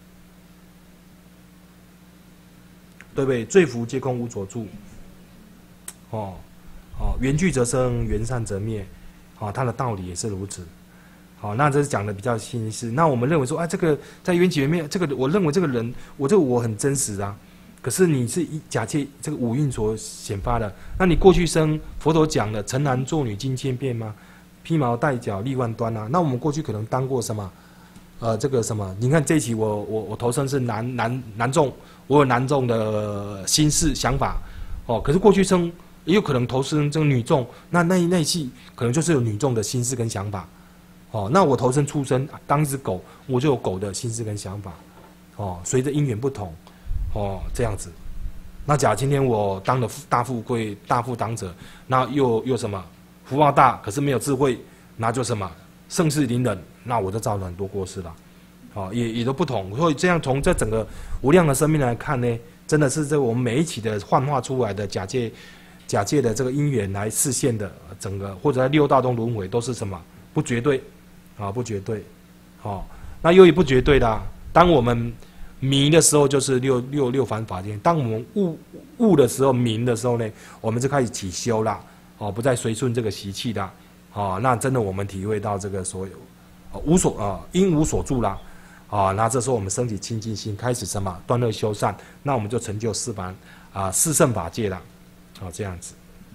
对不对？罪福皆空无所住，哦，哦，缘聚则生，缘散则灭，哦，它的道理也是如此，好、哦，那这是讲的比较新式。那我们认为说，啊，这个在缘起缘灭，这个我认为这个人，我这个我很真实啊。可是你是以假借这个五蕴所显发的，那你过去生佛陀讲的城男作女经千遍吗？披毛戴角历万端啊？那我们过去可能当过什么？呃，这个什么？你看这一期我我我投生是男男男众，我有男众的心事想法，哦，可是过去生也有可能投生这个女众，那那那一期可能就是有女众的心事跟想法，哦，那我投生出生当一只狗，我就有狗的心事跟想法，哦，随着因缘不同。哦，这样子，那假如今天我当了大富贵、大富长者，那又又什么福报大，可是没有智慧，那就什么盛世凌人，那我就造了很多过失了。哦，也也都不同，所以这样从这整个无量的生命来看呢，真的是这我们每一期的幻化出来的假借假借的这个因缘来示现的整个，或者在六道中轮回都是什么不绝对，啊、哦、不绝对，哦，那由于不绝对的、啊，当我们迷的时候就是六六六凡法界，当我们悟悟的时候，明的时候呢，我们就开始起修啦，哦，不再随顺这个习气啦，哦，那真的我们体会到这个所有，哦、无所啊、呃、因无所住啦，啊、哦，那这时候我们升起清净心，开始什么断恶修善，那我们就成就四凡啊四圣法界啦，好、哦、这样子，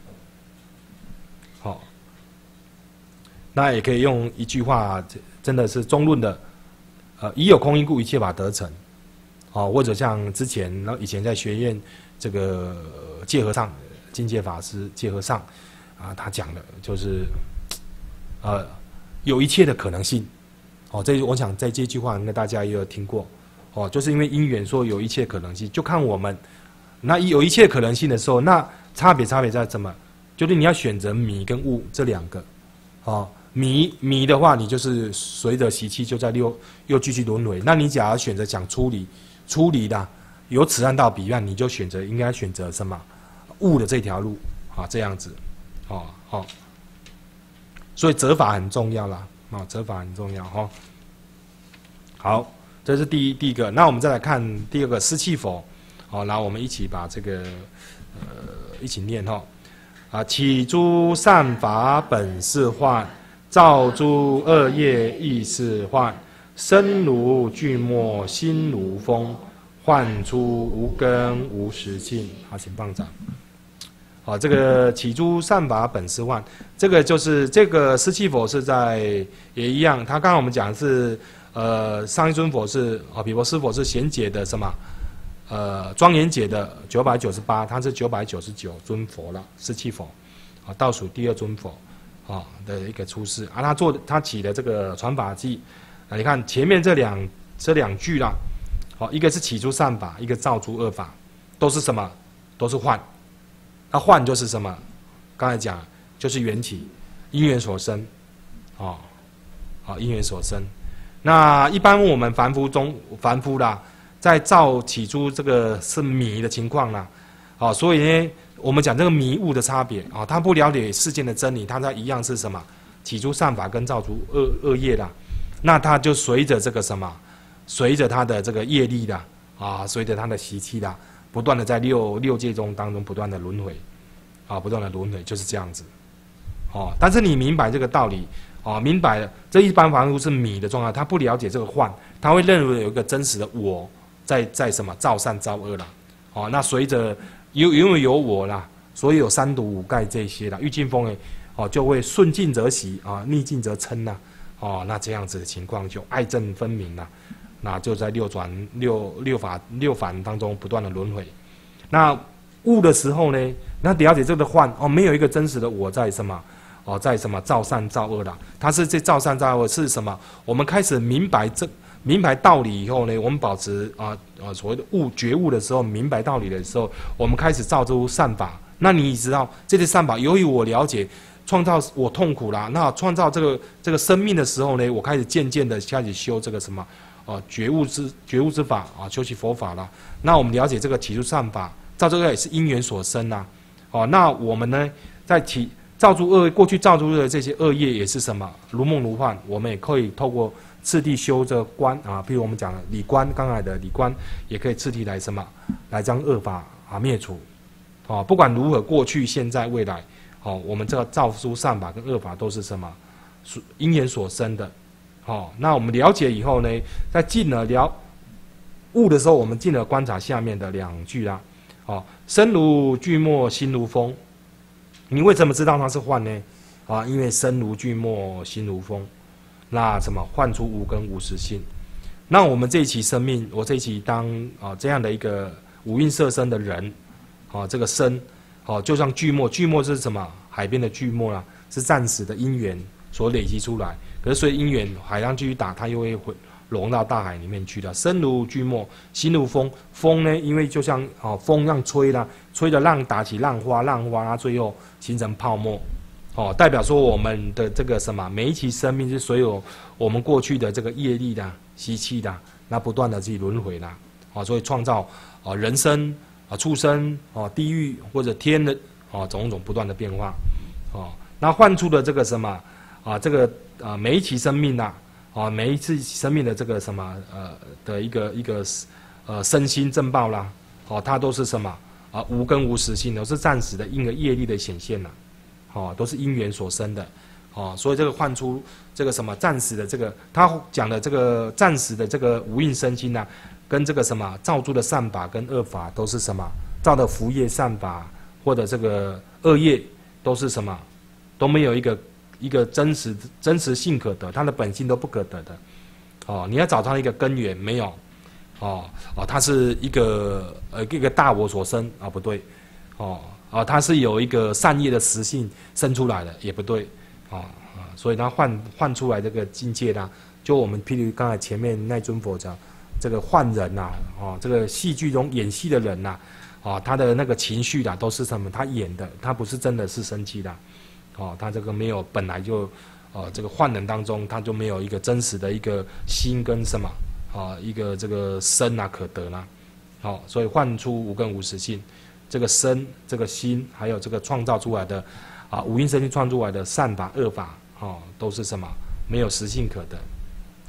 好、哦，那也可以用一句话，真的是中论的，呃，以有空因故，一切法得成。哦，或者像之前，然后以前在学院这个戒和尚、金戒法师戒和尚啊，他讲的就是，呃，有一切的可能性。哦，这我想在这句话应该大家也有听过。哦，就是因为因缘说有一切可能性，就看我们那有一切可能性的时候，那差别差别在怎么？就是你要选择迷跟悟这两个。哦，迷迷的话，你就是随着习气就在六又继续轮回。那你假如选择讲出离。出离的由此岸到彼岸，你就选择应该选择什么悟的这条路啊，这样子，哦哦，所以择法很重要啦，啊、哦，择法很重要哈、哦。好， 这是第一第一个。那我们再来看第二个湿气否，好，然后我们一起把这个呃一起念哈。啊，起诸善法本是幻，造诸恶业亦是幻。身如巨墨，心如风，幻出无根无实性。好，请棒掌。好，这个起诸善法本是幻，这个就是这个湿气否是在也一样。他刚刚我们讲的是，呃，上一尊佛是啊，比婆尸佛是贤解的什么？呃，庄严解的九百九十八，他是九百九十九尊佛了，湿气否，啊，倒数第二尊佛，啊的一个出世啊，他做他起的这个传法记，啊，你看前面这两这两句啦，好，一个是起诸善法，一个造诸恶法，都是什么？都是幻。那幻就是什么？刚才讲就是缘起，因缘所生，哦，好，因缘所生。那一般我们凡夫中凡夫啦，在造起初这个是迷的情况啦，哦，所以呢，我们讲这个迷悟的差别啊，他不了解世间的真理，他在一样是什么？起初善法跟造出恶恶业啦，那他就随着这个什么，随着他的这个业力啦，啊，随着他的习气啦。不断的在六六界中当中不断的轮回，啊，不断的轮回就是这样子，哦。但是你明白这个道理，哦，明白了，这一般凡夫是迷的状态，他不了解这个幻，他会认为有一个真实的我在在什么造善造恶啦，哦。那随着有因为有我啦，所以有三毒五盖这些啦，欲境风诶，哦，就会顺境则喜啊，逆境则嗔呐，哦，那这样子的情况就爱憎分明啦。那就在六转六六法六反当中不断的轮回。那悟的时候呢，那了解这个幻哦，没有一个真实的我在什么哦，在什么造善造恶啦。它是这造善造恶是什么？我们开始明白这明白道理以后呢，我们保持啊啊所谓的悟觉悟的时候，明白道理的时候，我们开始造出善法。那你知道这些善法，由于我了解。创造我痛苦啦，那创造这个这个生命的时候呢，我开始渐渐的开始修这个什么，呃，觉悟之觉悟之法啊，修习佛法啦。那我们了解这个起初善法，造这个也是因缘所生啦。哦，那我们呢，在起造出恶过去造出的这些恶业也是什么如梦如幻，我们也可以透过次第修这个观啊，譬如我们讲的理观，刚才的理观也可以次第来什么，来将恶法啊灭除。哦，不管如何，过去、现在、未来。哦，我们这个造出善法跟恶法都是什么？因缘所生的。哦，那我们了解以后呢，在进而了悟的时候，我们进而观察下面的两句啦。哦，身如巨墨，心如风。你为什么知道它是幻呢？啊，因为身如巨墨，心如风。那什么幻出无根无实性？那我们这一期生命，我这一期当啊这样的一个五蕴色身的人，啊，这个身。哦，就像巨墨，巨墨是什么？海边的巨墨啦，是暂时的因缘所累积出来。可是随因缘，海浪继续打，它又会融到大海里面去的。身如巨墨，心如风。风呢，因为就像哦风让吹啦，吹的浪打起浪花，浪花它最后形成泡沫。哦，代表说我们的这个什么，每一期生命是所有我们过去的这个业力的习气的，那不断的去轮回啦。哦，所以创造哦人生。啊，畜生哦，地狱或者天的哦，种种不断的变化，哦，那换出的这个什么啊，这个啊每一期生命呐，啊每一次生命的这个什么呃的一个一个呃身心正报啦，哦，它都是什么啊无根无实性，都是暂时的因为业力的显现呐，哦，都是因缘所生的，哦，所以这个换出这个什么暂时的这个，他讲的这个暂时的这个无印身心呐。跟这个什么造出的善法跟恶法都是什么造的福业善法或者这个恶业都是什么都没有一个一个真实真实性可得，它的本性都不可得的。哦，你要找它的一个根源没有？哦哦，它是一个呃一个大我所生啊，不对。哦啊，它是有一个善业的实性生出来的，也不对。哦啊，所以它换换出来这个境界啦，就我们譬如刚才前面那尊佛讲。这个幻人呐、啊，哦，这个戏剧中演戏的人呐、啊，哦，他的那个情绪啦，都是什么？他演的，他不是真的是生气的，哦，他这个没有本来就，哦，这个幻人当中他就没有一个真实的一个心跟什么，啊，一个这个身啊可得啦，好、哦，所以幻出无根无实性，这个身、这个心，还有这个创造出来的，啊，五蕴身心创出来的善法、恶法，哦，都是什么？没有实性可得。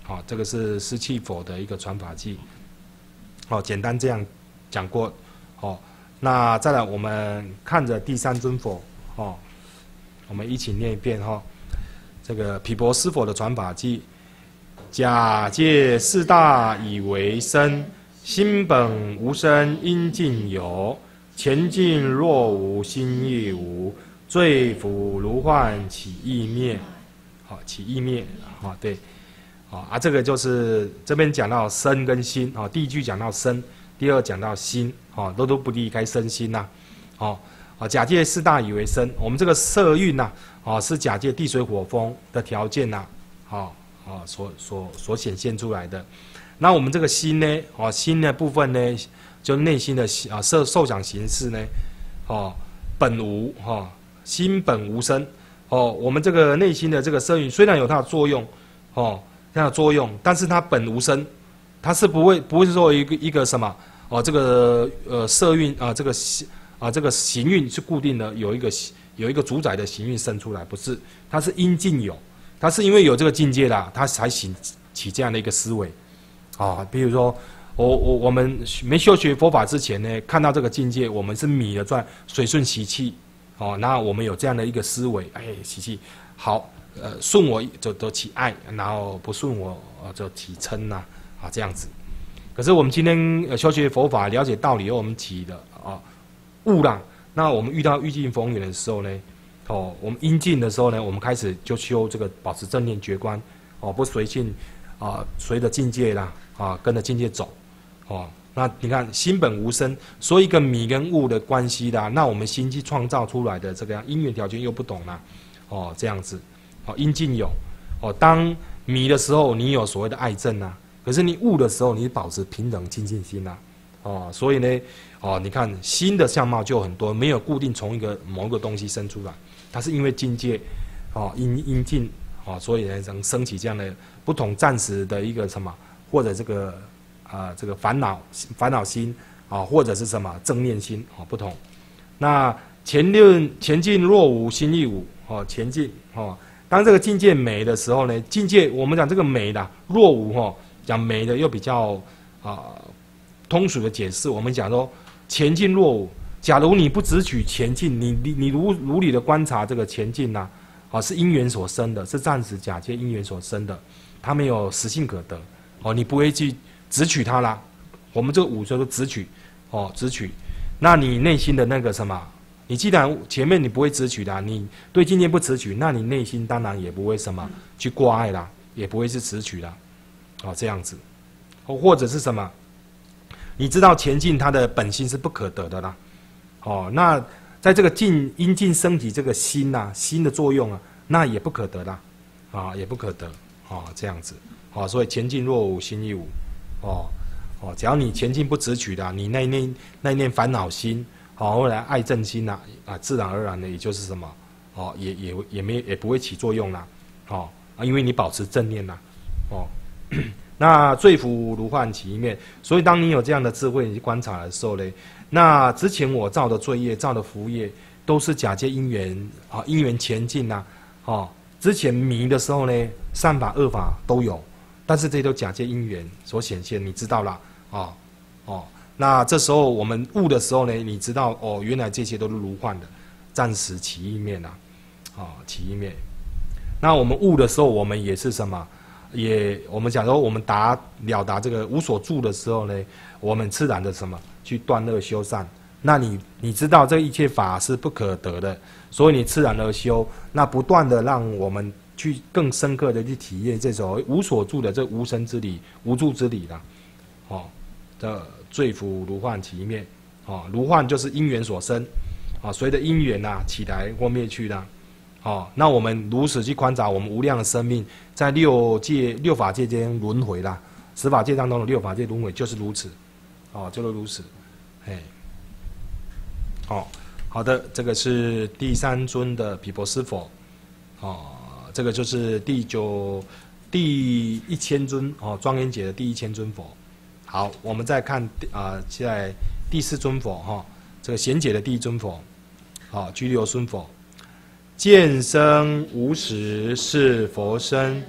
好、这个是湿气佛的一个传法记。好、简单这样讲过。好、那再来我们看着第三尊佛。哦，我们一起念一遍哈、哦。这个毗婆尸佛的传法记。假借四大以为身，心本无生，应尽有。前进若无，心亦无。罪福如幻，起亦灭。好，起亦灭。好，对。好啊，这个就是这边讲到身跟心。好，第一句讲到身，第二讲到心。好，都都不离开身心呐。好，啊，假借四大以为身，我们这个色蕴呐，啊，是假借地水火风的条件呐。好。啊，所所所显现出来的，那我们这个心呢？哦，心的部分呢，就内心的啊受受想行识呢，哦，本无哈、哦，心本无生，哦，我们这个内心的这个色蕴虽然有它的作用，哦，它的作用，但是它本无生，它是不会不会说一个一个什么哦，这个呃色蕴啊，这个啊这个行蕴是固定的，有一个有一个主宰的行蕴生出来，不是，它是应尽有。他是因为有这个境界啦，他才起起这样的一个思维，啊，比如说我我我们没修学佛法之前呢，看到这个境界，我们是迷了转，随顺习气，哦，那我们有这样的一个思维，哎，习气好，呃，顺我就都起爱，然后不顺我就起嗔呐，啊，这样子。可是我们今天呃修学佛法，了解道理后，我们起的啊悟啦，那我们遇到欲境逢缘的时候呢？哦，我们应尽的时候呢，我们开始就修这个保持正念觉观，哦，不随性，啊，随着境界啦，啊，跟着境界走，哦，那你看心本无生，所以一个迷跟悟的关系啦，那我们心去创造出来的这个因缘条件又不懂啦，哦，这样子，哦，应尽有，哦，当迷的时候，你有所谓的爱憎啊，可是你悟的时候，你保持平等清净心啊，哦，所以呢，哦，你看心的相貌就很多，没有固定从一个某个东西生出来。它是因为境界，哦，因因境，哦，所以呢能升起这样的不同暂时的一个什么，或者这个啊、呃、这个烦恼烦恼心啊、哦，或者是什么正念心啊、哦、不同。那前论前进若无，心亦无，哦，前进哦，当这个境界美的时候呢，境界我们讲这个美的若无哈，讲美的又比较啊、呃、通俗的解释，我们讲说前进若无。假如你不只取前进，你你你如如理的观察这个前进呐、啊，啊是因缘所生的，是暂时假借因缘所生的，它没有实性可得，哦，你不会去只取它啦。我们这个五叫做只取，哦，只取，那你内心的那个什么，你既然前面你不会只取的、啊，你对境界不只取，那你内心当然也不会什么去挂碍啦，也不会是只取啦，哦，这样子，哦，或者是什么，你知道前进它的本性是不可得的啦。哦，那在这个尽因尽升起这个心呐、啊，心的作用啊，那也不可得啦，啊，也不可得，哦，这样子，哦，所以前进若无，心亦无，哦，哦，只要你前进不直取的、啊，你那一念那一念烦恼心，好、哦，后来爱憎心呐、啊，啊，自然而然的也就是什么，哦，也也也没也不会起作用啦，哦，啊，因为你保持正念啦，哦。那罪福如幻起一面，所以当你有这样的智慧，你去观察的时候呢，那之前我造的罪业、造的福业，都是假借因缘啊，因缘前进呐、啊，哦，之前迷的时候呢，善法恶法都有，但是这些都假借因缘所显现，你知道啦，哦哦，那这时候我们悟的时候呢，你知道哦，原来这些都是如幻的，暂时起一面呐、啊，哦，起一面。那我们悟的时候，我们也是什么？也，我们讲说，我们达了达这个无所住的时候呢，我们自然的什么去断恶修善。那你你知道这一切法是不可得的，所以你自然而修，那不断的让我们去更深刻的去体验这种无所住的这无生之理、无住之理啦。哦，这罪福如幻起一面，哦，如幻就是因缘所生，啊、哦，随着因缘呐起来或灭去啦。哦，那我们如此去观察我们无量的生命，在六界、六法界间轮回啦，十法界当中的六法界轮回就是如此，哦，就是如此，哎，哦，好的，这个是第三尊的毗婆尸佛，哦，这个就是第九、第一千尊哦，庄严解的第一千尊佛。好，我们再看啊，现在第四尊佛哈、哦，这个贤解的第一尊佛，好、哦，居留孙佛。见生无时是佛身，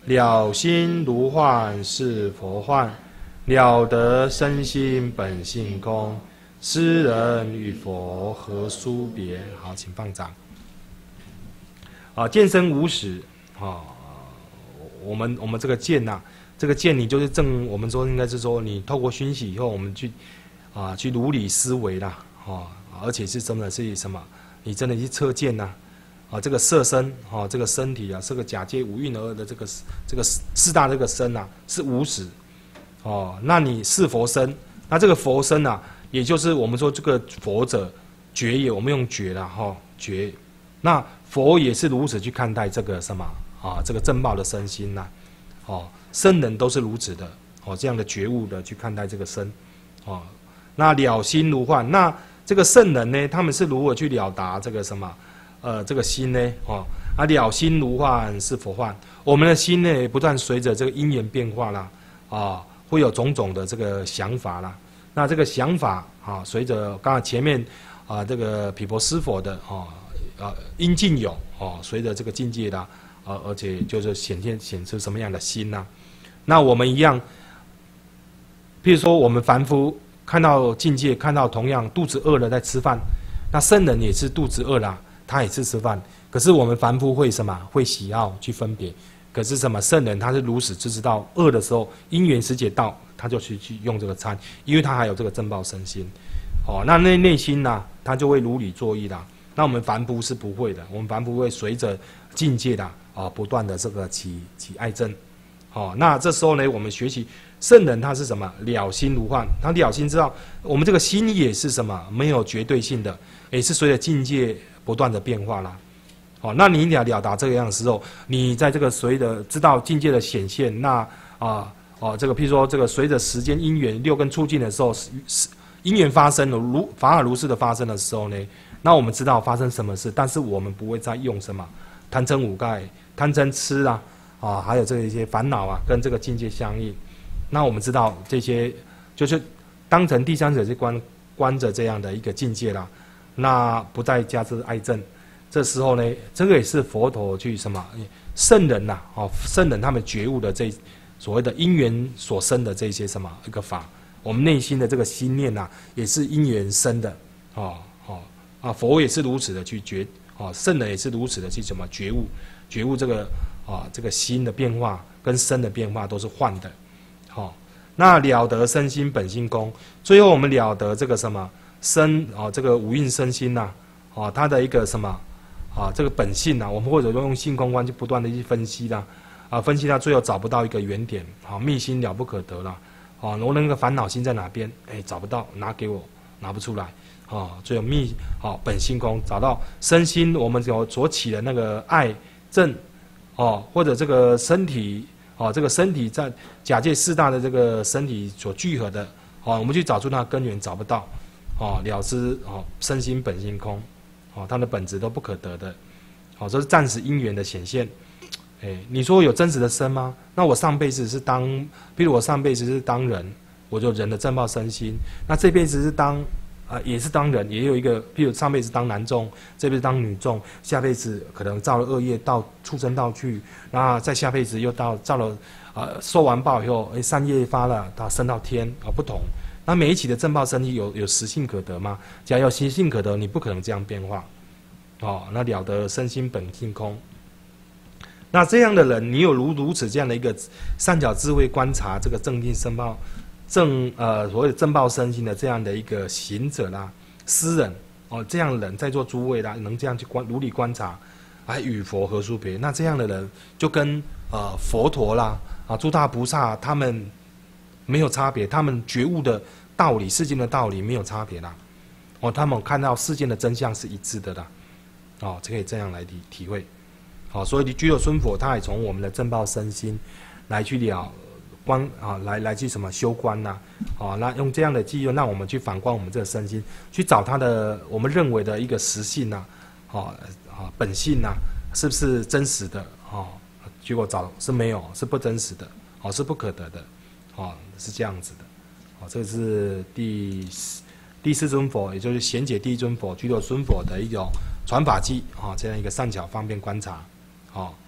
了心如幻是佛幻，了得身心本性空。斯人与佛何殊别？好，请放掌。啊，见身无始啊，我们我们这个见呐、啊，这个见你就是正，我们说应该是说你透过熏习以后，我们去啊去如理思维啦，啊，而且是真的是什么？你真的去测见呐、啊，啊，这个色身啊，这个身体啊，这个假借五蕴而的这个这个四大这个身呐、啊，是无始哦、啊，那你是佛身，那这个佛身呐、啊。也就是我们说这个佛者觉也，我们用觉啦哈觉，那佛也是如此去看待这个什么啊这个正报的身心呐、啊，哦圣人都是如此的哦这样的觉悟的去看待这个身，哦那了心如幻，那这个圣人呢，他们是如何去了达这个什么呃这个心呢？哦啊了心如幻是佛幻，我们的心呢不断随着这个因缘变化啦，啊会有种种的这个想法啦。那这个想法啊，随着刚才前面啊这个毗婆尸佛的啊啊因境有哦，随着这个境界的啊，而且就是显现显出什么样的心呐、啊？那我们一样，譬如说我们凡夫看到境界，看到同样肚子饿了在吃饭，那圣人也是肚子饿了，他也是吃饭。可是我们凡夫会什么？会喜好去分别。可是什么？圣人他是如实知道饿的时候，因缘时节到。他就去去用这个餐，因为他还有这个正报身心，哦，那内内心呢、啊，他就会如理作意啦。那我们凡夫是不会的，我们凡夫会随着境界的啊，不断的这个起起爱憎，哦，那这时候呢，我们学习圣人他是什么？了心如幻，他了心知道我们这个心也是什么？没有绝对性的，也是随着境界不断的变化啦。哦，那你了了达这个样的时候，你在这个随着知道境界的显现，那啊。哦，这个譬如说，这个随着时间因缘六根促进的时候，因缘发生了，如法尔如是的发生的时候呢，那我们知道发生什么事，但是我们不会再用什么贪嗔五盖、贪嗔痴啊，啊，还有这一些烦恼啊，跟这个境界相应。那我们知道这些就是当成第三者去观观着这样的一个境界啦，那不再加之爱憎。这时候呢，这个也是佛陀去什么圣人呐、啊，哦，圣人他们觉悟的这。所谓的因缘所生的这些什么一个法，我们内心的这个心念呐、啊，也是因缘生的，哦哦啊，佛也是如此的去觉，哦，圣人也是如此的去怎么觉悟，觉悟这个啊这个心的变化跟身的变化都是幻的，好、哦，那了得身心本性空，最后我们了得这个什么身啊这个五蕴身心呐、啊，啊它的一个什么啊这个本性呐、啊，我们或者用性空观去不断的去分析啦。啊，分析到最后找不到一个原点，好，密心了不可得了，好，我那个烦恼心在哪边？哎，找不到，拿给我，拿不出来，好，最后密，好，本性空，找到身心，我们有所起的那个爱憎，哦，或者这个身体，哦，这个身体在假借四大的这个身体所聚合的，哦，我们去找出它的根源，找不到，哦，了知，哦，身心本性空，哦，它的本质都不可得的，哦，这是暂时因缘的显现。哎，你说有真实的身吗？那我上辈子是当，比如我上辈子是当人，我就人的正报身心。那这辈子是当，啊、呃，也是当人，也有一个，比如上辈子当男众，这辈子当女众，下辈子可能造了恶业到畜生道去，那再下辈子又到造了，呃，受完报以后，哎，善业发了，到升到天啊、哦，不同。那每一期的正报身心有有实性可得吗？假如有实性可得，你不可能这样变化，哦，那了得身心本性空。那这样的人，你有如如此这样的一个善巧智慧观察这个正定申报正呃所谓的正报身心的这样的一个行者啦、诗人哦，这样的人在座诸位啦，能这样去观如理观察，还与佛何殊别？那这样的人就跟呃佛陀啦啊诸大菩萨他们没有差别，他们觉悟的道理、世间的道理没有差别啦。哦，他们看到世间的真相是一致的啦。哦，可以这样来体体会。好，所以居有孙佛他也从我们的正报身心来去了观啊，来来去什么修观呐、啊？啊，那用这样的机缘，让我们去反观我们这个身心，去找它的我们认为的一个实性呐、啊，啊啊本性呐、啊，是不是真实的？啊，结果找是没有，是不真实的，哦、啊，是不可得的，啊，是这样子的，啊，这是第第四尊佛，也就是贤解第一尊佛居有孙佛的一种传法机啊，这样一个善巧方便观察。哦，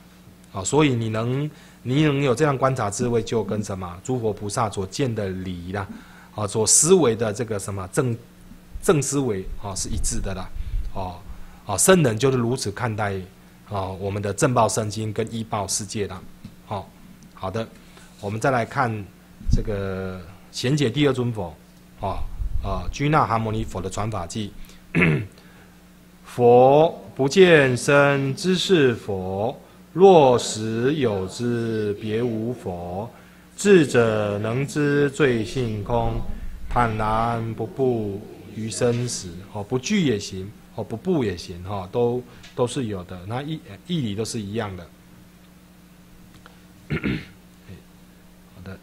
啊，所以你能你能有这样观察智慧，就跟什么诸佛菩萨所见的理啦，啊，所思维的这个什么正正思维啊是一致的啦，哦、啊，啊，圣人就是如此看待啊我们的正报身心跟依报世界啦，好、啊，好的，我们再来看这个贤解第二尊佛，啊啊，居那哈摩尼佛的传法记。佛不见身知是佛，若实有之别无佛。智者能知罪性空，坦然不怖于生死。哦，不惧也行，哦，不怖也行，哈、哦，都都是有的。那义义理都是一样的。好的。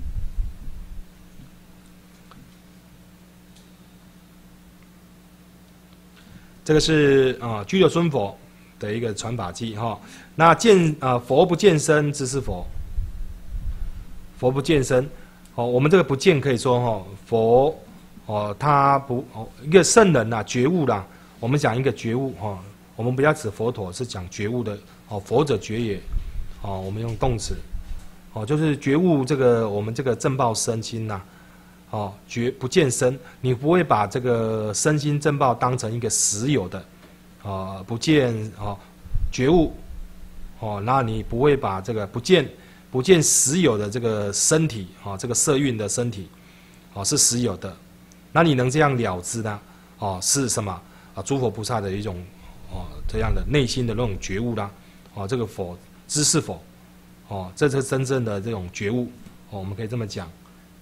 这个是啊、呃，居留尊佛的一个传法记哈、哦。那见啊、呃，佛不见身知是佛，佛不见身。哦，我们这个不见可以说哈、哦，佛哦，他不哦，一个圣人呐、啊，觉悟啦。我们讲一个觉悟哈、哦，我们不要指佛陀，是讲觉悟的哦。佛者觉也，哦，我们用动词，哦，就是觉悟这个我们这个正报身心呐、啊。哦，觉不见身，你不会把这个身心正报当成一个实有的，啊、呃，不见哦觉悟，哦，那你不会把这个不见不见实有的这个身体，哦，这个色蕴的身体，哦，是实有的，那你能这样了知呢？哦，是什么啊？诸佛菩萨的一种哦这样的内心的那种觉悟啦，哦，这个佛知是佛，哦，这是真正的这种觉悟，哦，我们可以这么讲。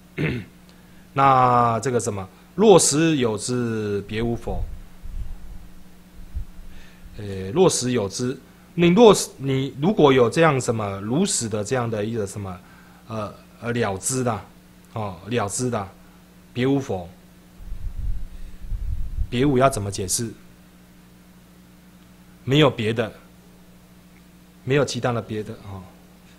那这个什么，若实有之，别无佛。呃，若实有之，你若你如果有这样什么如实的这样的一个什么，呃呃了知的，哦了知的，别无佛。别无要怎么解释？没有别的，没有其他的别的啊、哦。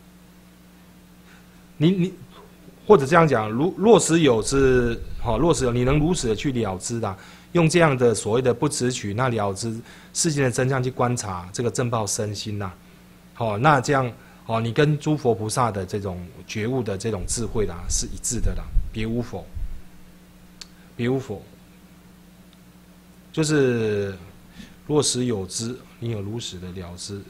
你你。或者这样讲，如若实有之，好、哦，若实有，你能如实的去了知的，用这样的所谓的不执取，那了知世间的真相去观察这个正报身心呐，好、哦，那这样，哦，你跟诸佛菩萨的这种觉悟的这种智慧啦，是一致的啦，别无佛，别无佛，就是若实有之，你有如实的了知。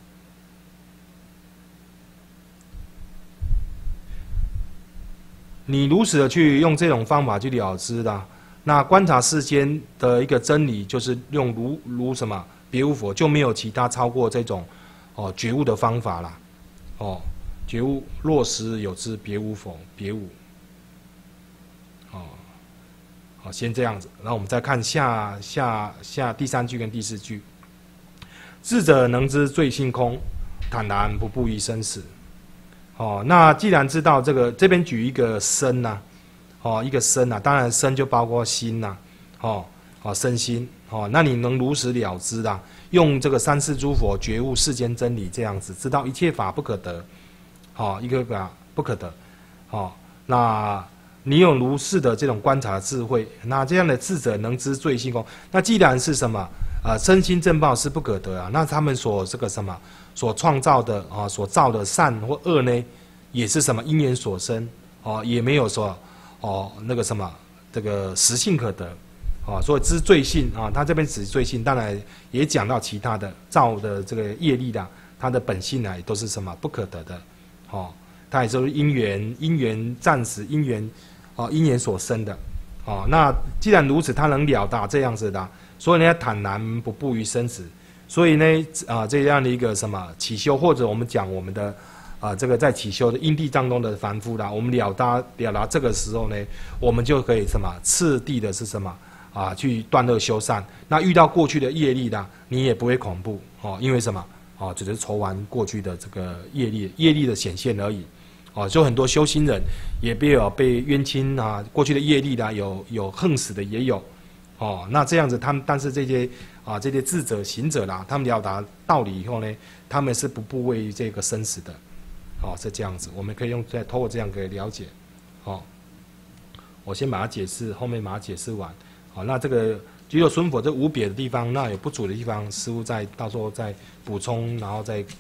你如实的去用这种方法去了知的，那观察世间的一个真理，就是用如如什么别无佛，就没有其他超过这种哦觉悟的方法啦。哦，觉悟若实有之，别无佛，别无。哦，好，先这样子，然后我们再看下下下第三句跟第四句。智者能知罪性空，坦然不怖于生死。哦，那既然知道这个，这边举一个身呐、啊，哦，一个身呐、啊，当然身就包括心呐、啊，哦，哦，身心，哦，那你能如实了知的，用这个三世诸佛觉悟世间真理这样子，知道一切法不可得，哦，一个法不可得，哦，那你有如是的这种观察智慧，那这样的智者能知罪性空，那既然是什么啊、呃，身心正报是不可得啊，那他们所这个什么？所创造的啊，所造的善或恶呢，也是什么因缘所生哦，也没有说哦那个什么这个实性可得哦，所以知罪性啊，他这边指罪性，当然也讲到其他的造的这个业力的，它的本性呢也都是什么不可得的哦，它也就是因缘因缘暂时因缘哦因缘所生的哦，那既然如此，他能了达这样子的，所以呢坦然不怖于生死。所以呢，啊，这样的一个什么起修，或者我们讲我们的啊，这个在起修的因地当中的凡夫啦，我们了达了达这个时候呢，我们就可以什么次第的是什么啊，去断恶修善。那遇到过去的业力啦，你也不会恐怖哦，因为什么哦，只是筹完过去的这个业力业力的显现而已哦。就很多修心人也没有被冤亲啊，过去的业力啦，有有横死的也有哦。那这样子，他们但是这些。啊，这些智者行者啦，他们了达道理以后呢，他们是不怖畏这个生死的，哦，是这样子，我们可以用再透过这样可以了解，哦，我先把它解释，后面把它解释完，好，那这个只有孙佛这无别的地方，那有不足的地方，师父再到时候再补充，然后再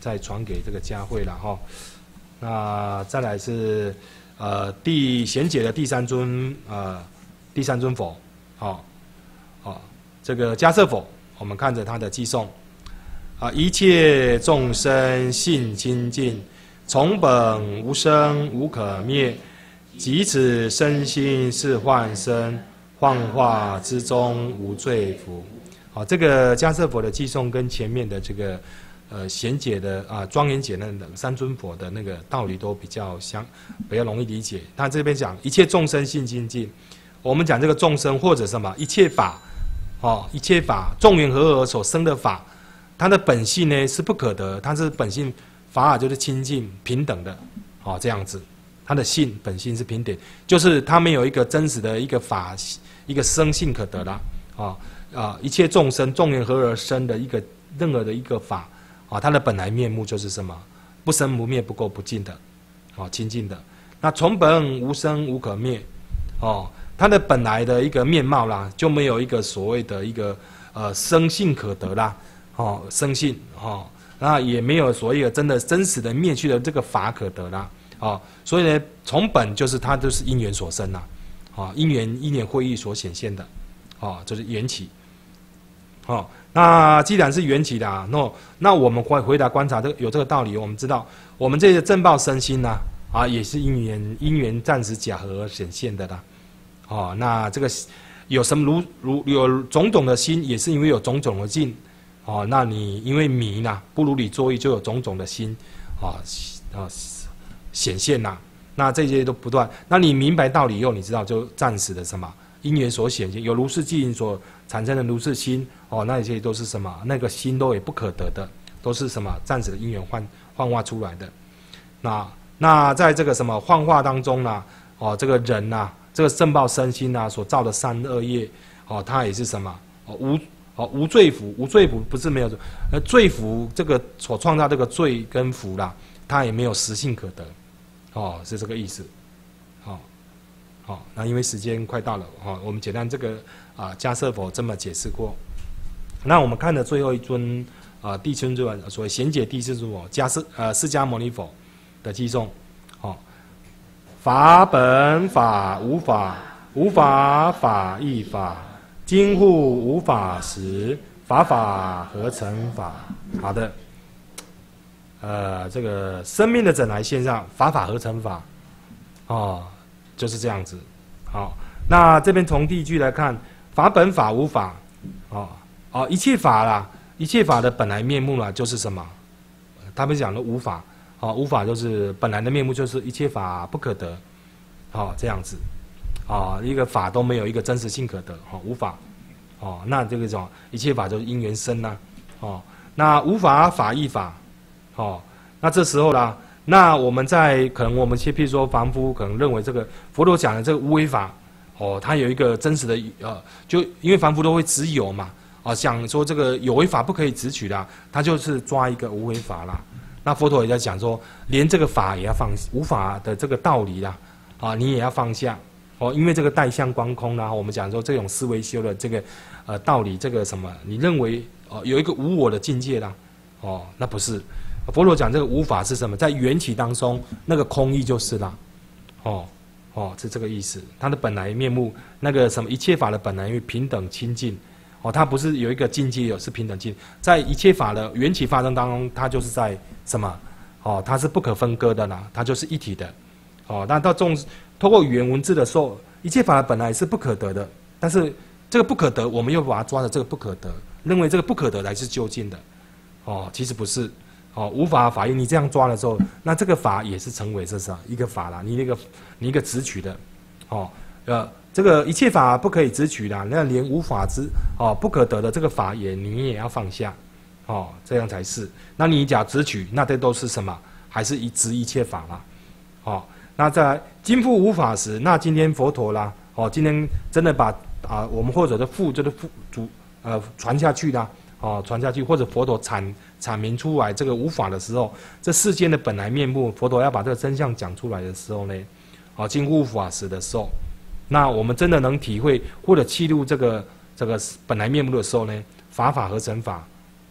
再传给这个佳慧了哈。那再来是呃第贤解的第三尊呃第三尊佛，好、哦，哦，这个迦摄佛，我们看着他的偈颂啊，一切众生性清净，从本无生无可灭，即此身心是幻身，幻化之中无罪福。好、哦，这个迦摄佛的偈颂跟前面的这个。呃，贤解的啊，庄严解那的三尊佛的那个道理都比较相，比较容易理解。他这边讲一切众生性清净，我们讲这个众生或者什么一切法，哦，一切法众缘和合所生的法，它的本性呢是不可得，它是本性法尔就是清净平等的，哦，这样子，它的性本性是平等，就是它没有一个真实的一个法一个生性可得啦，啊啊，一切众生众缘和合而生的一个任何的一个法。啊，它的本来面目就是什么？不生不灭、不垢不净的，哦，清净的。那从本无生无可灭，哦，它的本来的一个面貌啦，就没有一个所谓的一个呃生性可得啦，哦，生性，哦，那也没有所谓的真的真实的灭去的这个法可得啦，哦，所以呢，从本就是它都是因缘所生啦，啊，因缘因缘会意所显现的，哦，就是缘起，哦。那既然是缘起的、啊，那那我们回回来观察这个有这个道理，我们知道我们这些正报身心呢、啊，啊也是因缘因缘暂时假合而显现的啦，哦，那这个有什么如如有种种的心，也是因为有种种的境，哦，那你因为迷呢，不如理作意，就有种种的心，啊啊显现呐，那这些都不断，那你明白道理以后，你知道就暂时的什么因缘所显现，有如是境所产生的如是心。哦，那些都是什么？那个心都也不可得的，都是什么暂时的因缘幻幻化出来的。那那在这个什么幻化当中呢？哦，这个人呐、啊，这个正报身心呐、啊，所造的三恶业，哦，它也是什么？哦，无哦无罪福，无罪福不是没有，呃，罪福这个所创造这个罪跟福啦，它也没有实性可得。哦，是这个意思。好，好，那因为时间快到了，哦，我们简单这个啊迦摄佛这么解释过。那我们看的最后一尊啊、呃，第七尊所谓贤解第四尊佛，迦释呃释迦牟尼佛的偈颂，哦，法本法无法，无法法亦法，今复无法时，法法合成法。好的，呃，这个生命的整来线上，法法合成法，哦，就是这样子。好，那这边从第一句来看，法本法无法，哦。哦，一切法啦，一切法的本来面目啦，就是什么？他们讲的无法，哦，无法就是本来的面目，就是一切法不可得，哦，这样子，哦，一个法都没有一个真实性可得，哦，无法，哦，那这个种一切法就是因缘生呐、啊，哦，那无法法亦法，哦，那这时候啦，那我们在可能我们些譬如说凡夫可能认为这个佛陀讲的这个无为法，哦，它有一个真实的呃，就因为凡夫都会执有嘛。啊，想说这个有为法不可以执取啦，他就是抓一个无为法啦。那佛陀也在讲说，连这个法也要放，无法的这个道理啦，啊，你也要放下哦，因为这个带相观空啦，我们讲说这种思维修的这个呃道理，这个什么，你认为哦有一个无我的境界啦，哦，那不是，佛陀讲这个无法是什么，在缘起当中那个空义就是啦，哦哦是这个意思，它的本来面目，那个什么一切法的本来为平等清净。哦，它不是有一个境界，有是平等境，在一切法的缘起发生当中，它就是在什么？哦，它是不可分割的啦，它就是一体的。哦，那到这种透过语言文字的时候，一切法本来是不可得的，但是这个不可得，我们又把它抓着这个不可得，认为这个不可得来是究竟的。哦，其实不是。哦，无法法义，你这样抓的时候，那这个法也是成为这是一个法啦，你那个你一个执取的。哦，呃。这个一切法不可以执取啦，那连无法之哦不可得的这个法也你也要放下，哦，这样才是。那你讲执取，那这都是什么？还是一执一切法啦，哦。那再来今复无法时，那今天佛陀啦，哦，今天真的把啊、呃、我们或者的父就是父主呃传下去啦，哦传下去，或者佛陀阐阐明出来这个无法的时候，这世间的本来面目，佛陀要把这个真相讲出来的时候呢，哦今复无法时的时候。那我们真的能体会或者契入这个这个本来面目的时候呢，法法合成法，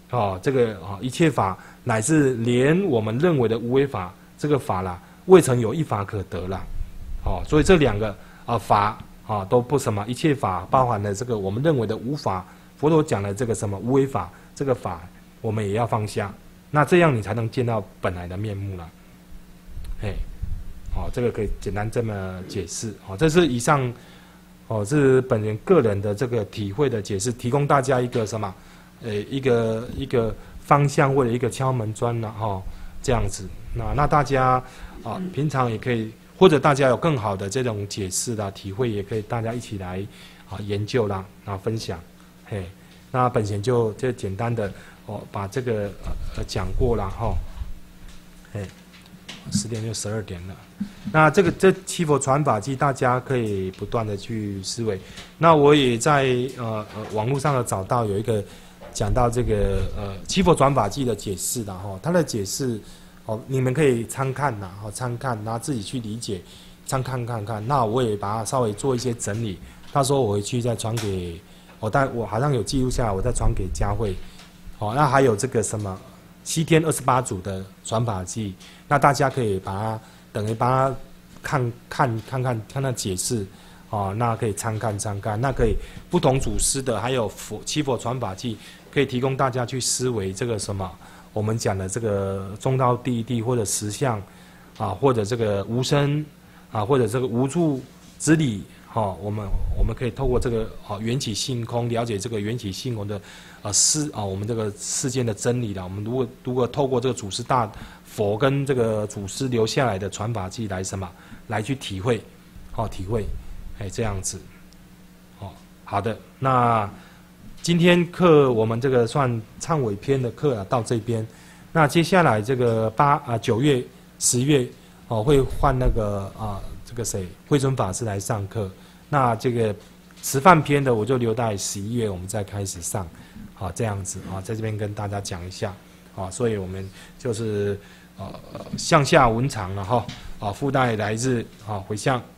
哦，这个啊、哦、一切法乃至连我们认为的无为法，这个法啦，未曾有一法可得啦。哦，所以这两个啊、呃、法啊、哦、都不什么，一切法包含了这个我们认为的无法，佛陀讲的这个什么无为法，这个法我们也要放下，那这样你才能见到本来的面目了。嘿，哦，这个可以简单这么解释。哦，这是以上，哦，这是本人个人的这个体会的解释，提供大家一个什么，呃，一个一个方向或者一个敲门砖了哈、哦，这样子。那那大家啊，平常也可以。或者大家有更好的这种解释啦、体会，也可以大家一起来啊研究啦，然后分享。嘿，那本贤就就简单的哦把这个呃讲过了哈。嘿，十点就十二点了。那这个这七佛传法记，大家可以不断的去思维。那我也在呃呃网络上有找到有一个讲到这个呃七佛传法记的解释的哈，它的解释。哦，你们可以参看呐，好参看，然后自己去理解，参看看看。那我也把它稍微做一些整理，到时候我回去再传给，我但我好像有记录下来，我再传给佳慧。哦，那还有这个什么七天二十八组的传法记，那大家可以把它等于把它看看看看看它解释，哦，那可以参看参看，那可以不同祖师的，还有佛七佛传法记，可以提供大家去思维这个什么。我们讲的这个中道第一谛或者实相，啊，或者这个无生，啊，或者这个无住之理，哈、哦，我们我们可以透过这个啊缘起性空，了解这个缘起性空的啊世啊我们这个世间的真理了。我们如果如果透过这个祖师大佛跟这个祖师留下来的传法记来什么来去体会，哦体会，哎这样子，哦好的那。今天课我们这个算忏悔篇的课啊，到这边。那接下来这个八啊九月、十月哦，会换那个啊这个谁慧尊法师来上课。那这个吃饭篇的我就留在十一月我们再开始上，好这样子啊，在这边跟大家讲一下啊，所以我们就是呃向下文长了哈啊，附带来日啊回向。